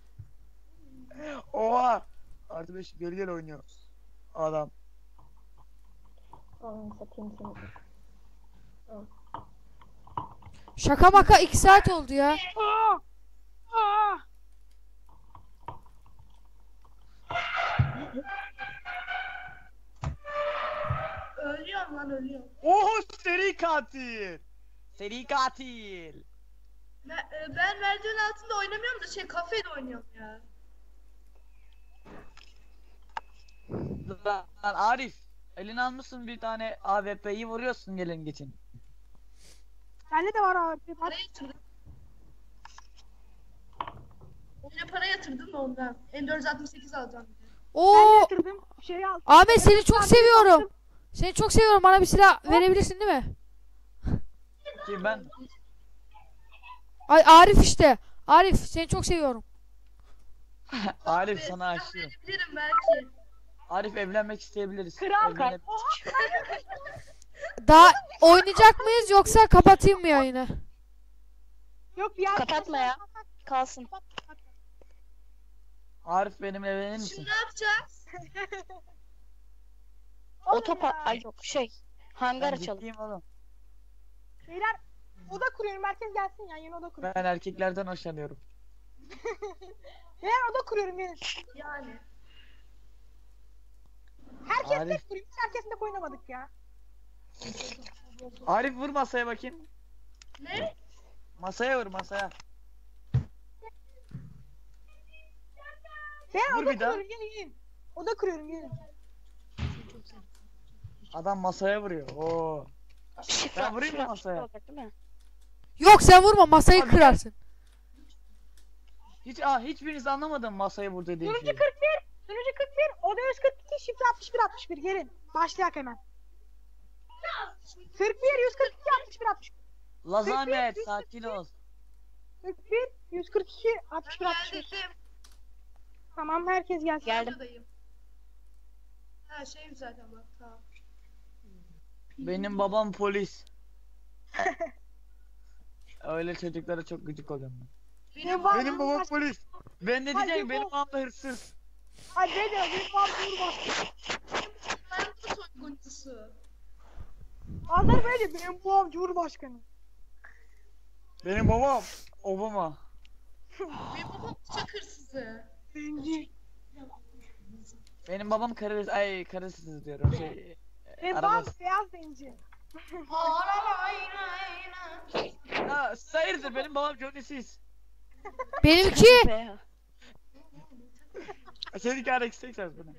Oha. Artı 5 gölgel oynuyor. Adam. Anı satayım seni. Şaka maka 2 saat oldu ya. Aa! Aa! Ölüyorum lan ölüyorum. Oho seri katil. Seri katil. Ben merdiven altında oynamıyorum da kafede oynuyorum ya. Lan Arif. Eline almışsın bir tane AWP'yi vuruyorsun gelin geçin. Bende de var abi. Bak. Para yatırdım. Oyuna para yatırdım da ondan. M468 alacağım. Ben Oo yatırdım. Şeyi aldım. Ahmet seni çok seviyorum. Seni çok seviyorum. Bana bir silah verebilirsin değil mi? Kim ben? Ay Arif işte. Arif seni çok seviyorum. Arif Ve sana silah aşığım. verebilirim belki. Arif evlenmek isteyebiliriz. Kral kral. Evlenebiliriz. Oha. Daha oynayacak mıyız yoksa kapatayım mı yayını? Yok ya. Kapatma ya. Kalsın. Arif benimle evlenir misin? Şimdi ne yapacağız? Otopa ay yok hangar Ben açalım. ciddiyim oğlum. Beyler oda kuruyorum. Herkes gelsin ya. Yeni oda kuruyorum. Ben erkeklerden hoşlanıyorum. Beyler oda kuruyorum gelin. Yani. Herkes Arif. tek kuruyor. Biz herkes tek oynamadık ya. Arif vur masaya bakayım. Ne? Masaya vur masaya. Beyler Vur oda bir daha. kuruyorum gelin. Oda kuruyorum gelin. Adam masaya vuruyor. Oo. Şifre, Ben vurayım mı şifre masaya? olacak değil mi? Yok sen vurma masayı Abi. kırarsın. Hiçbiriniz anlamadım masaya vur dediğim Sunucu şeyi. 41. Sunucu 41. Oda 142. Şifre 61 gelin. Başlayak hemen. 41 142 61 61. Lazamet sakin ol. 41 142 61 61. Geldim. Tamam herkes gelsin. Geldim. Buradayım. Ha şeyim zaten bak tamam. Benim babam polis. Öyle çocuklara çok gıcık oluyorum ben. Benim var. Benim babam polis. Ben ne Hadi diyeceğim? Benim bu- babam da hırsız. Hadi ne diyor? Benim babam Cumhurbaşkanı. Ben de soyguncusu. Azar böyle benim babam Cumhurbaşkanı. Benim babam Obama. Benim babam bıçak hırsızı. Zenci. Benim babam karısız diyorum Benim babam arabası. beyaz zenci. Ya hayırdır benim babam Johnny'siz. Benimki. Be. Seninki RX 80 bunu.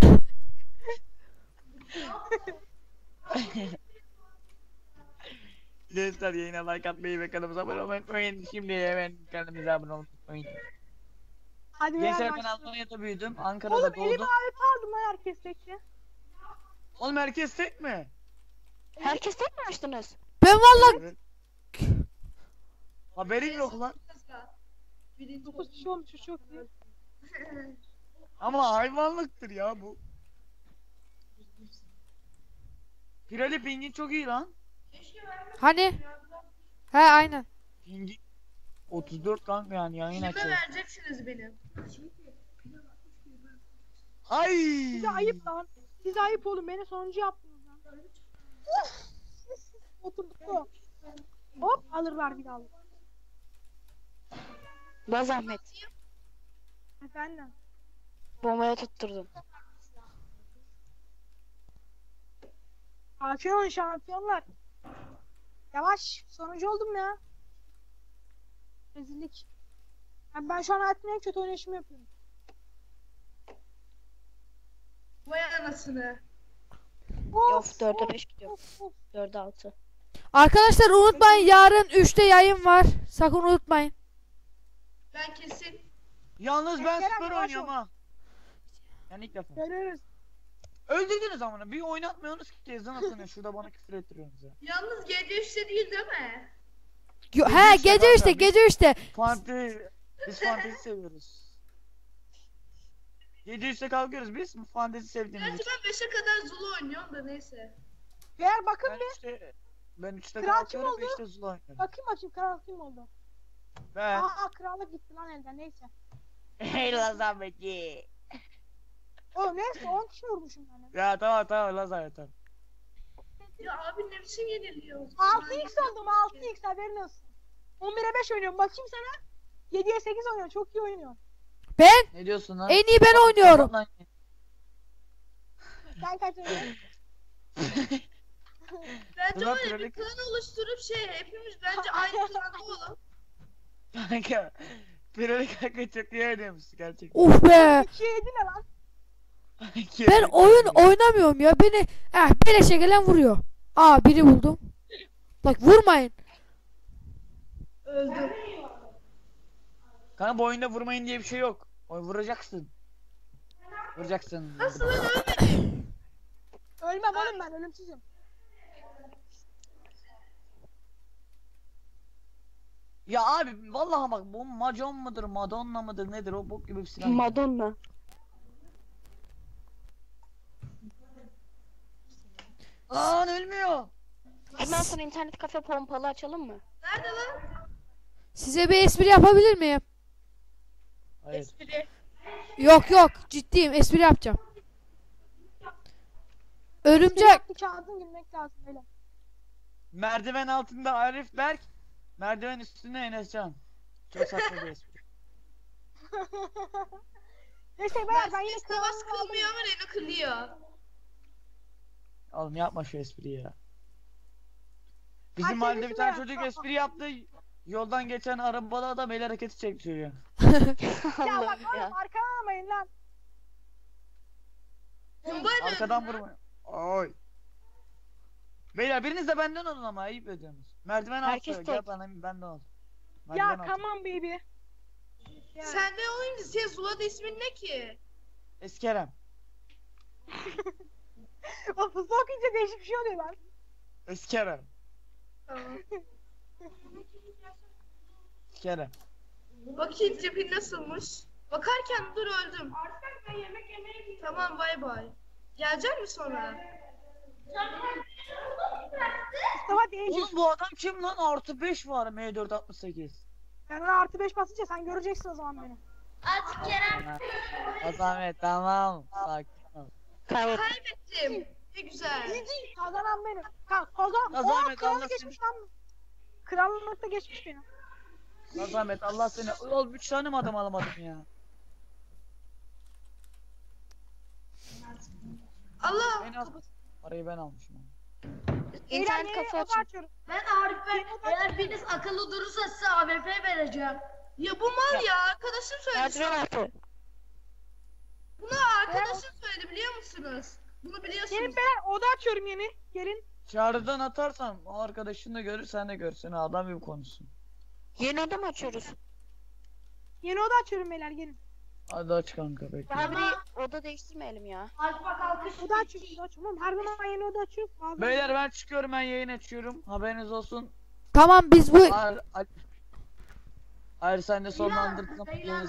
Gençler yayına like atmayı ve kanalımıza abone olmayı unutmayın. Şimdi hemen kanalımıza abone olmayı unutmayın. Hadi Gençler ben başlayalım. Almanya'da büyüdüm. Ankara'da Oğlum elime doğdum. alet aldım lan herkes tekli. Oğlum herkes tek mi? Herkes tek mi açtınız? Ben vallahi Evet. Haberin yok lan. Birinci 9 kişi olmuş çok iyi. Ama hayvanlıktır ya bu. Pirali pingin çok iyi lan. hani? He aynen. Pingin 34 kanka yani yayın Kime açıyor. vereceksiniz benim? Ay. Size ayıp lan. Size ayıp oğlum beni sonuncu yaptınız lan. Oturduk mu? Hop alırlar bir daha. Bana zahmet. Efendim. Bombaya tutturdum. Şampiyonlar. Yavaş. Sonuncu oldum ya. Rezillik. Yani ben şu an hayatımın en kötü oynayışımı yapıyorum. Vay anasını. Of 4'e 5 gidiyor. Of, of. 4'e 6. Arkadaşlar unutmayın yarın 3'te yayın var. Sakın unutmayın. Ben kesin. Yalnız ben Kerem, süper yavaş oynuyorum ol. ha. Yani ilk defa. Görürüz. Öldürdünüz amına. Bir oynatmıyorsunuz ki ezan atın. Şurada bana küfür ettiriyorsunuz ya. Yalnız gece 3'te değil değil mi? He işte gece işte kanka, gece işte. Biz fantezi seviyoruz. Gece 3'te kalkıyoruz biz fantezi sevdiğimiz Gerçi için. ben 5'e kadar Zulu oynuyorum da neyse. Beyler bakın Ben bir. 3'te Kral kim kalkıyorum oldu? 5'te Zula oynuyorum. Bakayım kral kim oldu? Ben. Aa krallık gitti lan elden neyse. Hey lan zahmetli. Oğlum neyse 10 kişi vurmuşum ben. Ya tamam lan zaten. Ya abi ne biçim yeniliyor? 6x oldum 6x haberin olsun. 11'e 5 oynuyorum bakayım sana. 7'ye 8 oynuyorum çok iyi oynuyorum. Ben Ne diyorsun lan? en iyi ben oynuyorum. Lan. Sen kaç oynuyorsun? Bence Ulan var ya bir kronik- klan oluşturup hepimiz bence aynı klanda olalım. Kanka. Pirali kanka çok iyi oynuyormuş gerçekten. Uf be. 2'ye 7 ne lan? Ben oyun oynamıyorum ya. Beni beleşe gelen vuruyor. Aa biri buldum. Bak vurmayın. Öldüm. Kanka bu oyunda vurmayın diye bir şey yok. Vuracaksın. Vuracaksın. Nasıl lan ölmedim? Ölmem oğlum ben ölümsüzüm. Ya abi vallahi bak bu Macon mudur, Madonna mıdır nedir o bok gibi bir silah. Madonna. Lan ölmüyor. Ondan sonra internet kafe pompalı açalım mı? Nerede lan? Size bir espri yapabilir miyim? Hayır. Espri. Yok ciddiyim espri yapacağım. Örümcek. Bir kağıdın girmek lazım öyle. Merdiven altında Arif Berk, merdiven üstünde Enescan. Çok saçma bir espri. Neyse beyler ben yine Savaş kılmıyor ama Reno kılıyor. Oğlum yapma şu espriyi ya. Bizim Ay, mahallede senin bir tane şuna çocuk yap. espri yaptı. Yoldan geçen arabalı adam el hareketi çekti çocuğa. Ya bak Allah'ım oğlum ya. arkadan almayın lan. Kumbayla Arkadan vurma. Oy. Beyler biriniz de benden olun ama ayıp ediyorsunuz. Merdiven Herkes altı gel tek. bana benden ol. Ya Merdiven altı. come on baby. Ya. Sen de oyuncu senin Zula'da ismin ne ki? Eskerem. O hızlı okuyunca değişik bir şey oluyor lan. Eskerem. Tamam. Eskerem. Bakayım tipin nasılmış. Bakarken dur öldüm. Tamam bay bay. Gelecek mi sonra? Mustafa değişik. Oğlum bu adam kim lan? Artı 5 var M468. Ben ona artı 5 basınca sen göreceksin o zaman beni. Artık Kerem Azamet tamam. Sakin ol. Kaybettim. kaybettim. Ne güzel. İyi, kazanan benim. Azamet, Kazan. Kralı Allah geçmiş lan. Krallıkta geçmiş benim. Azamet Allah seni. Oğlum 3 tane mi adam alamadım ya? Allah. Beni al. Parayı ben almışım. İnternet Beyler, kafe yeni açın. açıyorum. Ben Arif Bey, eğer biriniz akıllı durursa size AWP vereceğim. Ya bu mal ya, arkadaşım söyledi. Merdiven altı. Bunu arkadaşım söyledi, biliyor musunuz? Bunu Gelin biliyorsunuz. beyler oda açıyorum yeni. Gelin. Çağrıdan atarsan o arkadaşın da görür sen de gör. Seni adam gibi konuşsun. Yeni oda mı açıyoruz? Yeni oda açıyorum beyler gelin. Hadi aç kanka bekle. Abi oda değiştirmeyelim ya. Alp bak alkış. Oda açıyorum. Oda açıyorum. Oğlum, her zaman yeni oda açıyorum. Bazen- Beyler ben çıkıyorum, ben yayın açıyorum. Haberiniz olsun. Tamam biz bu Hayır sen de sonlandırdın.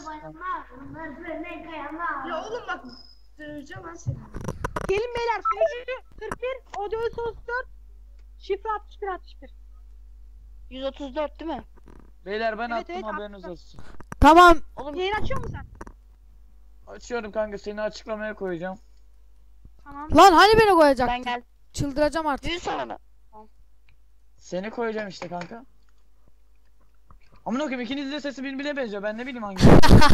Ya oğlum bak, döveceğim ben seni. Gelin beyler. Sunucu 41. Oda 34. Şifre 61. 134 değil mi? Beyler ben Evet, attım, evet, haberiniz attım. olsun. tamam. Oğlum Yayın açıyor musun sen? Açıyorum kanka, seni açıklamaya koyacağım. Tamam. Lan hani beni koyacak? ben geldim. Çıldıracağım artık. Düğün salonu. Seni koyacağım işte kanka. Amına koyayım, ikiniz de sesi birbirine benziyor. Ben ne bileyim hangi.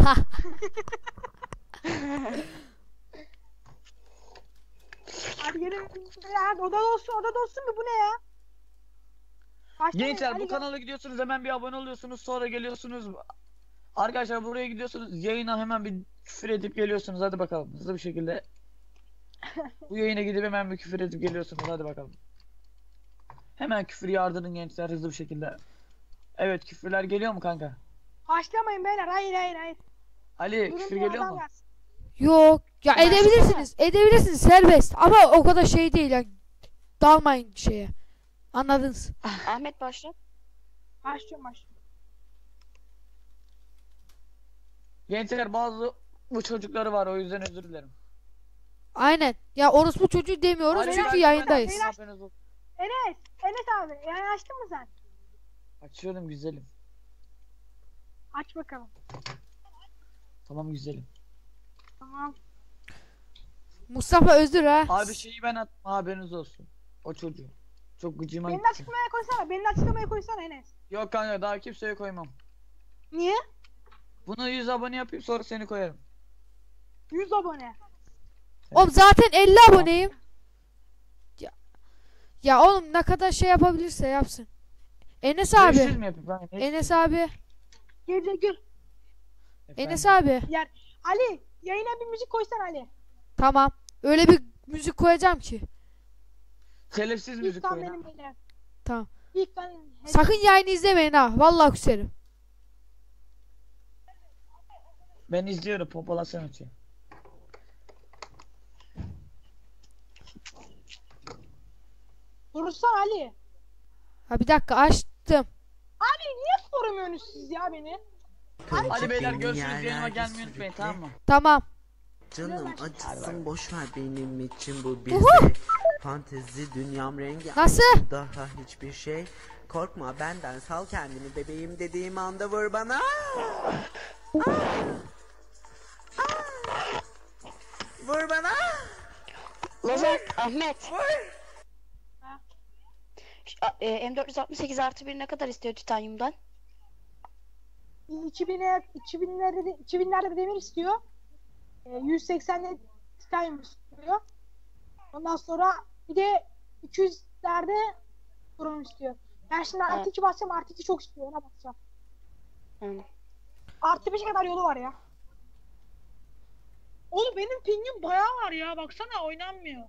Hadi gelin. Beyler oda olsun. Oda olsun mu? Bu ne ya? Başlayın, Gençler hadi bu gel. kanala gidiyorsunuz, hemen bir abone oluyorsunuz, sonra geliyorsunuz. Arkadaşlar buraya gidiyorsunuz, yayına hemen bir küfür edip geliyorsunuz. Hadi bakalım hızlı bir şekilde. Bu yayına gidip hemen bir küfür edip geliyorsunuz. Hadi bakalım. Hemen küfür yağdırın gençler hızlı bir şekilde. Evet, küfürler geliyor mu kanka? Başlamayın beyler. Hayır. Ali Durun, küfür bir geliyor adam mu? gelsin. Yok. Ya edebilirsiniz. Edebilirsiniz serbest. Ama o kadar şey değil ya. Dalmayın şeye. Anladınız. Ahmet başla. Başlıyorum. Gençler bazı bu çocukları var, o yüzden özür dilerim. Aynen. Ya orospu çocuğu demiyoruz Ali, çünkü ben- yayındayız. Beyler- Haberiniz olsun. Enes abi. Yani açtın mı sen? Açıyorum güzelim. Aç bakalım. Tamam güzelim. Tamam. Mustafa özür ha. Abi şeyi ben attım, haberiniz olsun. O çocuğu. Çok gıcıma Beni gitti. açıklamaya koysana. Beni açıklamaya koysana Enes. Yok kanka, daha kimseye koymam. Niye? Bunu 100 abone yapayım, sonra seni koyarım. 100 abone. Oğlum zaten 50 aboneyim. Ya oğlum ne kadar şey yapabilirse yapsın. Enes 500 abi. mi yapayım kanka? Ne? Enes abi. Gel. Efendim? Enes abi. Yer. Ali yayına bir müzik koysan Ali. Tamam. Öyle bir müzik koyacağım ki. Telifsiz müzik İlk kan koy lan. benim beyler. Tamam. İlk kan. Sakın yayını izlemeyin ha. Vallahi küserim. Ben izliyorum, popolasyon açıyor. Durursan Ali. Ha bir dakika açtım. Ali niye sormuyorsunuz siz ya beni? Hadi beyler görüşürüz, yayınıma gelmeyi unutmayın, tamam mı? Tamam. Canım acısın boşver benim için bu bize fantezi dünyam rengi Nasıl? daha hiçbir şey korkma benden sal kendini bebeğim dediğim anda vur bana. Vur bana. Lazer Ahmet. Ha. M468 artı 1 ne kadar istiyor titanyumdan? 2000'lerde demir istiyor. 180'de titanyum istiyor. Ondan sonra bir de 200'lerde krom istiyor. Ben şimdi Evet. artı 2 basacağım, artı 2 çok istiyor, ona basacağım. Hı. Artı 5'e kadar yolu var ya. Oğlum benim pingim bayağı var ya, baksana oynanmıyor.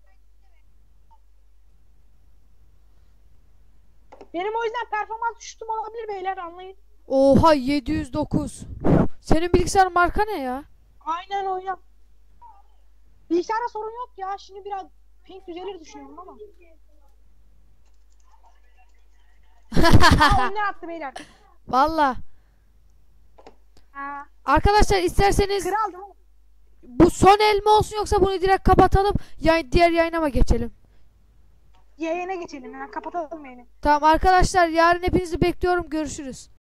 Benim o yüzden performans düştüm olabilir beyler, anlayın. Oha 709. Senin bilgisayar marka ne ya? Aynen oyna. Bilgisayarda sorun yok ya, şimdi biraz ping düzelir düşünüyorum ama. Oyunlar attı beyler. Valla. Ha, Arkadaşlar isterseniz kral değil mi? bu son el mi olsun yoksa bunu direkt kapatalım. Diğer yayına mı geçelim? Yayına geçelim ya, kapatalım yayını. Tamam arkadaşlar yarın hepinizi bekliyorum. Görüşürüz.